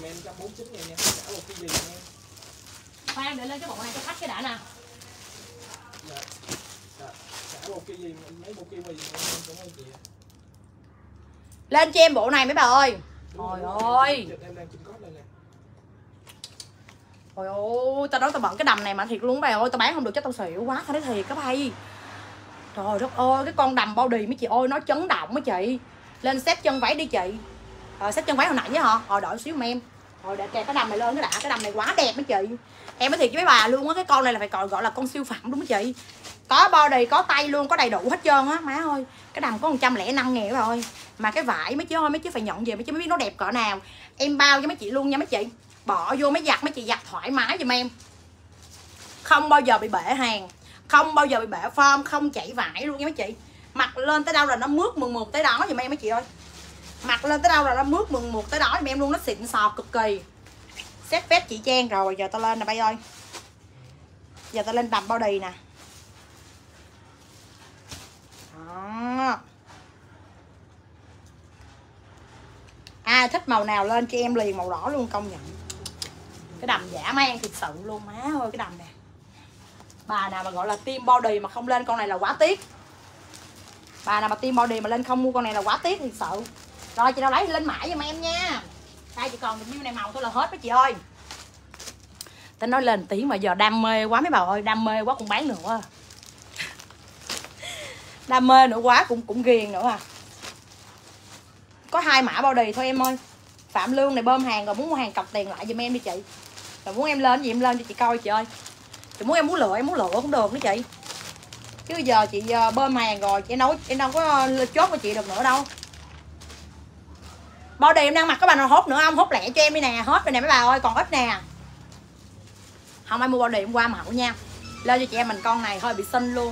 Khoan để lên cái bộ này cho khách cái đã nè. Dạ. Dạ. Cả một cái gì mấy một cái gì cảm ơn chị. Lên cho em bộ này mấy bà ơi. Trời ơi. Em đang chỉnh code đây nè. Trời ơi, tao nói tao bận cái đầm này mà thiệt luôn bà ơi, tao bán không được chắc tao xỉu quá, tao nói thiệt các bay. Trời đất ơi, cái con đầm body mấy chị ơi, nó chấn động mấy chị. Lên xếp chân váy đi chị. Rồi xếp chân váy hồi nãy với họ. Rồi đợi xíu mà em. Rồi để kẹp cái đầm này lên cái đã, cái đầm này quá đẹp mấy chị. Em nói thiệt với mấy bà luôn á, cái con này là phải gọi gọi là con siêu phẩm đúng mấy chị. Có body, có tay luôn, có đầy đủ hết trơn á, má ơi. Cái đầm có một trăm lẻ năm ngàn rồi. Mà cái vải mấy chị ơi, mấy chị phải nhận về mấy chị mới biết nó đẹp cỡ nào. Em bao cho mấy chị luôn nha mấy chị. Bỏ vô mấy giặt, mấy chị giặt thoải mái giùm em. Không bao giờ bị bể hàng, không bao giờ bị bể form, không chảy vải luôn nha mấy chị. Mặc lên tới đâu là nó mướt mừng mượt tới đó giùm em mấy chị ơi. Mặc lên tới đâu là nó mướt mừng mượt tới đó giùm em luôn, nó xịn sò cực kỳ. Set phép chị Trang rồi, giờ tao lên nè bay ơi. Giờ tao lên đầm body nè. Đó. Ai thích màu nào lên cho em liền màu đỏ luôn, công nhận. Cái đầm dã man thiệt sự luôn má ơi, cái đầm nè. Bà nào mà gọi là team body mà không lên con này là quá tiếc. Bà nào mà team body mà lên không mua con này là quá tiếc thiệt sự. Rồi chị nào lấy lên mãi giùm em nha. Đây chị còn nhiêu này màu thôi là hết đó chị ơi. Tao nói lên tí mà giờ đam mê quá mấy bà ơi, đam mê quá cũng bán nữa. Đam mê nữa quá cũng cũng ghiền nữa à. Có hai mã body thôi em ơi. Phạm Lương này bơm hàng rồi, muốn mua hàng cọc tiền lại giùm em đi chị. Rồi muốn em lên gì em lên cho chị coi chị ơi. Chị muốn em muốn lựa em muốn lựa cũng được nữa chị. Chứ giờ chị bơm hàng rồi chị nói em đâu có chốt với chị được nữa đâu. Body em đang mặc các bạn nào hốt nữa không? Hốt lẹ cho em đi nè, hết rồi nè mấy bà ơi, còn ít nè. Không ai mua body em qua mẫu nha. Lên cho chị em mình con này hơi bị xinh luôn.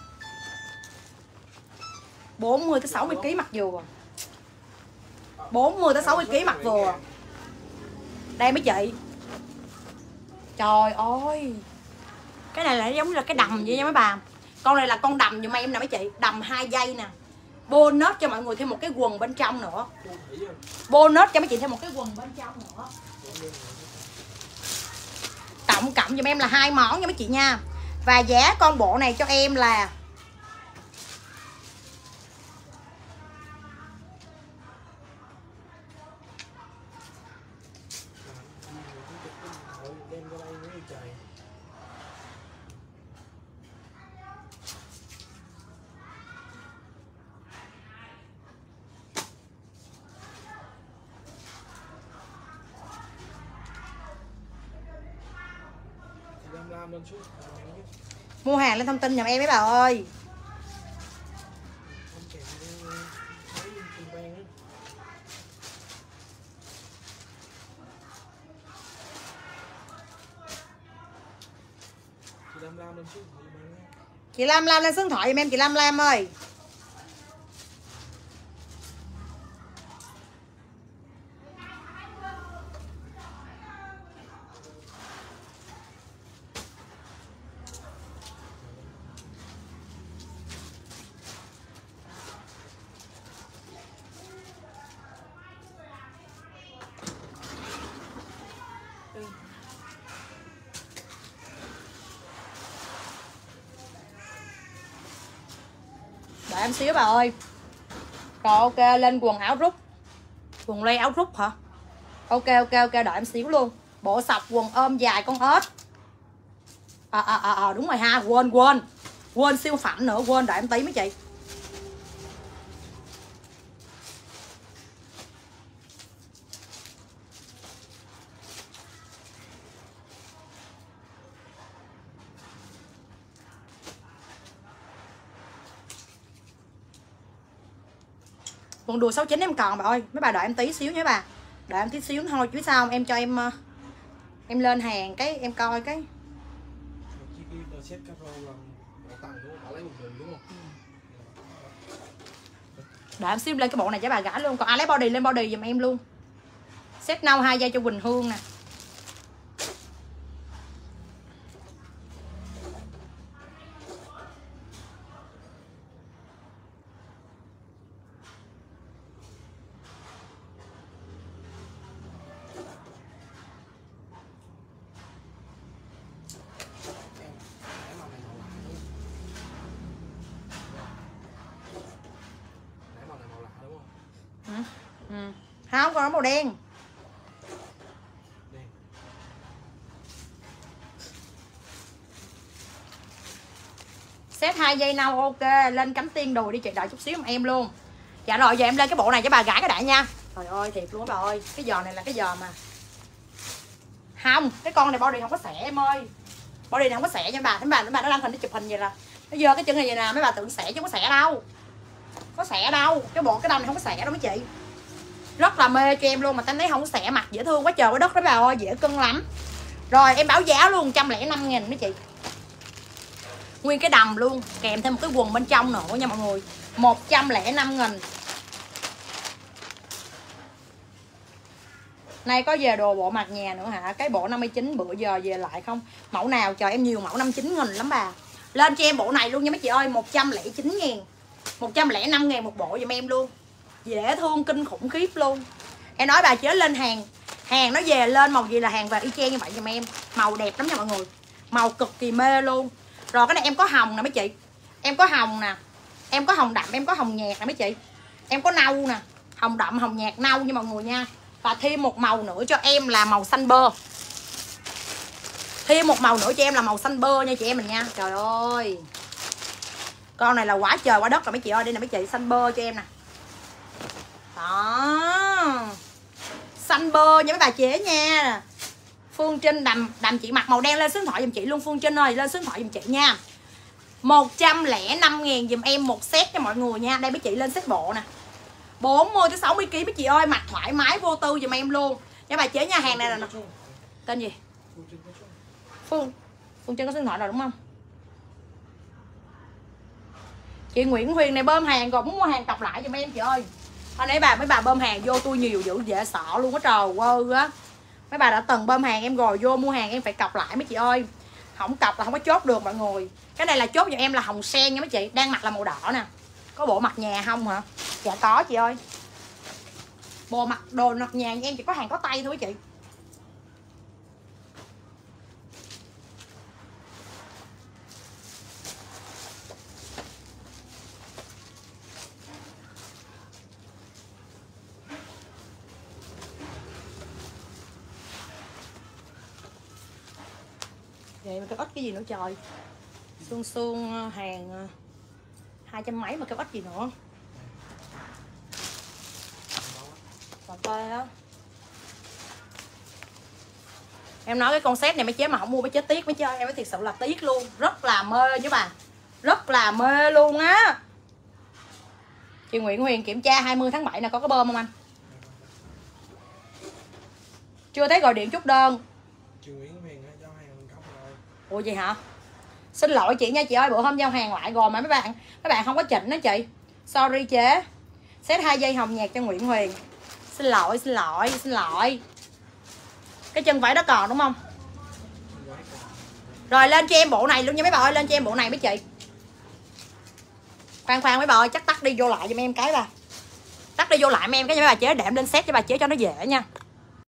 bốn mươi tới sáu mươi ký mặc vừa. bốn mươi tới sáu mươi ký mặc vừa. Đây mấy chị. Trời ơi. Cái này là giống như là cái đầm vậy nha mấy bà. Con này là con đầm giùm em nè mấy chị. Đầm hai dây nè. Bonus cho mọi người thêm một cái quần bên trong nữa. Bonus cho mấy chị thêm một cái quần bên trong nữa. Tổng cộng giùm em là hai món nha mấy chị nha. Và giá con bộ này cho em là mua hàng lên thông tin giùm em mấy bà ơi. Chị Lam Lam lên số điện thoại giùm em chị Lam Lam ơi. Đợi em xíu bà ơi. Rồi ok, lên quần áo rút. Quần lê áo rút hả? Ok ok ok, đợi em xíu luôn. Bộ sọc quần ôm dài con ếch. À, à, à, à đúng rồi ha, quên quên. Quên siêu phẩm nữa, quên, đợi em tí mấy chị. Quần đùi sáu chín em còn bà ơi. Mấy bà đợi em tí xíu nha bà. Đợi em tí xíu thôi chứ sao không? Em cho em em lên hàng cái em coi cái. Đợi em xíu lên cái bộ này cho bà gãi luôn. Còn ai lấy body lên body giùm em luôn. Set nâu hai dây cho Quỳnh Hương nè. Không, còn nó màu đen. Đen. Set hai dây nâu ok, lên cắm tiên đùi đi chị, đợi chút xíu em em luôn. Dạ rồi, giờ em lên cái bộ này cho bà gãi cái đã nha. Trời ơi, thiệt luôn bà ơi, cái giò này là cái giò mà không, cái con này body không có xẻ em ơi. Body này không có xẻ nha bà, thấy bà, thấy bà nó đăng hình nó chụp hình vậy là nó dơ cái chân này vậy nè, mấy bà tưởng xẻ chứ không có xẻ đâu. Có xẻ đâu, cái bộ cái đầm này không có xẻ đâu mấy chị. Rất là mê cho em luôn, mà tánh thấy không có xẻ, mặt dễ thương quá trời quá đất đó bà ơi, dễ cân lắm. Rồi em báo giá luôn một trăm lẻ năm nghìn mấy chị. Nguyên cái đầm luôn, kèm thêm một cái quần bên trong nữa nha mọi người. một trăm lẻ năm nghìn. Nay có về đồ bộ mặt nhà nữa hả? Cái bộ năm mươi chín bữa giờ về lại không? Mẫu nào? Trời em nhiều mẫu năm mươi chín nghìn lắm bà. Lên cho em bộ này luôn nha mấy chị ơi, một trăm lẻ chín nghìn. một trăm lẻ năm nghìn một bộ giùm em luôn. Dễ thương kinh khủng khiếp luôn. Em nói bà chế lên hàng, hàng nó về lên màu gì là hàng về y chang như vậy giùm em. Màu đẹp lắm nha mọi người. Màu cực kỳ mê luôn. Rồi cái này em có hồng nè mấy chị. Em có hồng nè. Em có hồng đậm, em có hồng nhạt nè mấy chị. Em có nâu nè. Hồng đậm, hồng nhạt, nâu nha mọi người nha. Và thêm một màu nữa cho em là màu xanh bơ. Thêm một màu nữa cho em là màu xanh bơ nha chị em mình nha. Trời ơi, con này là quá trời quá đất rồi mấy chị ơi. Đây nè mấy chị, xanh bơ cho em nè. Đó, xanh bơ nha mấy bà chế nha. Phương Trinh đầm đầm chị mặc màu đen, lên số điện thoại giùm chị luôn. Phương Trinh ơi, lên số điện thoại giùm chị nha. Một trăm lẻ năm nghìn giùm em một set cho mọi người nha. Đây mấy chị lên set bộ nè, bốn mươi tới sáu mươi ki lô gam mấy chị ơi, mặc thoải mái vô tư giùm em luôn nha bà chế nha. Hàng này là tên gì? Phương Phương Trinh có số điện thoại rồi đúng không? Chị Nguyễn Huyền này bơm hàng rồi, muốn mua hàng cọc lại giùm em chị ơi. Hồi nãy bà mấy bà bơm hàng vô tôi nhiều dữ dễ sợ luôn á trời ơi á. Mấy bà đã từng bơm hàng em rồi, vô mua hàng em phải cọc lại mấy chị ơi. Không cọc là không có chốt được mọi người. Cái này là chốt cho em là hồng sen nha mấy chị. Đang mặc là màu đỏ nè. Có bộ mặt nhà không hả? Dạ có chị ơi. Bộ mặt đồ mặt nhà em chỉ có hàng có tay thôi chị. Vậy mà cái ít cái gì nữa trời. Xương xương hàng hai trăm mấy mà cái ít gì nữa. Còn tê á. Em nói cái con set này mấy chế mà không mua mấy chế tiếc mấy chơi. Em nói thiệt sự là tiếc luôn. Rất là mê chứ bà. Rất là mê luôn á. Chị Nguyễn Huyền kiểm tra hai mươi tháng bảy nè, có cái bơm không anh? Chưa thấy gọi điện chút đơn. Chị Nguyễn Huyền giao hàng cọc rồi. Ủa vậy hả? Xin lỗi chị nha chị ơi, bữa hôm giao hàng lại rồi mà mấy bạn mấy bạn không có chỉnh đó chị. Sorry chế. Set hai dây hồng nhạt cho Nguyễn Huyền. Xin lỗi, xin lỗi, xin lỗi. Cái chân vải đó còn đúng không? Rồi lên cho em bộ này luôn nha mấy bà ơi, lên cho em bộ này mấy chị. Khoan khoan mấy bà ơi, chắc tắt đi vô lại giùm em cái bà. Tắt đi vô lại mấy em cái cho mấy bà chế, để em lên set cho bà chế cho nó dễ nha.